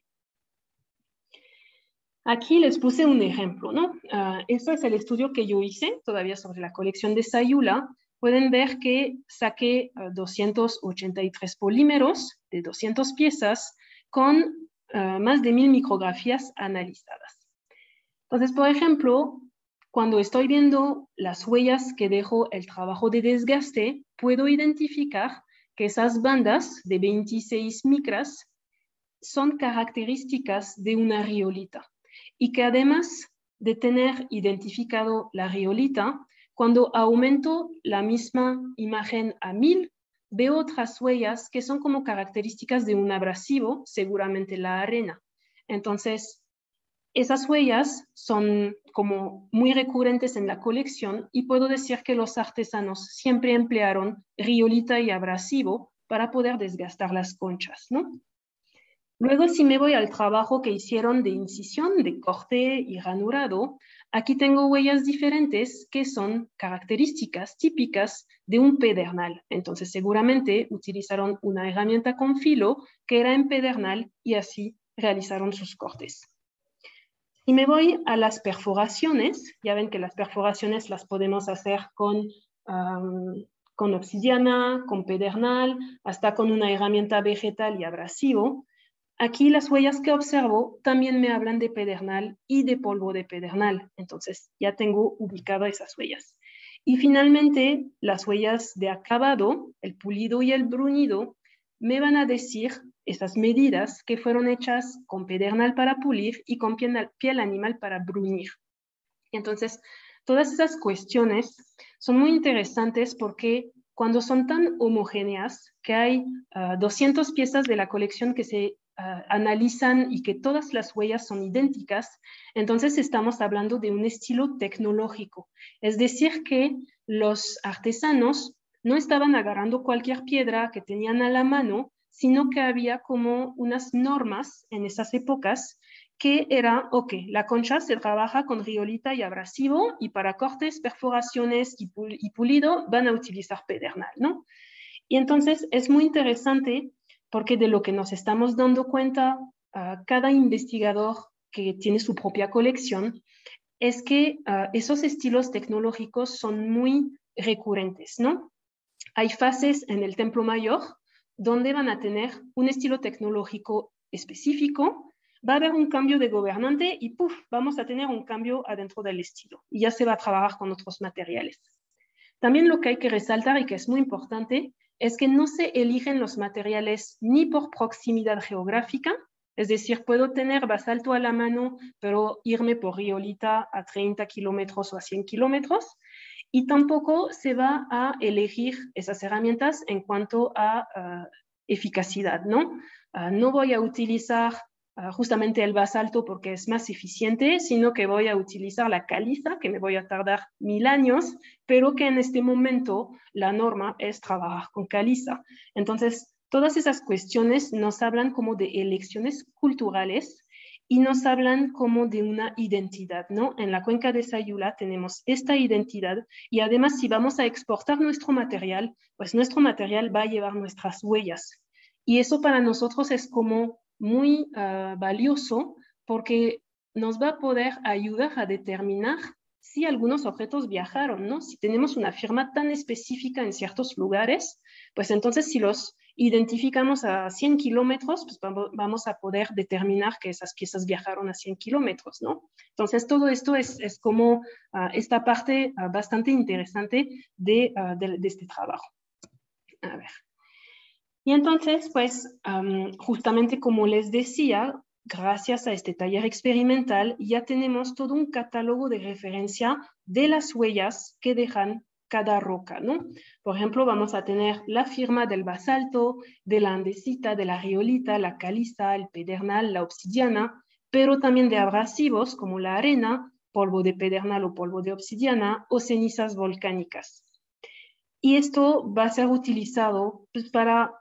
Aquí les puse un ejemplo, ¿no? Este es el estudio que yo hice, todavía sobre la colección de Sayula. Pueden ver que saqué 283 polímeros de 200 piezas con más de 1000 micrografías analizadas. Entonces, por ejemplo, cuando estoy viendo las huellas que dejó el trabajo de desgaste, puedo identificar que esas bandas de 26 micras son características de una riolita y que además de tener identificado la riolita, cuando aumento la misma imagen a 1000, veo otras huellas que son como características de un abrasivo, seguramente la arena. Entonces, esas huellas son como muy recurrentes en la colección y puedo decir que los artesanos siempre emplearon riolita y abrasivo para poder desgastar las conchas, ¿no? Luego, si me voy al trabajo que hicieron de incisión, de corte y ranurado, aquí tengo huellas diferentes que son características típicas de un pedernal. Entonces, seguramente utilizaron una herramienta con filo que era en pedernal y así realizaron sus cortes. Si me voy a las perforaciones, ya ven que las perforaciones las podemos hacer con obsidiana, con pedernal, hasta con una herramienta vegetal y abrasivo. Aquí las huellas que observo también me hablan de pedernal y de polvo de pedernal. Entonces ya tengo ubicadas esas huellas. Y finalmente, las huellas de acabado, el pulido y el bruñido, me van a decir esas medidas que fueron hechas con pedernal para pulir y con piel animal para bruñir. Entonces, todas esas cuestiones son muy interesantes porque cuando son tan homogéneas, que hay 200 piezas de la colección que se analizan y que todas las huellas son idénticas, entonces estamos hablando de un estilo tecnológico. Es decir, que los artesanos no estaban agarrando cualquier piedra que tenían a la mano, sino que había como unas normas en esas épocas que era, ok, la concha se trabaja con riolita y abrasivo y para cortes, perforaciones y pulido van a utilizar pedernal, ¿no? Y entonces es muy interesante porque de lo que nos estamos dando cuenta cada investigador que tiene su propia colección es que esos estilos tecnológicos son muy recurrentes, ¿no? Hay fases en el Templo Mayor donde van a tener un estilo tecnológico específico, va a haber un cambio de gobernante y ¡puf! Vamos a tener un cambio adentro del estilo y ya se va a trabajar con otros materiales. También lo que hay que resaltar y que es muy importante es que no se eligen los materiales ni por proximidad geográfica, es decir, puedo tener basalto a la mano, pero irme por riolita a 30 kilómetros o a 100 kilómetros, y tampoco se va a elegir esas herramientas en cuanto a eficacidad, ¿no? No voy a utilizar justamente el basalto porque es más eficiente, sino que voy a utilizar la caliza, que me voy a tardar 1000 años, pero que en este momento la norma es trabajar con caliza. Entonces, todas esas cuestiones nos hablan como de elecciones culturales y nos hablan como de una identidad, ¿no? En la cuenca de Sayula tenemos esta identidad y además si vamos a exportar nuestro material, pues nuestro material va a llevar nuestras huellas. Y eso para nosotros es como muy valioso porque nos va a poder ayudar a determinar si algunos objetos viajaron, ¿no? Si tenemos una firma tan específica en ciertos lugares, pues entonces si los identificamos a 100 kilómetros, pues vamos a poder determinar que esas piezas viajaron a 100 kilómetros, ¿no? Entonces todo esto es como esta parte bastante interesante de este trabajo. A ver. Y entonces, pues, justamente como les decía, gracias a este taller experimental, ya tenemos todo un catálogo de referencia de las huellas que dejan cada roca, ¿no? Por ejemplo, vamos a tener la firma del basalto, de la andesita, de la riolita, la caliza, el pedernal, la obsidiana, pero también de abrasivos como la arena, polvo de pedernal o polvo de obsidiana o cenizas volcánicas. Y esto va a ser utilizado pues, para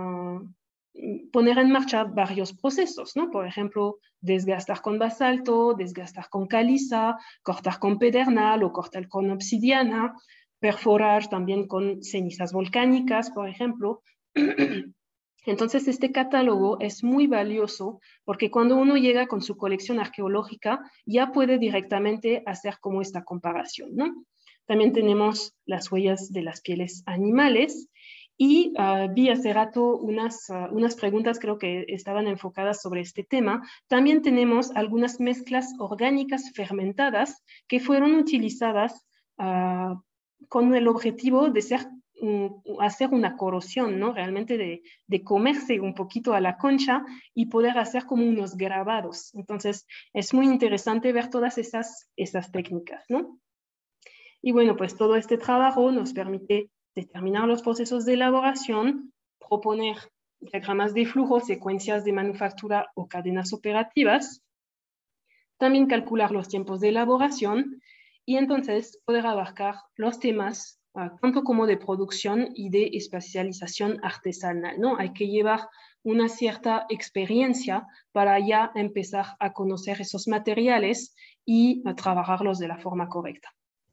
poner en marcha varios procesos, ¿no? Por ejemplo, desgastar con basalto, desgastar con caliza, cortar con pedernal o cortar con obsidiana, perforar también con cenizas volcánicas, por ejemplo. Entonces, este catálogo es muy valioso porque cuando uno llega con su colección arqueológica, ya puede directamente hacer como esta comparación, ¿no? También tenemos las huellas de las pieles animales y vi hace rato unas preguntas, creo que estaban enfocadas sobre este tema. También tenemos algunas mezclas orgánicas fermentadas que fueron utilizadas con el objetivo de ser hacer una corrosión, ¿no? Realmente de comerse un poquito a la concha y poder hacer como unos grabados. Entonces, es muy interesante ver todas esas técnicas, ¿no? Y bueno, pues todo este trabajo nos permite determinar los procesos de elaboración, proponer diagramas de flujo, secuencias de manufactura o cadenas operativas, también calcular los tiempos de elaboración y entonces poder abarcar los temas tanto como de producción y de especialización artesanal, ¿no? Hay que llevar una cierta experiencia para ya empezar a conocer esos materiales y a trabajarlos de la forma correcta.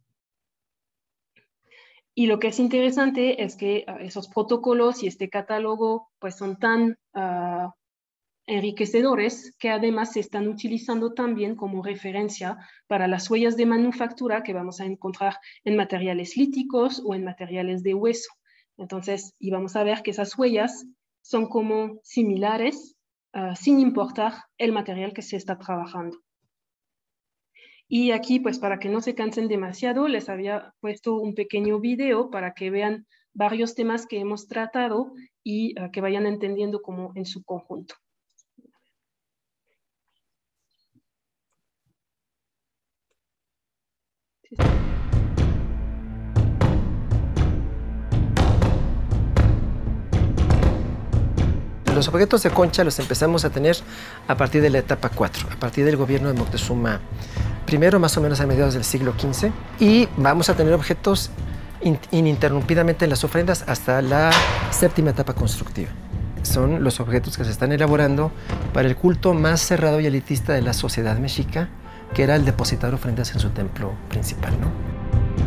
Y lo que es interesante es que esos protocolos y este catálogo pues son tan enriquecedores que además se están utilizando también como referencia para las huellas de manufactura que vamos a encontrar en materiales líticos o en materiales de hueso. Entonces, y vamos a ver que esas huellas son como similares sin importar el material que se está trabajando. Y aquí, pues para que no se cansen demasiado, les había puesto un pequeño video para que vean varios temas que hemos tratado y que vayan entendiendo como en su conjunto. Los objetos de concha los empezamos a tener a partir de la etapa 4, a partir del gobierno de Moctezuma I, más o menos a mediados del siglo XV, y vamos a tener objetos ininterrumpidamente en las ofrendas hasta la séptima etapa constructiva. Son los objetos que se están elaborando para el culto más cerrado y elitista de la sociedad mexica, que era el depositar ofrendas en su templo principal, ¿no?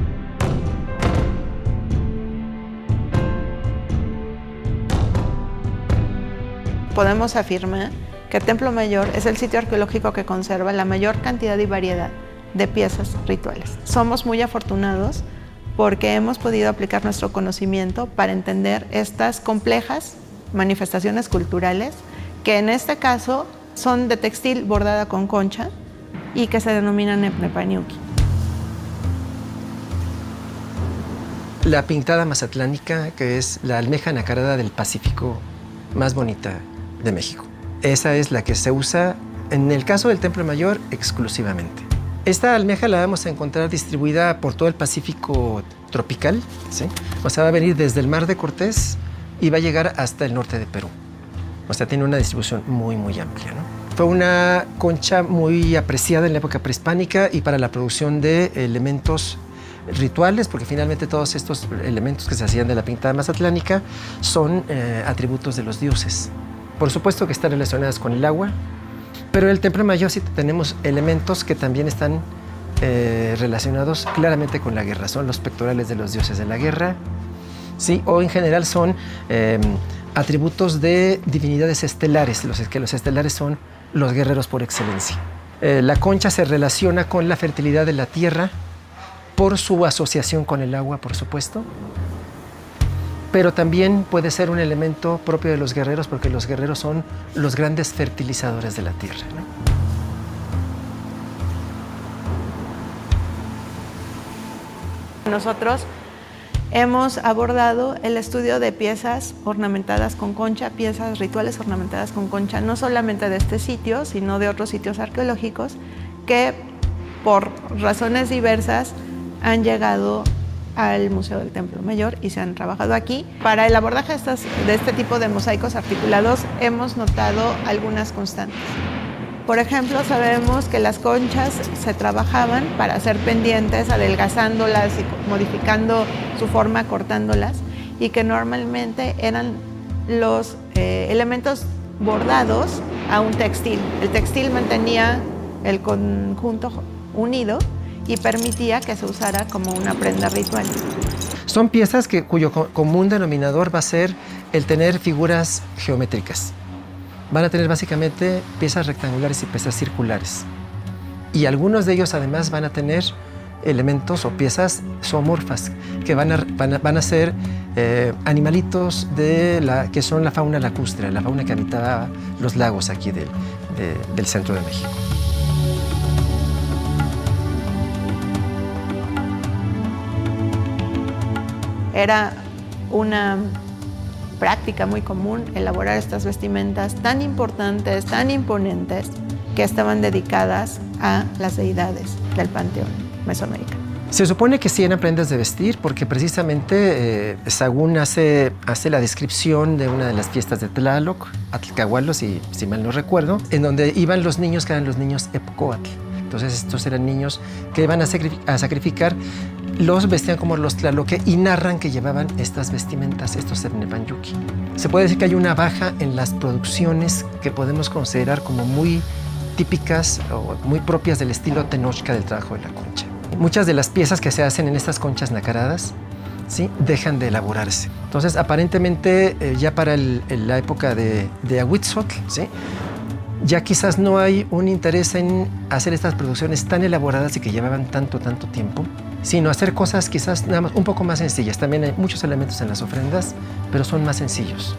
Podemos afirmar que el Templo Mayor es el sitio arqueológico que conserva la mayor cantidad y variedad de piezas rituales. Somos muy afortunados porque hemos podido aplicar nuestro conocimiento para entender estas complejas manifestaciones culturales que en este caso son de textil bordada con concha y que se denominan Nepnepaniuki. La pintada mazatlánica, que es la almeja nacarada del Pacífico más bonita de México. Esa es la que se usa en el caso del Templo Mayor exclusivamente. Esta almeja la vamos a encontrar distribuida por todo el Pacífico tropical, ¿sí? O sea, va a venir desde el Mar de Cortés y va a llegar hasta el norte de Perú. O sea, tiene una distribución muy, muy amplia, ¿no? Fue una concha muy apreciada en la época prehispánica y para la producción de elementos rituales, porque finalmente todos estos elementos que se hacían de la pintada mazatlánica son atributos de los dioses. Por supuesto que están relacionadas con el agua, pero en el Templo Mayor sí tenemos elementos que también están relacionados claramente con la guerra. Son los pectorales de los dioses de la guerra, ¿sí? O en general son atributos de divinidades estelares, que los estelares son los guerreros por excelencia. La concha se relaciona con la fertilidad de la tierra por su asociación con el agua, por supuesto, pero también puede ser un elemento propio de los guerreros porque los guerreros son los grandes fertilizadores de la tierra, ¿no? Nosotros hemos abordado el estudio de piezas ornamentadas con concha, piezas rituales ornamentadas con concha, no solamente de este sitio, sino de otros sitios arqueológicos que por razones diversas han llegado al Museo del Templo Mayor y se han trabajado aquí. Para el abordaje de este tipo de mosaicos articulados hemos notado algunas constantes. Por ejemplo, sabemos que las conchas se trabajaban para hacer pendientes, adelgazándolas y modificando su forma, cortándolas, y que normalmente eran los elementos bordados a un textil. El textil mantenía el conjunto unido y permitía que se usara como una prenda ritual. Son piezas cuyo común denominador va a ser el tener figuras geométricas. Van a tener básicamente piezas rectangulares y piezas circulares. Y algunos de ellos además van a tener elementos o piezas zoomorfas, que van a ser animalitos que son la fauna lacustre, la fauna que habitaba los lagos aquí del centro de México. Era una práctica muy común elaborar estas vestimentas tan importantes, tan imponentes, que estaban dedicadas a las deidades del panteón mesoamericano. Se supone que sí eran prendas de vestir porque precisamente Sahagún hace la descripción de una de las fiestas de Tlaloc, Atlcahualo, si mal no recuerdo, en donde iban los niños que eran los niños Epcoatl. Entonces estos eran niños que iban a sacrificar, los vestían como los Tlaloque y narran que llevaban estas vestimentas, estos Tepnepanjuki. Se puede decir que hay una baja en las producciones que podemos considerar como muy típicas o muy propias del estilo Tenochca del trabajo de la concha. Muchas de las piezas que se hacen en estas conchas nacaradas, ¿sí?, dejan de elaborarse. Entonces, aparentemente, ya para la época de Ahuitzotl, ¿sí?, ya quizás no hay un interés en hacer estas producciones tan elaboradas y que llevaban tanto tiempo, sino hacer cosas quizás nada más un poco más sencillas. También hay muchos elementos en las ofrendas, pero son más sencillos.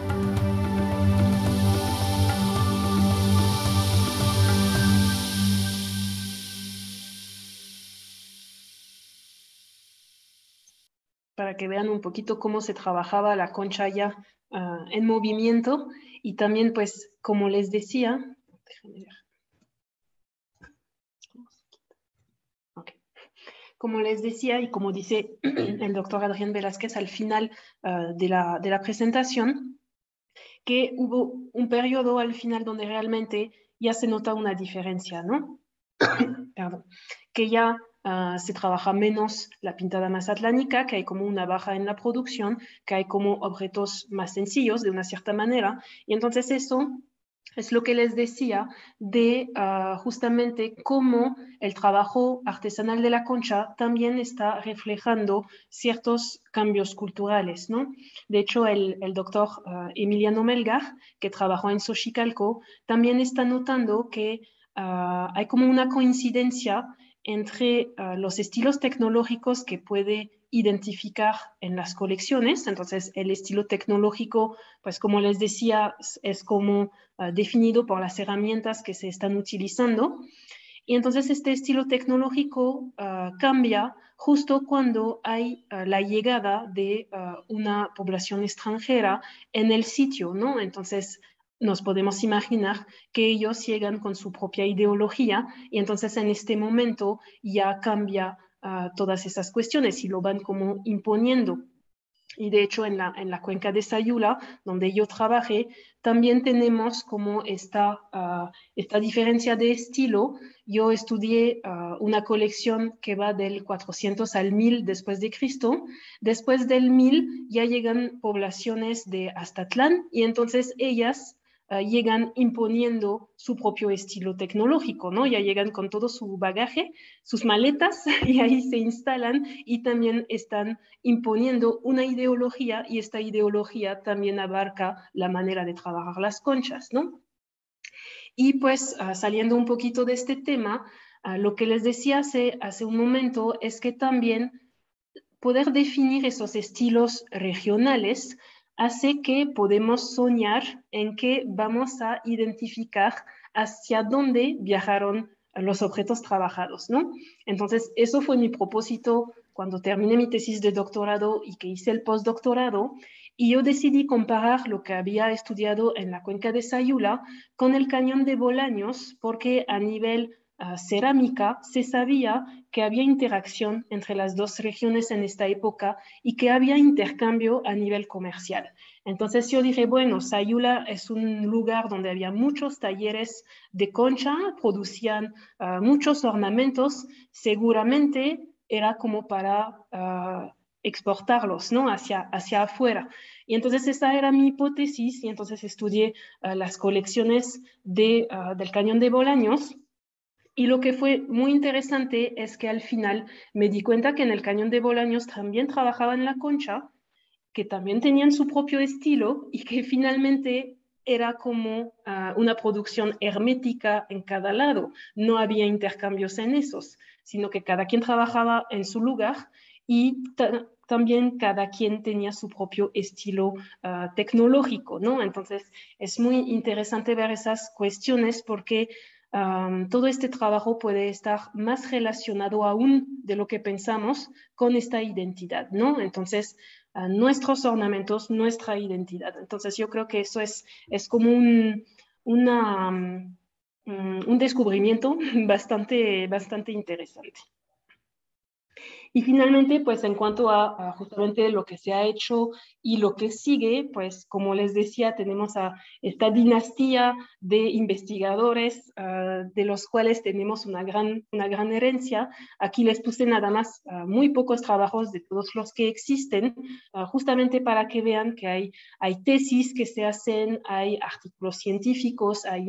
Para que vean un poquito cómo se trabajaba la concha ya en movimiento. Y también, pues, como les decía, déjame ver. Okay. Como les decía y como dice el doctor Adrián Velázquez al final de la presentación, que hubo un periodo al final donde realmente ya se nota una diferencia, ¿no? Perdón. Que ya se trabaja menos la pintada mazatlánica, que hay como una baja en la producción, que hay como objetos más sencillos de una cierta manera. Y entonces eso es lo que les decía de justamente cómo el trabajo artesanal de la concha también está reflejando ciertos cambios culturales, ¿no? De hecho, el doctor Emiliano Melgar, que trabajó en Xochicalco, también está notando que hay como una coincidencia entre los estilos tecnológicos que puede identificar en las colecciones. Entonces, el estilo tecnológico, pues como les decía, es como definido por las herramientas que se están utilizando. Y entonces este estilo tecnológico cambia justo cuando hay la llegada de una población extranjera en el sitio, ¿no? Entonces, nos podemos imaginar que ellos llegan con su propia ideología y entonces en este momento ya cambia todas esas cuestiones y lo van como imponiendo. Y de hecho en la cuenca de Sayula, donde yo trabajé, también tenemos como esta diferencia de estilo. Yo estudié una colección que va del 400 al 1000 después de Cristo. Después del 1000 ya llegan poblaciones de Aztatlán y entonces ellas llegan imponiendo su propio estilo tecnológico, ¿no? Ya llegan con todo su bagaje, sus maletas, y ahí se instalan y también están imponiendo una ideología y esta ideología también abarca la manera de trabajar las conchas, ¿no? Y pues saliendo un poquito de este tema, lo que les decía hace un momento es que también poder definir esos estilos regionales hace que podemos soñar en que vamos a identificar hacia dónde viajaron los objetos trabajados, ¿no? Entonces, eso fue mi propósito cuando terminé mi tesis de doctorado y que hice el postdoctorado, y yo decidí comparar lo que había estudiado en la cuenca de Sayula con el cañón de Bolaños, porque a nivel cerámica se sabía que había interacción entre las dos regiones en esta época y que había intercambio a nivel comercial. Entonces yo dije, bueno, Sayula es un lugar donde había muchos talleres de concha, producían muchos ornamentos, seguramente era como para exportarlos, ¿no? hacia afuera. Y entonces esa era mi hipótesis y entonces estudié las colecciones del Cañón de Bolaños. Y lo que fue muy interesante es que al final me di cuenta que en el Cañón de Bolaños también trabajaban la concha, que también tenían su propio estilo y que finalmente era como una producción hermética en cada lado. No había intercambios en esos, sino que cada quien trabajaba en su lugar y también cada quien tenía su propio estilo tecnológico, ¿no? Entonces es muy interesante ver esas cuestiones porque todo este trabajo puede estar más relacionado aún de lo que pensamos con esta identidad, ¿no? Entonces, nuestros ornamentos, nuestra identidad. Entonces yo creo que eso es como un descubrimiento bastante interesante. Y finalmente, pues en cuanto a justamente lo que se ha hecho y lo que sigue, pues como les decía, tenemos a esta dinastía de investigadores de los cuales tenemos una gran herencia. Aquí les puse nada más muy pocos trabajos de todos los que existen, justamente para que vean que hay tesis que se hacen, hay artículos científicos, hay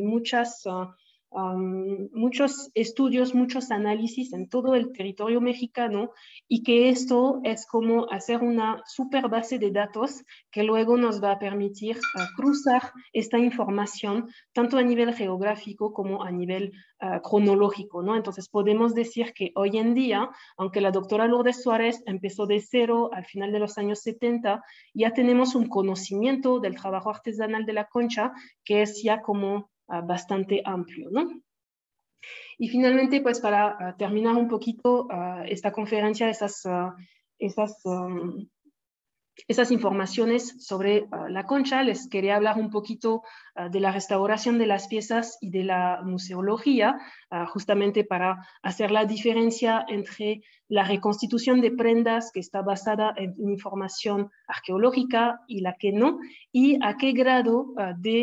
muchos estudios, muchos análisis en todo el territorio mexicano, y que esto es como hacer una super base de datos que luego nos va a permitir cruzar esta información tanto a nivel geográfico como a nivel cronológico, ¿no? Entonces podemos decir que hoy en día, aunque la doctora Lourdes Suárez empezó de cero al final de los años 70, ya tenemos un conocimiento del trabajo artesanal de la concha que es ya como bastante amplio, ¿no? Y finalmente, pues para terminar un poquito esta conferencia, esas informaciones sobre la concha, les quería hablar un poquito de la restauración de las piezas y de la museología, justamente para hacer la diferencia entre la reconstitución de prendas que está basada en información arqueológica y la que no, y a qué grado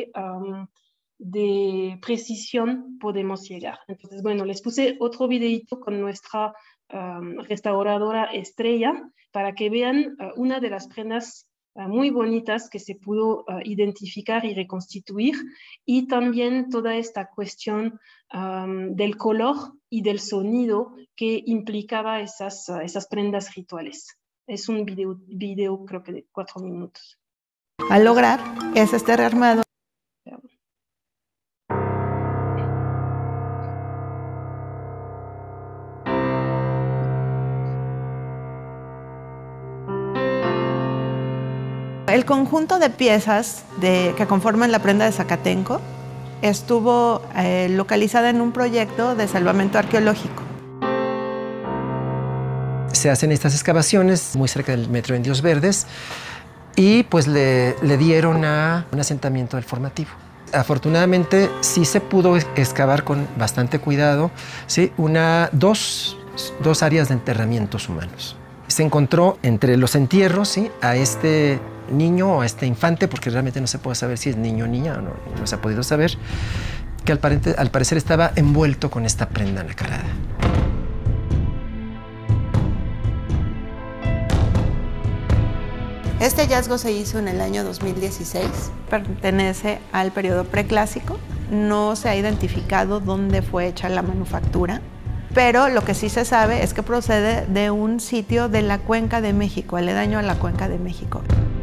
de precisión podemos llegar. Entonces, bueno, les puse otro videito con nuestra restauradora estrella para que vean una de las prendas muy bonitas que se pudo identificar y reconstituir, y también toda esta cuestión del color y del sonido que implicaba esas prendas rituales. Es un video creo que de 4 minutos. A lograr es este rearmado. El conjunto de piezas que conforman la prenda de Zacatenco estuvo localizada en un proyecto de salvamento arqueológico. Se hacen estas excavaciones muy cerca del metro de Indios Verdes y pues le dieron a un asentamiento del formativo. Afortunadamente sí se pudo excavar con bastante cuidado, ¿sí? Dos áreas de enterramientos humanos. Se encontró entre los entierros, ¿sí?, a este niño o a este infante, porque realmente no se puede saber si es niño o niña, no se ha podido saber, que al parecer estaba envuelto con esta prenda nacarada. Este hallazgo se hizo en el año 2016. Pertenece al periodo preclásico. No se ha identificado dónde fue hecha la manufactura, pero lo que sí se sabe es que procede de un sitio de la Cuenca de México, aledaño a la Cuenca de México.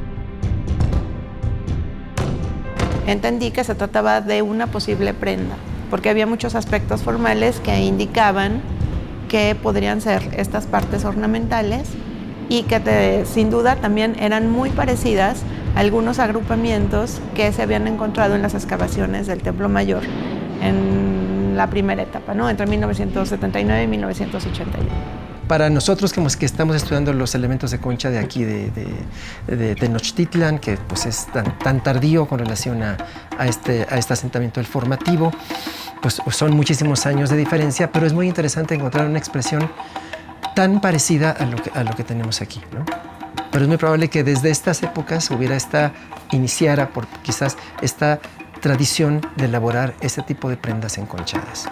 Entendí que se trataba de una posible prenda, porque había muchos aspectos formales que indicaban que podrían ser estas partes ornamentales y que sin duda también eran muy parecidas a algunos agrupamientos que se habían encontrado en las excavaciones del Templo Mayor en la primera etapa, ¿no?, entre 1979 y 1981. Para nosotros que estamos estudiando los elementos de concha de aquí, de Tenochtitlan, que pues es tan tardío con relación a este asentamiento del formativo, pues son muchísimos años de diferencia, pero es muy interesante encontrar una expresión tan parecida a lo que tenemos aquí, ¿no? Pero es muy probable que desde estas épocas iniciara por quizás esta tradición de elaborar este tipo de prendas enconchadas.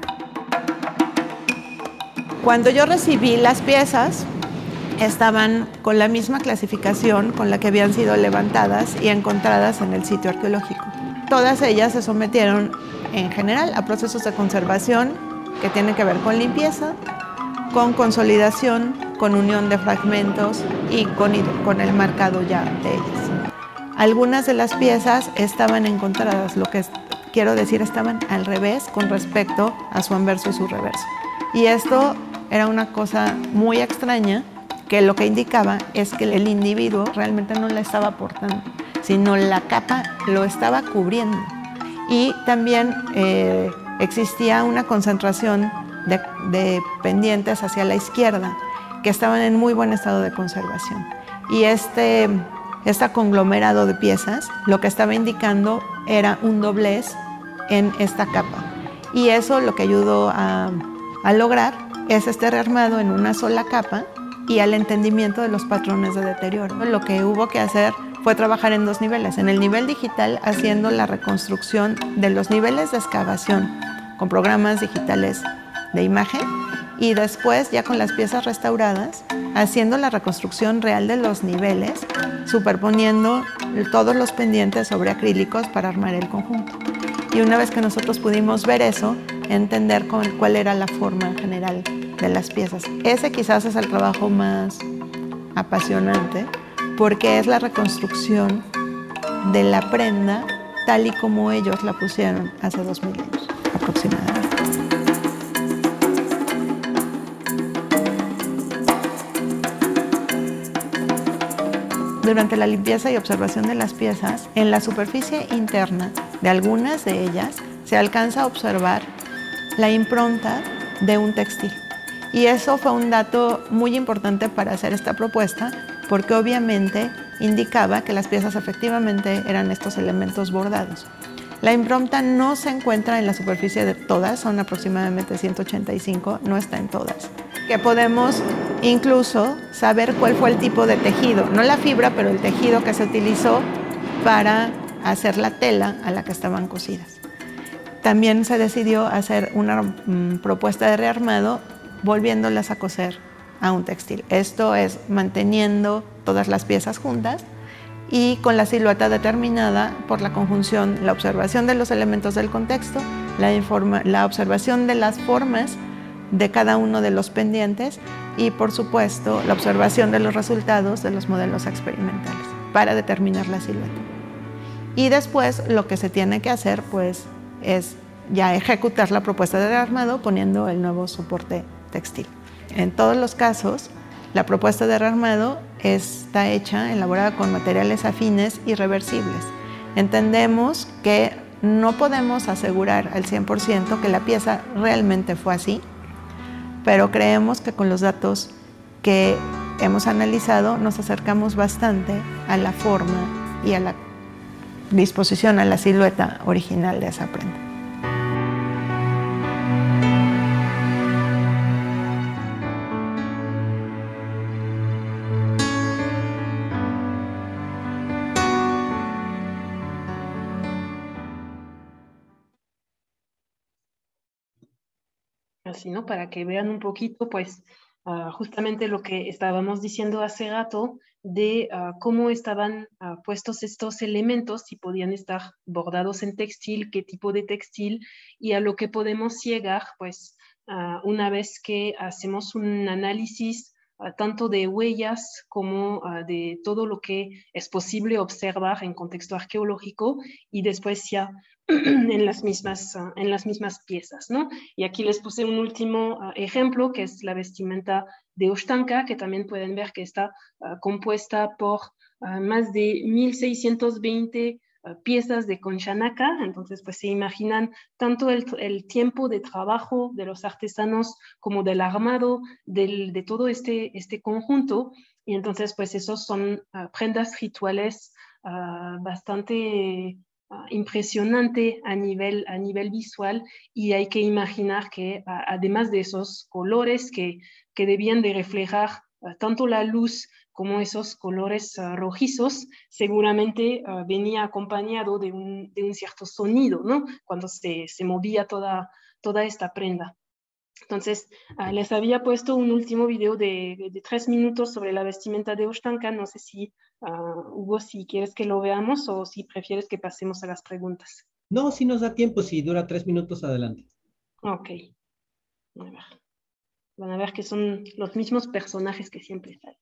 Cuando yo recibí las piezas, estaban con la misma clasificación con la que habían sido levantadas y encontradas en el sitio arqueológico. Todas ellas se sometieron en general a procesos de conservación que tienen que ver con limpieza, con consolidación, con unión de fragmentos y con el marcado ya de ellas. Algunas de las piezas estaban encontradas, lo que quiero decir, estaban al revés con respecto a su anverso y su reverso. Y esto era una cosa muy extraña, que lo que indicaba es que el individuo realmente no la estaba portando, sino la capa lo estaba cubriendo. Y también existía una concentración de pendientes hacia la izquierda que estaban en muy buen estado de conservación. Y este conglomerado de piezas lo que estaba indicando era un doblez en esta capa. Y eso lo que ayudó a lograr es este rearmado en una sola capa y al entendimiento de los patrones de deterioro. Lo que hubo que hacer fue trabajar en dos niveles. En el nivel digital, haciendo la reconstrucción de los niveles de excavación con programas digitales de imagen, y después, ya con las piezas restauradas, haciendo la reconstrucción real de los niveles, superponiendo todos los pendientes sobre acrílicos para armar el conjunto. Y una vez que nosotros pudimos ver eso, entender cuál era la forma general de las piezas. Ese quizás es el trabajo más apasionante, porque es la reconstrucción de la prenda tal y como ellos la pusieron hace 2000 años aproximadamente. Durante la limpieza y observación de las piezas, en la superficie interna de algunas de ellas se alcanza a observar la impronta de un textil. Y eso fue un dato muy importante para hacer esta propuesta, porque obviamente indicaba que las piezas efectivamente eran estos elementos bordados. La impronta no se encuentra en la superficie de todas, son aproximadamente 185, no está en todas. Que podemos incluso saber cuál fue el tipo de tejido, no la fibra, pero el tejido que se utilizó para hacer la tela a la que estaban cosidas. También se decidió hacer una propuesta de rearmado volviéndolas a coser a un textil. Esto es manteniendo todas las piezas juntas y con la silueta determinada por la conjunción, la observación de los elementos del contexto, la observación de las formas de cada uno de los pendientes y, por supuesto, la observación de los resultados de los modelos experimentales para determinar la silueta. Y después lo que se tiene que hacer pues es ya ejecutar la propuesta de rearmado poniendo el nuevo soporte textil. En todos los casos, la propuesta de rearmado está hecha, elaborada con materiales afines y reversibles. Entendemos que no podemos asegurar al 100% que la pieza realmente fue así, pero creemos que con los datos que hemos analizado nos acercamos bastante a la forma y a la disposición, a la silueta original de esa prenda. Así, ¿no? Para que vean un poquito, pues, justamente lo que estábamos diciendo hace rato de cómo estaban puestos estos elementos, si podían estar bordados en textil, qué tipo de textil, y a lo que podemos llegar, pues, una vez que hacemos un análisis tanto de huellas como de todo lo que es posible observar en contexto arqueológico y después ya en las mismas piezas, ¿no? Y aquí les puse un último ejemplo, que es la vestimenta de Oxtanca, que también pueden ver que está compuesta por más de 1620 piezas de conchanaca. Entonces, pues se imaginan tanto el tiempo de trabajo de los artesanos como del armado de todo este conjunto. Y entonces, pues esos son prendas rituales bastante impresionante a nivel visual, y hay que imaginar que además de esos colores que debían de reflejar tanto la luz como esos colores rojizos, seguramente venía acompañado de un cierto sonido, ¿no? Cuando se movía toda esta prenda. Entonces, les había puesto un último video de 3 minutos sobre la vestimenta de Oxtanca. No sé si, Hugo, si quieres que lo veamos o si prefieres que pasemos a las preguntas. No, si nos da tiempo, si dura 3 minutos, adelante. Ok. Van a ver que son los mismos personajes que siempre salen.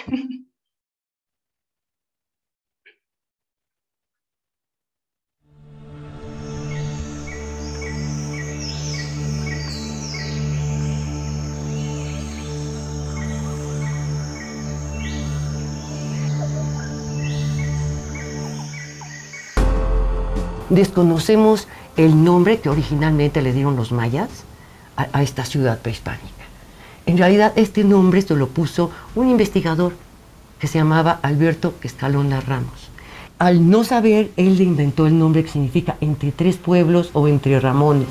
Desconocemos el nombre que originalmente le dieron los mayas a esta ciudad prehispánica. En realidad, este nombre se lo puso un investigador que se llamaba Alberto Escalona Ramos. Al no saber, él le inventó el nombre que significa entre tres pueblos o entre Ramones.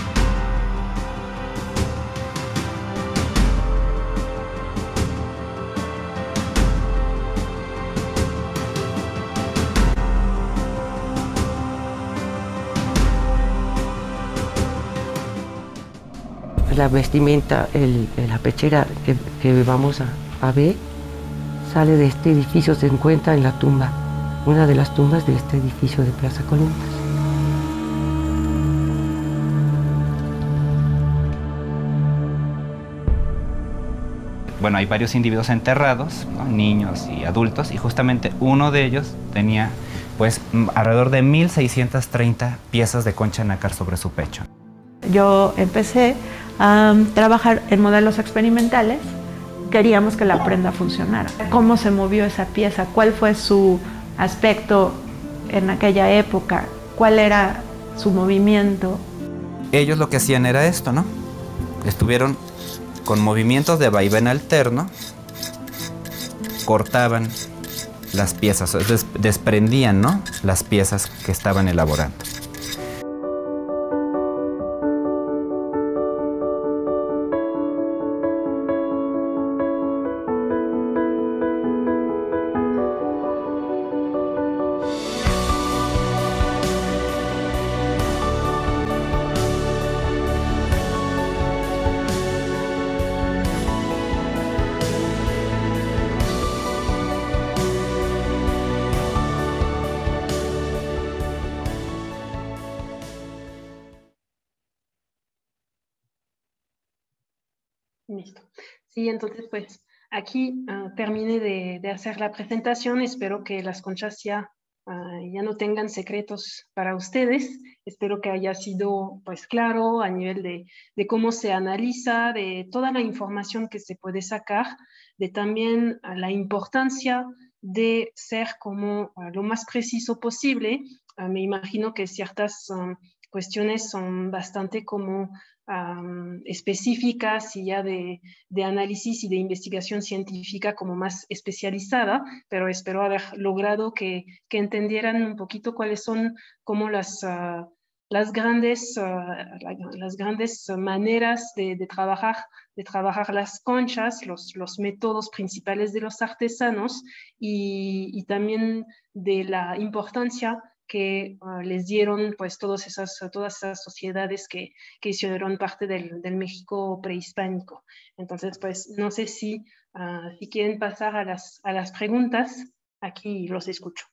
La vestimenta, la pechera que vamos a ver, sale de este edificio, se encuentra en la tumba, una de las tumbas de este edificio de Plaza Columbus. Bueno, hay varios individuos enterrados, ¿no? Niños y adultos, y justamente uno de ellos tenía pues alrededor de 1.630 piezas de concha nácar sobre su pecho. Yo empecé a trabajar en modelos experimentales. Queríamos que la prenda funcionara. ¿Cómo se movió esa pieza? ¿Cuál fue su aspecto en aquella época? ¿Cuál era su movimiento? Ellos lo que hacían era esto, ¿no? Estuvieron con movimientos de vaivén alterno, cortaban las piezas, desprendían, ¿no?, las piezas que estaban elaborando. Listo. Sí, entonces pues aquí terminé de hacer la presentación. Espero que las conchas ya no tengan secretos para ustedes. Espero que haya sido pues claro a nivel de cómo se analiza, de toda la información que se puede sacar, de también la importancia de ser como lo más preciso posible. Me imagino que ciertas cuestiones son bastante como específicas y ya de análisis y de investigación científica como más especializada, pero espero haber logrado que entendieran un poquito cuáles son como las grandes maneras de trabajar las conchas, los métodos principales de los artesanos y también de la importancia que les dieron pues todas esas sociedades que hicieron parte del México prehispánico. Entonces, pues no sé si quieren pasar a las preguntas, aquí los escucho.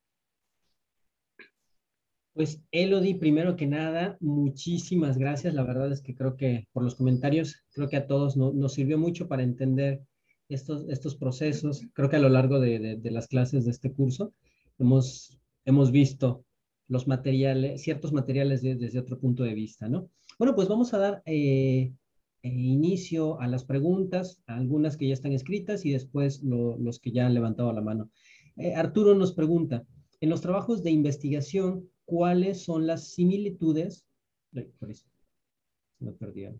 Pues Elodie, primero que nada, muchísimas gracias. La verdad es que creo que por los comentarios, creo que a todos nos sirvió mucho para entender estos procesos. Creo que a lo largo de las clases de este curso hemos visto los materiales, ciertos materiales desde otro punto de vista, ¿no? Bueno, pues vamos a dar inicio a las preguntas, a algunas que ya están escritas y después los que ya han levantado la mano. Arturo nos pregunta, en los trabajos de investigación, ¿cuáles son las similitudes? Por eso, se me perdieron.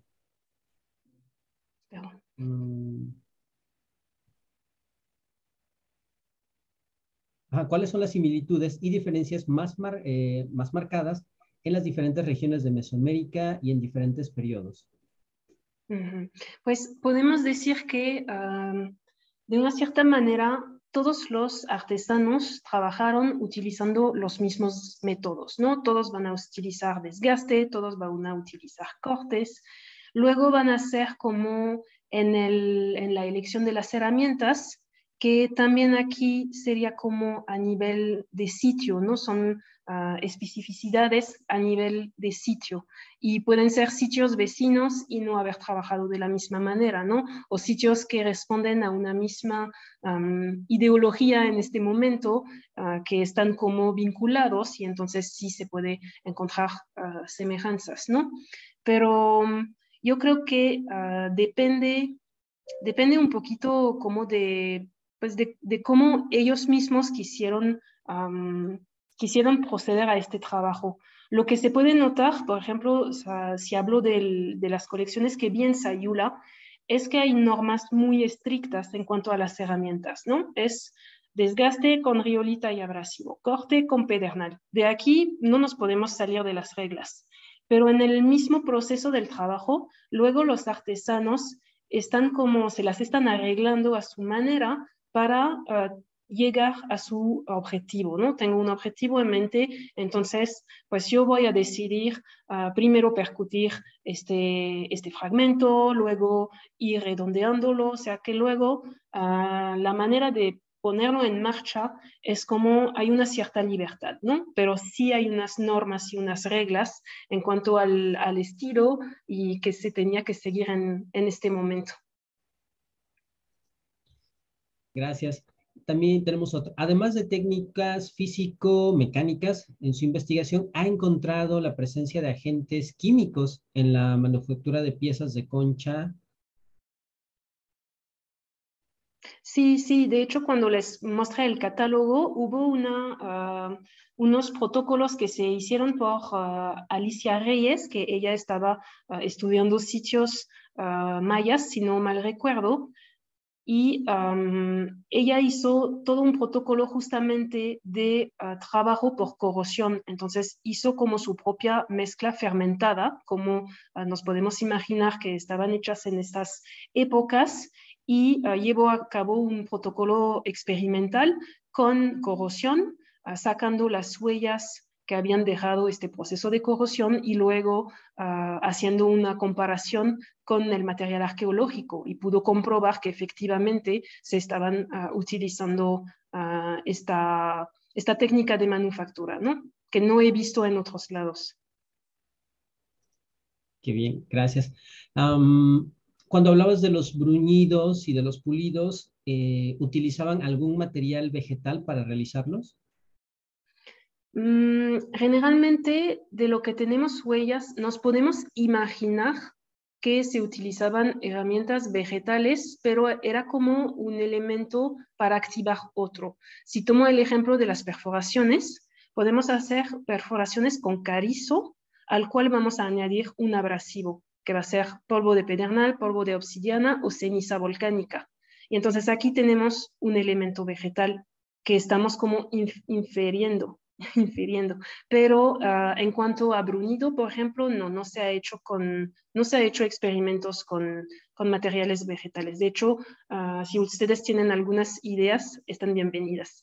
¿Cuáles son las similitudes y diferencias más marcadas en las diferentes regiones de Mesoamérica y en diferentes periodos? Pues podemos decir que de una cierta manera todos los artesanos trabajaron utilizando los mismos métodos, ¿no? Todos van a utilizar desgaste, todos van a utilizar cortes, luego van a ser como en la elección de las herramientas, que también aquí sería como a nivel de sitio, ¿no? Son especificidades a nivel de sitio y pueden ser sitios vecinos y no haber trabajado de la misma manera, ¿no? O sitios que responden a una misma ideología en este momento, que están como vinculados y entonces sí se puede encontrar semejanzas, ¿no? Pero yo creo que depende un poquito como de cómo ellos mismos quisieron proceder a este trabajo. Lo que se puede notar, por ejemplo, si hablo de las colecciones que vi en Sayula, es que hay normas muy estrictas en cuanto a las herramientas, ¿no? Es desgaste con riolita y abrasivo, corte con pedernal. De aquí no nos podemos salir de las reglas, pero en el mismo proceso del trabajo, luego los artesanos están como, se las están arreglando a su manera para llegar a su objetivo, ¿no? Tengo un objetivo en mente, entonces, pues yo voy a decidir primero percutir este fragmento, luego ir redondeándolo, o sea que luego la manera de ponerlo en marcha es como hay una cierta libertad, ¿no? Pero sí hay unas normas y unas reglas en cuanto al estilo y que se tenía que seguir en este momento. Gracias. También tenemos otro. Además de técnicas físico-mecánicas, en su investigación ha encontrado la presencia de agentes químicos en la manufactura de piezas de concha. Sí, sí, de hecho cuando les mostré el catálogo hubo unos protocolos que se hicieron por Alicia Reyes, que ella estaba estudiando sitios mayas, si no mal recuerdo, y ella hizo todo un protocolo justamente de trabajo por corrosión. Entonces hizo como su propia mezcla fermentada, como nos podemos imaginar que estaban hechas en estas épocas, y llevó a cabo un protocolo experimental con corrosión, sacando las huellas que habían dejado este proceso de corrosión y luego haciendo una comparación con el material arqueológico y pudo comprobar que efectivamente se estaban utilizando esta técnica de manufactura, ¿no? Que no he visto en otros lados. Qué bien, gracias. Cuando hablabas de los bruñidos y de los pulidos, ¿utilizaban algún material vegetal para realizarlos? Generalmente, de lo que tenemos huellas, nos podemos imaginar que se utilizaban herramientas vegetales, pero era como un elemento para activar otro. Si tomo el ejemplo de las perforaciones, podemos hacer perforaciones con carizo, al cual vamos a añadir un abrasivo, que va a ser polvo de pedernal, polvo de obsidiana o ceniza volcánica. Y entonces aquí tenemos un elemento vegetal que estamos como infiriendo. Pero en cuanto a bruñido, por ejemplo, no se ha hecho experimentos con materiales vegetales. De hecho, si ustedes tienen algunas ideas, están bienvenidas.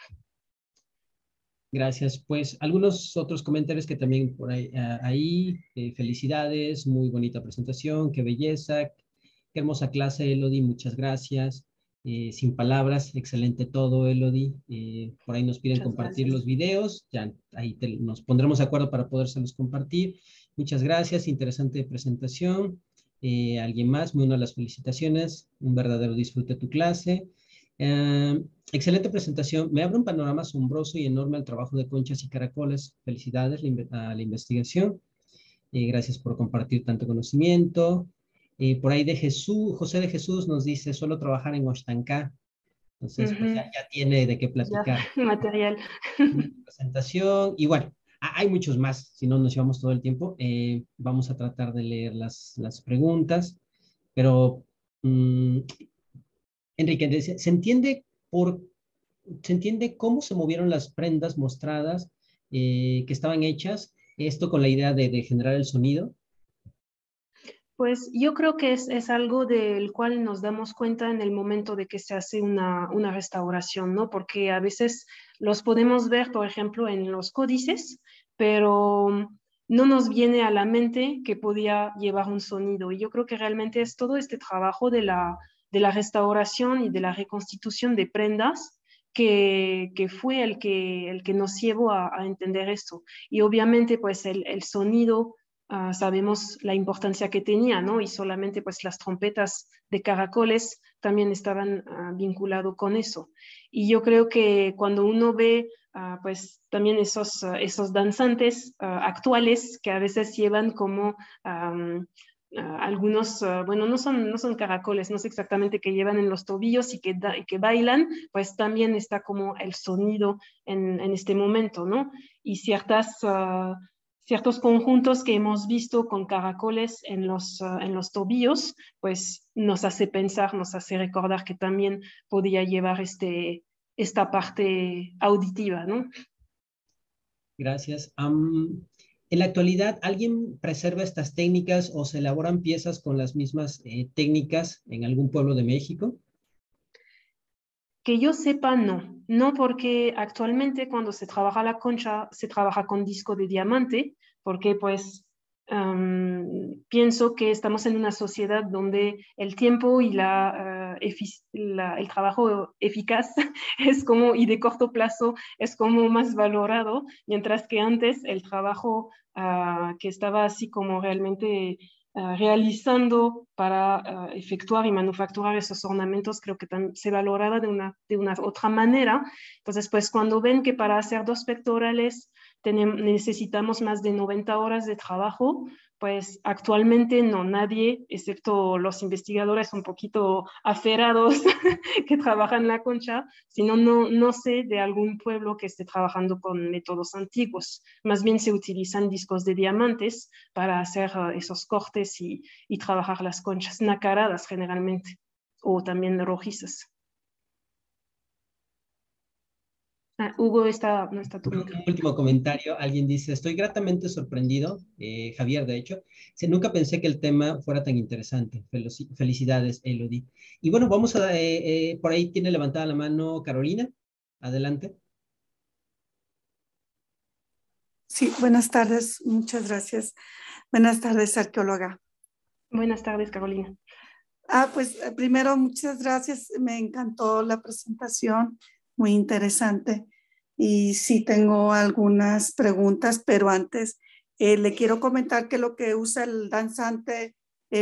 Gracias. Pues algunos otros comentarios que también por ahí, felicidades, muy bonita presentación, qué belleza, qué hermosa clase, Elodie, muchas gracias. Sin palabras, excelente todo, Elodie. Por ahí nos piden Muchas compartir gracias. los videos, ya ahí nos pondremos de acuerdo para podérselos compartir. Muchas gracias, interesante presentación. ¿Alguien más? Muy buenas las felicitaciones, un verdadero disfrute tu clase. Excelente presentación. Me abre un panorama asombroso y enorme al trabajo de conchas y caracoles. Felicidades a la investigación. Gracias por compartir tanto conocimiento. Por ahí de Jesús, José de Jesús nos dice, solo trabajar en Oaxaca. Entonces, pues ya tiene de qué platicar. Ya, material. Presentación. Y bueno, hay muchos más, si no nos llevamos todo el tiempo. Vamos a tratar de leer las preguntas, pero Enrique, ¿se entiende cómo se movieron las prendas mostradas que estaban hechas? Esto con la idea de generar el sonido. Pues yo creo que es algo del cual nos damos cuenta en el momento de que se hace una restauración, ¿no? Porque a veces los podemos ver, por ejemplo, en los códices, pero no nos viene a la mente que podía llevar un sonido. Y yo creo que realmente es todo este trabajo de la restauración y de la reconstitución de prendas que fue el que nos llevó a entender esto. Y obviamente, pues el sonido sabemos la importancia que tenía, ¿no? Y solamente pues las trompetas de caracoles también estaban vinculados con eso. Y yo creo que cuando uno ve pues también esos danzantes actuales que a veces llevan como algunos, bueno, no son caracoles, no sé exactamente qué llevan en los tobillos y que bailan, pues también está como el sonido en este momento, ¿no? Y ciertos conjuntos que hemos visto con caracoles en los tobillos, pues nos hace pensar, nos hace recordar que también podía llevar esta parte auditiva, ¿no? Gracias. En la actualidad, ¿alguien preserva estas técnicas o se elaboran piezas con las mismas técnicas en algún pueblo de México? Que yo sepa, no. No, porque actualmente cuando se trabaja la concha, se trabaja con disco de diamante, porque pues pienso que estamos en una sociedad donde el tiempo y el trabajo eficaz es como, y de corto plazo es como más valorado, mientras que antes el trabajo que estaba así como realmente realizando para efectuar y manufacturar esos ornamentos, creo que se valoraba de una otra manera. Entonces, pues cuando ven que para hacer 2 pectorales necesitamos más de 90 horas de trabajo, pues actualmente no, nadie, excepto los investigadores un poquito aferados que trabajan la concha, sino no sé de algún pueblo que esté trabajando con métodos antiguos. Más bien se utilizan discos de diamantes para hacer esos cortes y trabajar las conchas nacaradas generalmente, o también rojizas. Hugo, no está tu micro. Un último comentario. Alguien dice, estoy gratamente sorprendido, Javier, de hecho. Nunca pensé que el tema fuera tan interesante. Felicidades, Elodie. Y bueno, vamos a, por ahí tiene levantada la mano Carolina. Adelante. Sí, buenas tardes, muchas gracias. Buenas tardes, arqueóloga. Buenas tardes, Carolina. Pues primero, muchas gracias. Me encantó la presentación, muy interesante. Y sí tengo algunas preguntas, pero antes le quiero comentar que lo que usa el danzante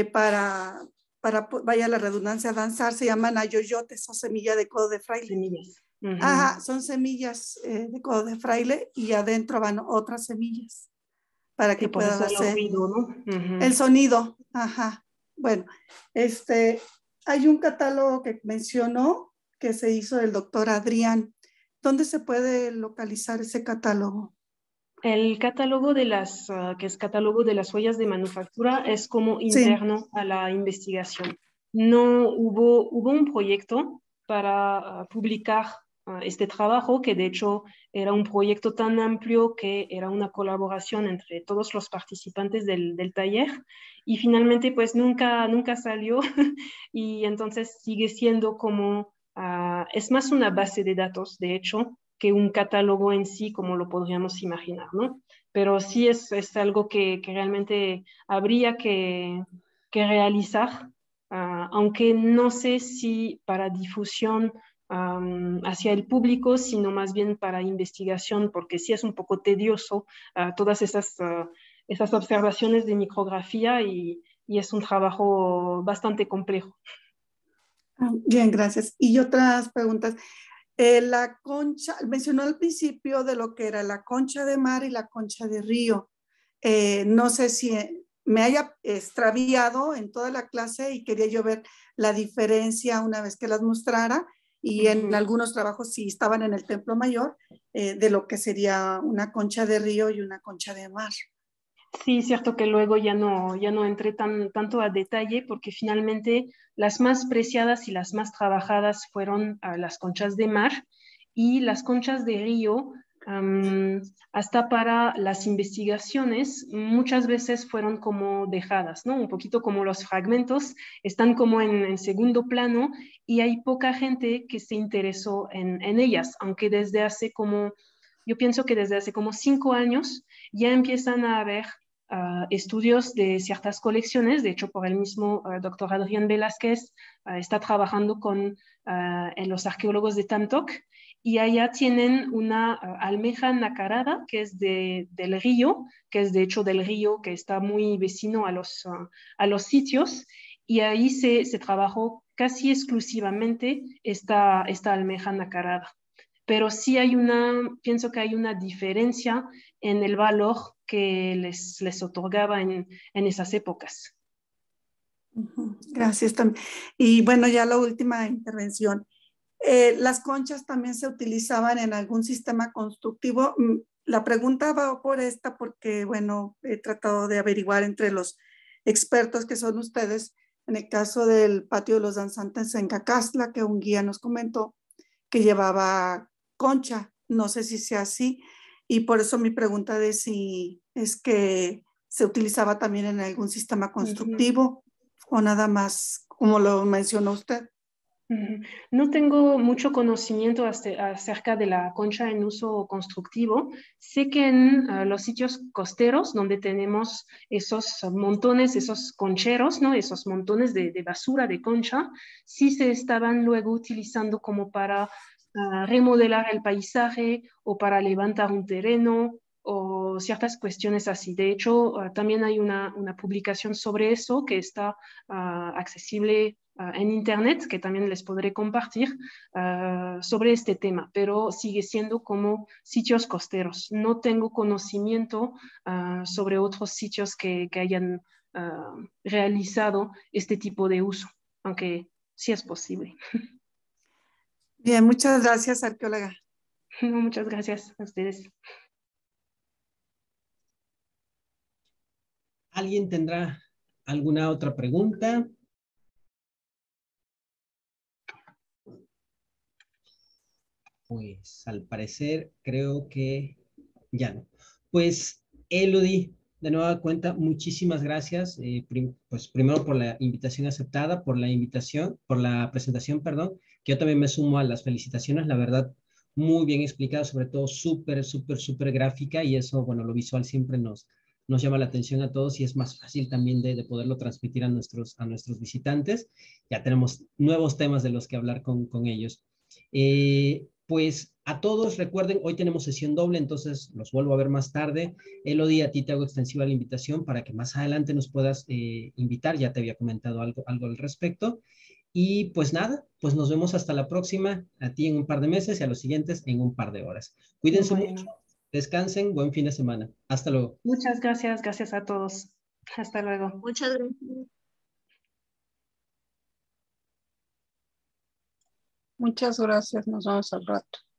vaya la redundancia, danzar, se llaman ayoyotes o semilla de codo de fraile. Semillas. Ajá, son semillas de codo de fraile y adentro van otras semillas para que puedan hacer el ruido, ¿no? el sonido. Ajá. Bueno, hay un catálogo que mencionó que se hizo del doctor Adrián. ¿Dónde se puede localizar ese catálogo? El catálogo que es catálogo de las huellas de manufactura, es como interno a la investigación. No hubo un proyecto para publicar este trabajo, que de hecho era un proyecto tan amplio que era una colaboración entre todos los participantes del taller, y finalmente pues nunca salió y entonces sigue siendo como, es más una base de datos, de hecho, que un catálogo en sí, como lo podríamos imaginar, ¿no? Pero sí es algo que realmente habría que realizar, aunque no sé si para difusión hacia el público, sino más bien para investigación, porque sí es un poco tedioso todas esas observaciones de micrografía y es un trabajo bastante complejo. Bien, gracias. Y otras preguntas. La concha, mencionó al principio de lo que era la concha de mar y la concha de río. No sé si me haya extraviado en toda la clase y quería yo ver la diferencia una vez que las mostrara, y en algunos trabajos sí estaban en el Templo Mayor, de lo que sería una concha de río y una concha de mar. Sí, es cierto que luego ya no entré tanto a detalle, porque finalmente las más preciadas y las más trabajadas fueron las conchas de mar, y las conchas de río, hasta para las investigaciones, muchas veces fueron como dejadas, ¿no? Un poquito como los fragmentos, están como en segundo plano, y hay poca gente que se interesó en ellas, aunque yo pienso que desde hace como 5 años ya empiezan a haber estudios de ciertas colecciones. De hecho, por el mismo doctor Adrián Velázquez está trabajando con los arqueólogos de Tantoc, y allá tienen una almeja nacarada que es del río, que es de hecho del río que está muy vecino a los sitios, y ahí se trabajó casi exclusivamente esta almeja nacarada. Pero sí pienso que hay una diferencia en el valor que les otorgaba en esas épocas. Gracias también. Y bueno, ya la última intervención. Las conchas también se utilizaban en algún sistema constructivo. la pregunta va por esta porque, bueno, he tratado de averiguar entre los expertos que son ustedes, en el caso del patio de los danzantes en Cacastla, que un guía nos comentó que llevaba concha, no sé si sea así, y por eso mi pregunta de si es que se utilizaba también en algún sistema constructivo o nada más, como lo mencionó usted. No tengo mucho conocimiento acerca de la concha en uso constructivo. Sé que en los sitios costeros, donde tenemos esos montones, esos concheros, ¿no? Esos montones de basura de concha, sí se estaban luego utilizando como para remodelar el paisaje o para levantar un terreno o ciertas cuestiones así. De hecho, también hay una publicación sobre eso que está accesible en internet, que también les podré compartir sobre este tema, pero sigue siendo como sitios costeros. No tengo conocimiento sobre otros sitios que hayan realizado este tipo de uso, aunque sí es posible. Bien, muchas gracias, arqueóloga. Muchas gracias a ustedes. ¿Alguien tendrá alguna otra pregunta? Pues al parecer creo que ya no. Pues Elodie, de nueva cuenta, muchísimas gracias. Pues primero por la invitación aceptada, por la invitación, por la presentación, perdón, que yo también me sumo a las felicitaciones, la verdad, muy bien explicada, sobre todo súper gráfica y eso, bueno, lo visual siempre nos llama la atención a todos y es más fácil también de poderlo transmitir a nuestros visitantes. Ya tenemos nuevos temas de los que hablar con ellos. Pues a todos recuerden, hoy tenemos sesión doble, entonces los vuelvo a ver más tarde. Elodie, a ti te hago extensiva la invitación para que más adelante nos puedas invitar, ya te había comentado algo al respecto. Y pues nada, pues nos vemos hasta la próxima, a ti en un par de meses y a los siguientes en un par de horas. Cuídense mucho, descansen, buen fin de semana. Hasta luego. Muchas gracias, gracias a todos. Hasta luego. Muchas gracias. Muchas gracias, nos vemos al rato.